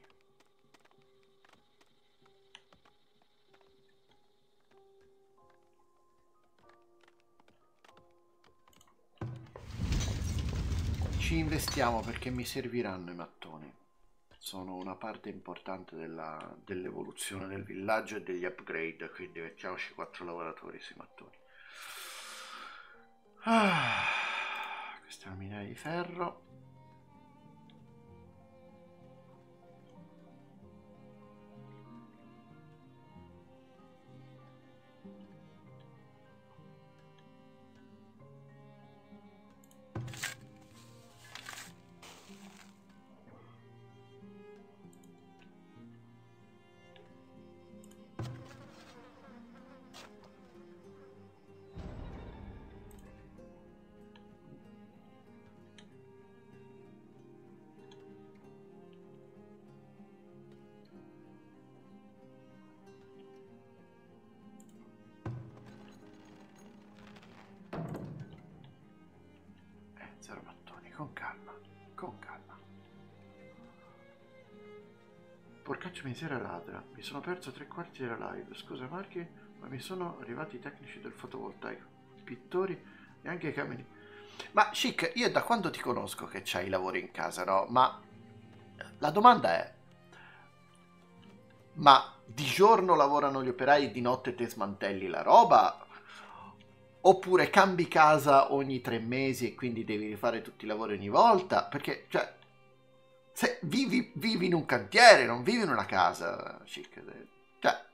Ci investiamo perché mi serviranno i mattoni. Sono una parte importante dell'evoluzione del villaggio e degli upgrade, quindi mettiamoci 4 lavoratori sui mattoni. Questa è una miniera di ferro. con calma, con calma. Porcaccio miseria ladra, mi sono perso 3/4 della live. Scusa Marchi, ma mi sono arrivati i tecnici del fotovoltaico, pittori e anche i camini. Ma Chic, io da quando ti conosco che c'hai i lavori in casa, no? Ma la domanda è, ma di giorno lavorano gli operai e di notte te smantelli la roba? Oppure cambi casa ogni 3 mesi e quindi devi rifare tutti i lavori ogni volta? Perché, cioè, se vivi in un cantiere, non vivi in una casa, Chic. Cioè,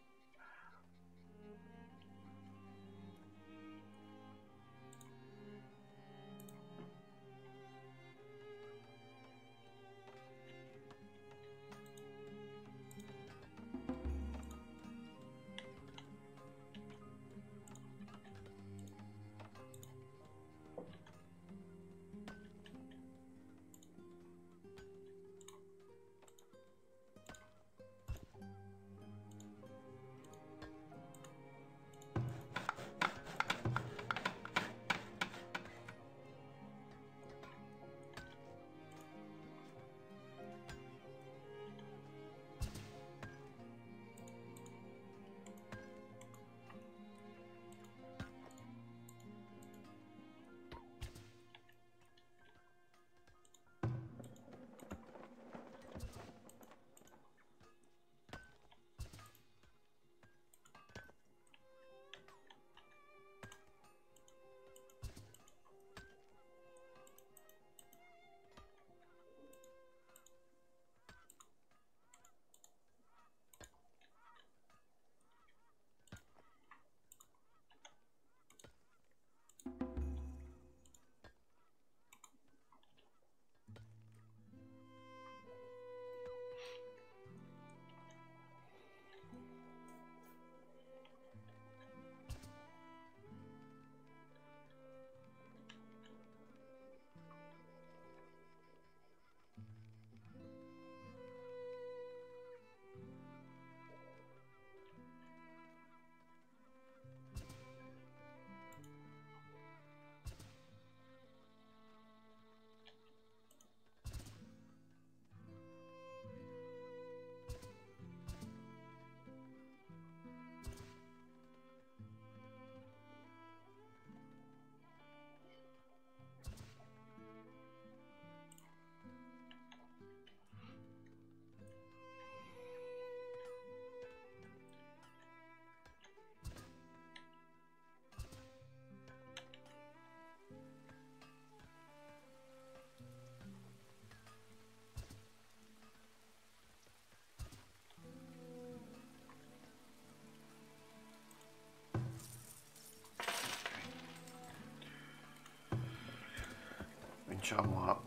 cominciamo a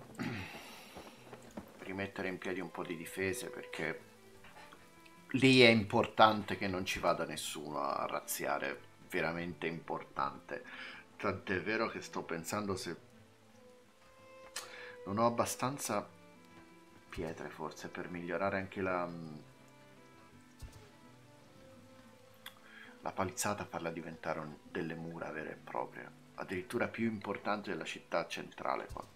rimettere in piedi un po' di difese, perché lì è importante che non ci vada nessuno a razziare, veramente importante. Tant'è vero che sto pensando se non ho abbastanza pietre forse per migliorare anche la palizzata, farla diventare delle mura vere e proprie, addirittura più importanti della città centrale qua.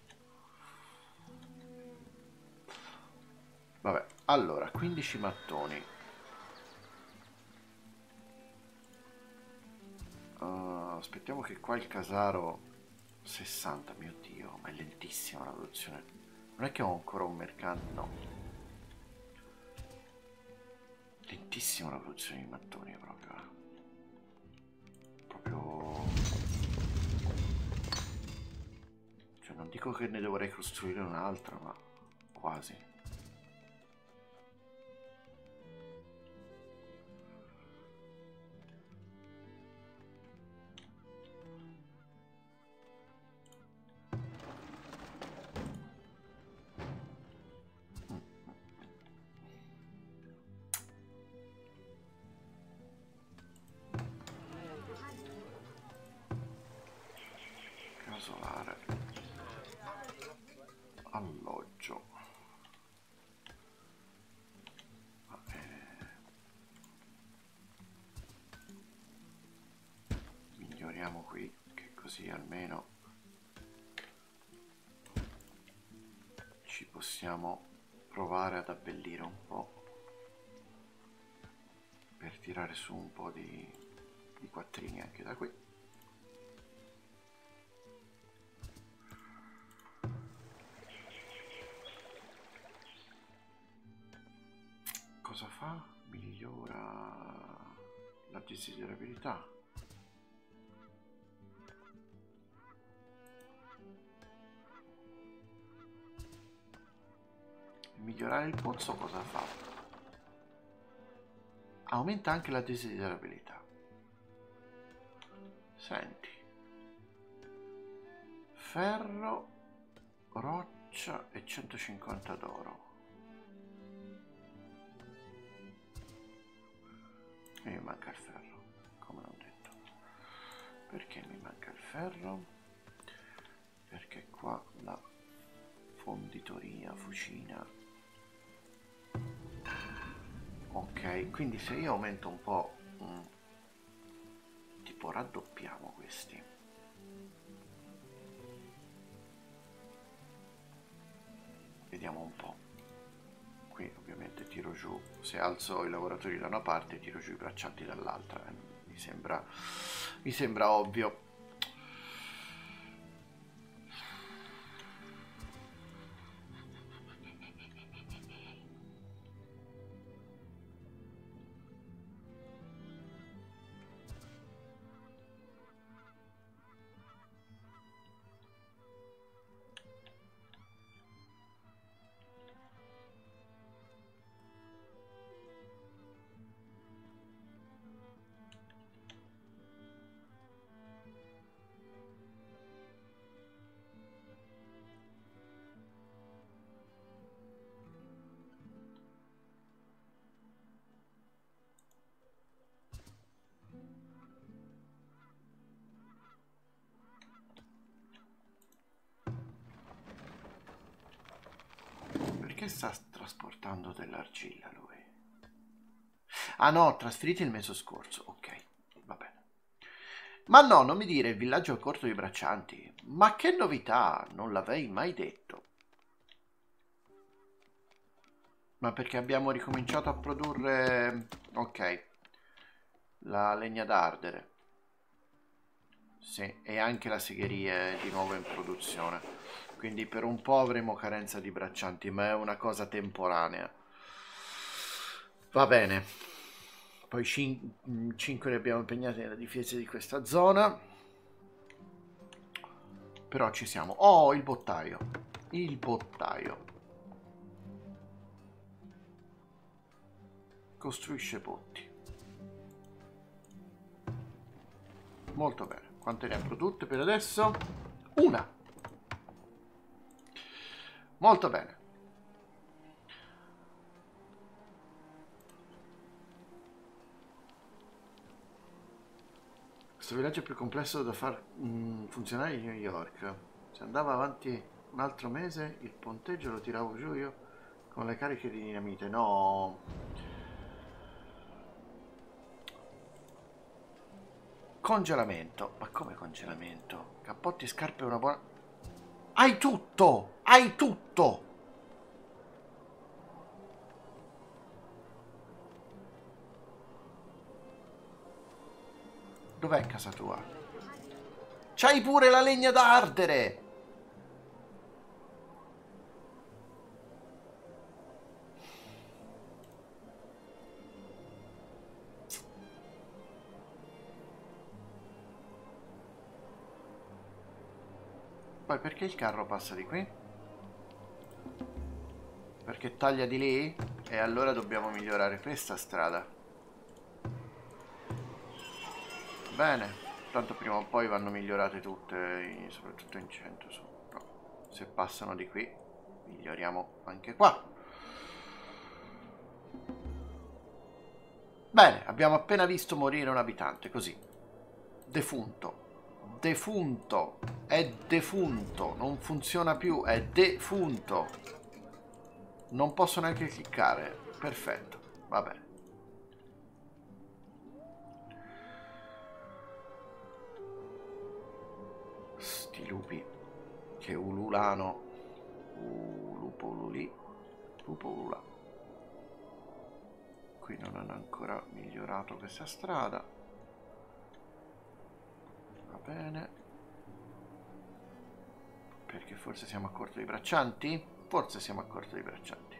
Vabbè, allora, 15 mattoni. Aspettiamo che qua il casaro 60, mio dio, ma è lentissima la produzione. Non è che ho ancora un mercante, no. Lentissima la produzione di mattoni, proprio. Proprio. Cioè, non dico che ne dovrei costruire un'altra, ma quasi. Casolare. Alloggio. Va bene. Miglioriamo qui, che così almeno possiamo provare ad abbellire un po' per tirare su un po' di quattrini anche da qui. Cosa fa? Migliora la desiderabilità. Migliorare il pozzo cosa fa? Aumenta anche la desiderabilità. Senti. Ferro, roccia e 150 d'oro. E mi manca il ferro, come ho detto. Perché mi manca il ferro? Perché qua la fonditoria, fucina. Ok, quindi se io aumento un po', tipo raddoppiamo questi. Vediamo un po'. Qui ovviamente tiro giù, se alzo i lavoratori da una parte tiro giù i braccianti dall'altra, mi sembra ovvio. Perché sta trasportando dell'argilla lui? Ah no, trasferite il mese scorso. Ok, va bene. Ma no, non mi dire il villaggio è corto di braccianti. Ma che novità, non l'avevi mai detto. Ma perché abbiamo ricominciato a produrre... Ok, la legna da ardere. Sì, e anche la segheria è di nuovo in produzione. Quindi per un po' avremo carenza di braccianti, ma è una cosa temporanea. Va bene. Poi 5 li abbiamo impegnati nella difesa di questa zona. Però ci siamo. Oh, il bottaio. Il bottaio. Costruisce botti. Molto bene. Quante ne ha prodotte per adesso? Una. Molto bene. Questo villaggio è più complesso da far funzionare di New York. Se andava avanti un altro mese, il ponteggio lo tiravo giù io con le cariche di dinamite. No. Congelamento. Ma come congelamento? Cappotti, scarpe e una buona... Hai tutto! Hai tutto! Dov'è casa tua? C'hai pure la legna da ardere! Poi perché il carro passa di qui? Perché taglia di lì? E allora dobbiamo migliorare questa strada. Bene, tanto prima o poi vanno migliorate tutte, soprattutto in centro. No, se passano di qui, miglioriamo anche qua. Bene, abbiamo appena visto morire un abitante, così. Defunto. Defunto. È defunto. Non funziona più, è defunto. Non posso neanche cliccare. Perfetto, va bene. Sti lupi che ululano. Pupoluli, Pupolula. Qui non hanno ancora migliorato questa strada. Va bene. Perché forse siamo a corto di braccianti? Forse siamo a corto di braccianti.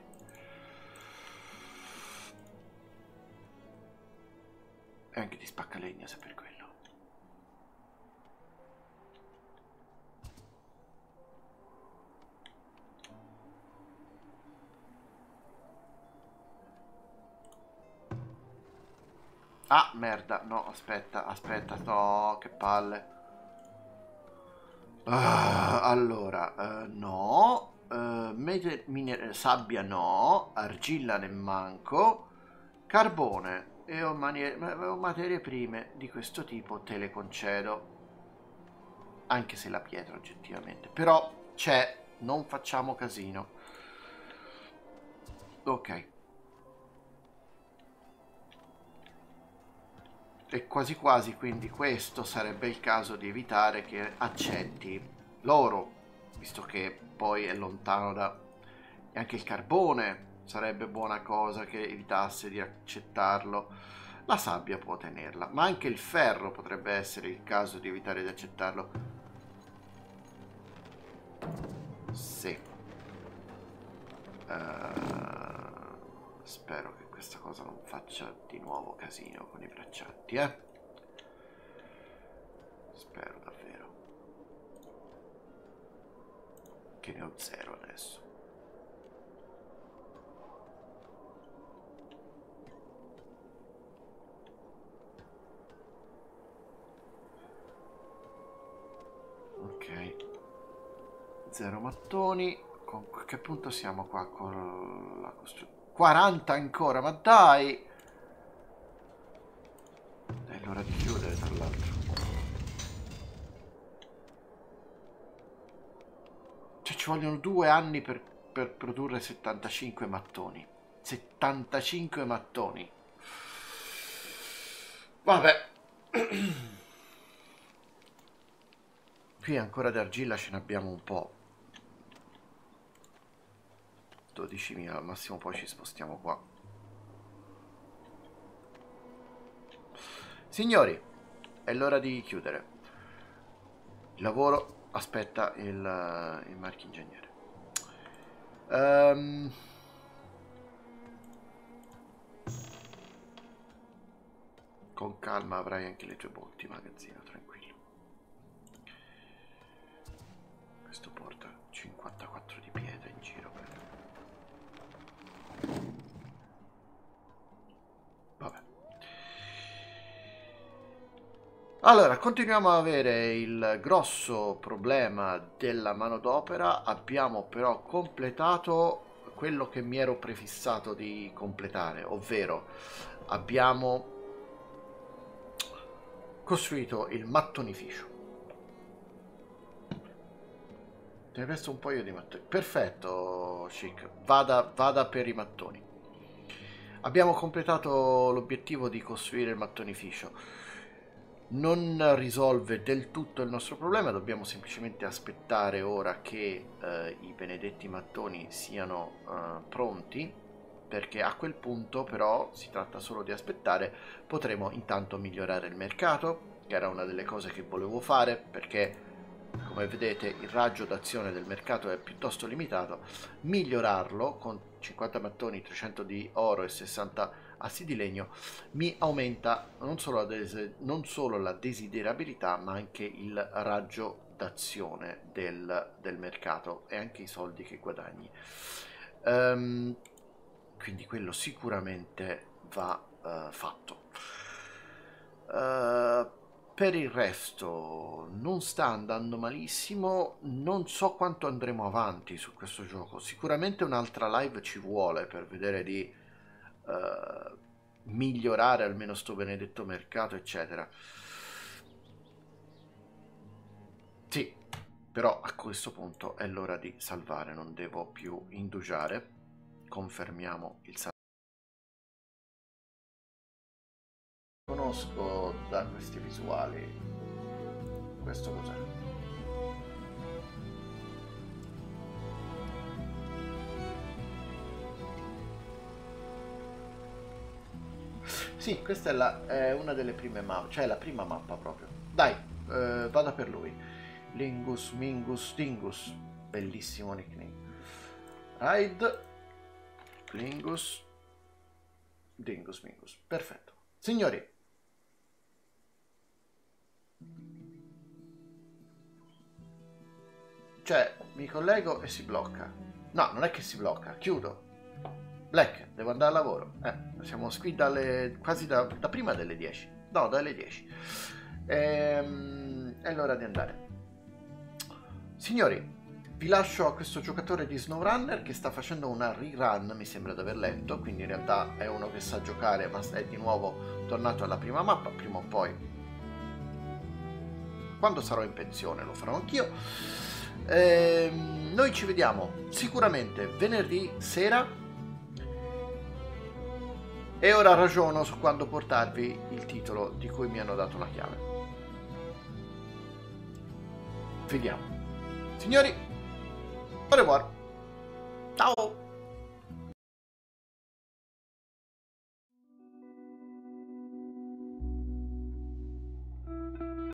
E anche di spaccalegna, se per quello. Ah, merda, no, aspetta, no, che palle. Allora, no, sabbia no, argilla ne manco, carbone e ho materie prime di questo tipo, te le concedo. Anche se la pietra oggettivamente, però c'è, non facciamo casino. Ok. E quasi quasi, quindi questo sarebbe il caso di evitare che accetti l'oro, visto che poi è lontano da... E anche il carbone sarebbe buona cosa che evitasse di accettarlo. La sabbia può tenerla, ma anche il ferro potrebbe essere il caso di evitare di accettarlo. Sì. Spero che questa cosa non faccia di nuovo casino con i braccianti, Spero davvero. Che ne ho 0 adesso. Ok. 0 mattoni. Con che punto siamo qua con la costruzione? 40 ancora, ma dai! È l'ora di chiudere, tra l'altro. Cioè ci vogliono 2 anni per produrre 75 mattoni. 75 mattoni. Vabbè. Qui ancora d'argilla ce ne abbiamo un po'. 12.000 al massimo, poi ci spostiamo qua. Signori, è l'ora di chiudere. Il lavoro aspetta il marchingegniere. Con calma avrai anche le tue botti, magazzino, tranquillo. Questo porta 54 di pietra in giro. Vabbè. Allora, continuiamo ad avere il grosso problema della manodopera. Abbiamo però completato quello che mi ero prefissato di completare, ovvero abbiamo costruito il mattonificio. Te ne resto un paio di mattoni. Perfetto, Chic. Vada per i mattoni. Abbiamo completato l'obiettivo di costruire il mattonificio. Non risolve del tutto il nostro problema, dobbiamo semplicemente aspettare ora che i benedetti mattoni siano pronti, perché a quel punto però si tratta solo di aspettare. Potremo intanto migliorare il mercato, che era una delle cose che volevo fare, perché come vedete il raggio d'azione del mercato è piuttosto limitato. Migliorarlo con 50 mattoni, 300 di oro e 60 assi di legno mi aumenta non solo la desiderabilità, ma anche il raggio d'azione del mercato e anche i soldi che guadagni. Quindi quello sicuramente va fatto. Per il resto non sta andando malissimo, non so quanto andremo avanti su questo gioco. Sicuramente un'altra live ci vuole per vedere di migliorare almeno sto benedetto mercato, eccetera. Sì, però a questo punto è l'ora di salvare, non devo più indugiare. Confermiamo il salto. Conosco da questi visuali. Questo cos'è? Sì, questa è una delle prime mappe, cioè la prima mappa proprio. Dai, vada per lui. Lingus, Mingus, Dingus. Bellissimo nickname. Ride, Lingus, Dingus, Mingus. Perfetto. Signori. Cioè, mi collego e si blocca. No, non è che si blocca, chiudo. Black, devo andare al lavoro. Siamo qui quasi da prima delle 10. No, dalle 10. È l'ora di andare. Signori, vi lascio a questo giocatore di SnowRunner che sta facendo una rerun, mi sembra di aver letto, quindi in realtà è uno che sa giocare, ma è di nuovo tornato alla prima mappa, prima o poi. Quando sarò in pensione lo farò anch'io. Noi ci vediamo sicuramente venerdì sera e ora ragiono su quando portarvi il titolo di cui mi hanno dato la chiave. Vediamo. Signori, au revoir. Ciao.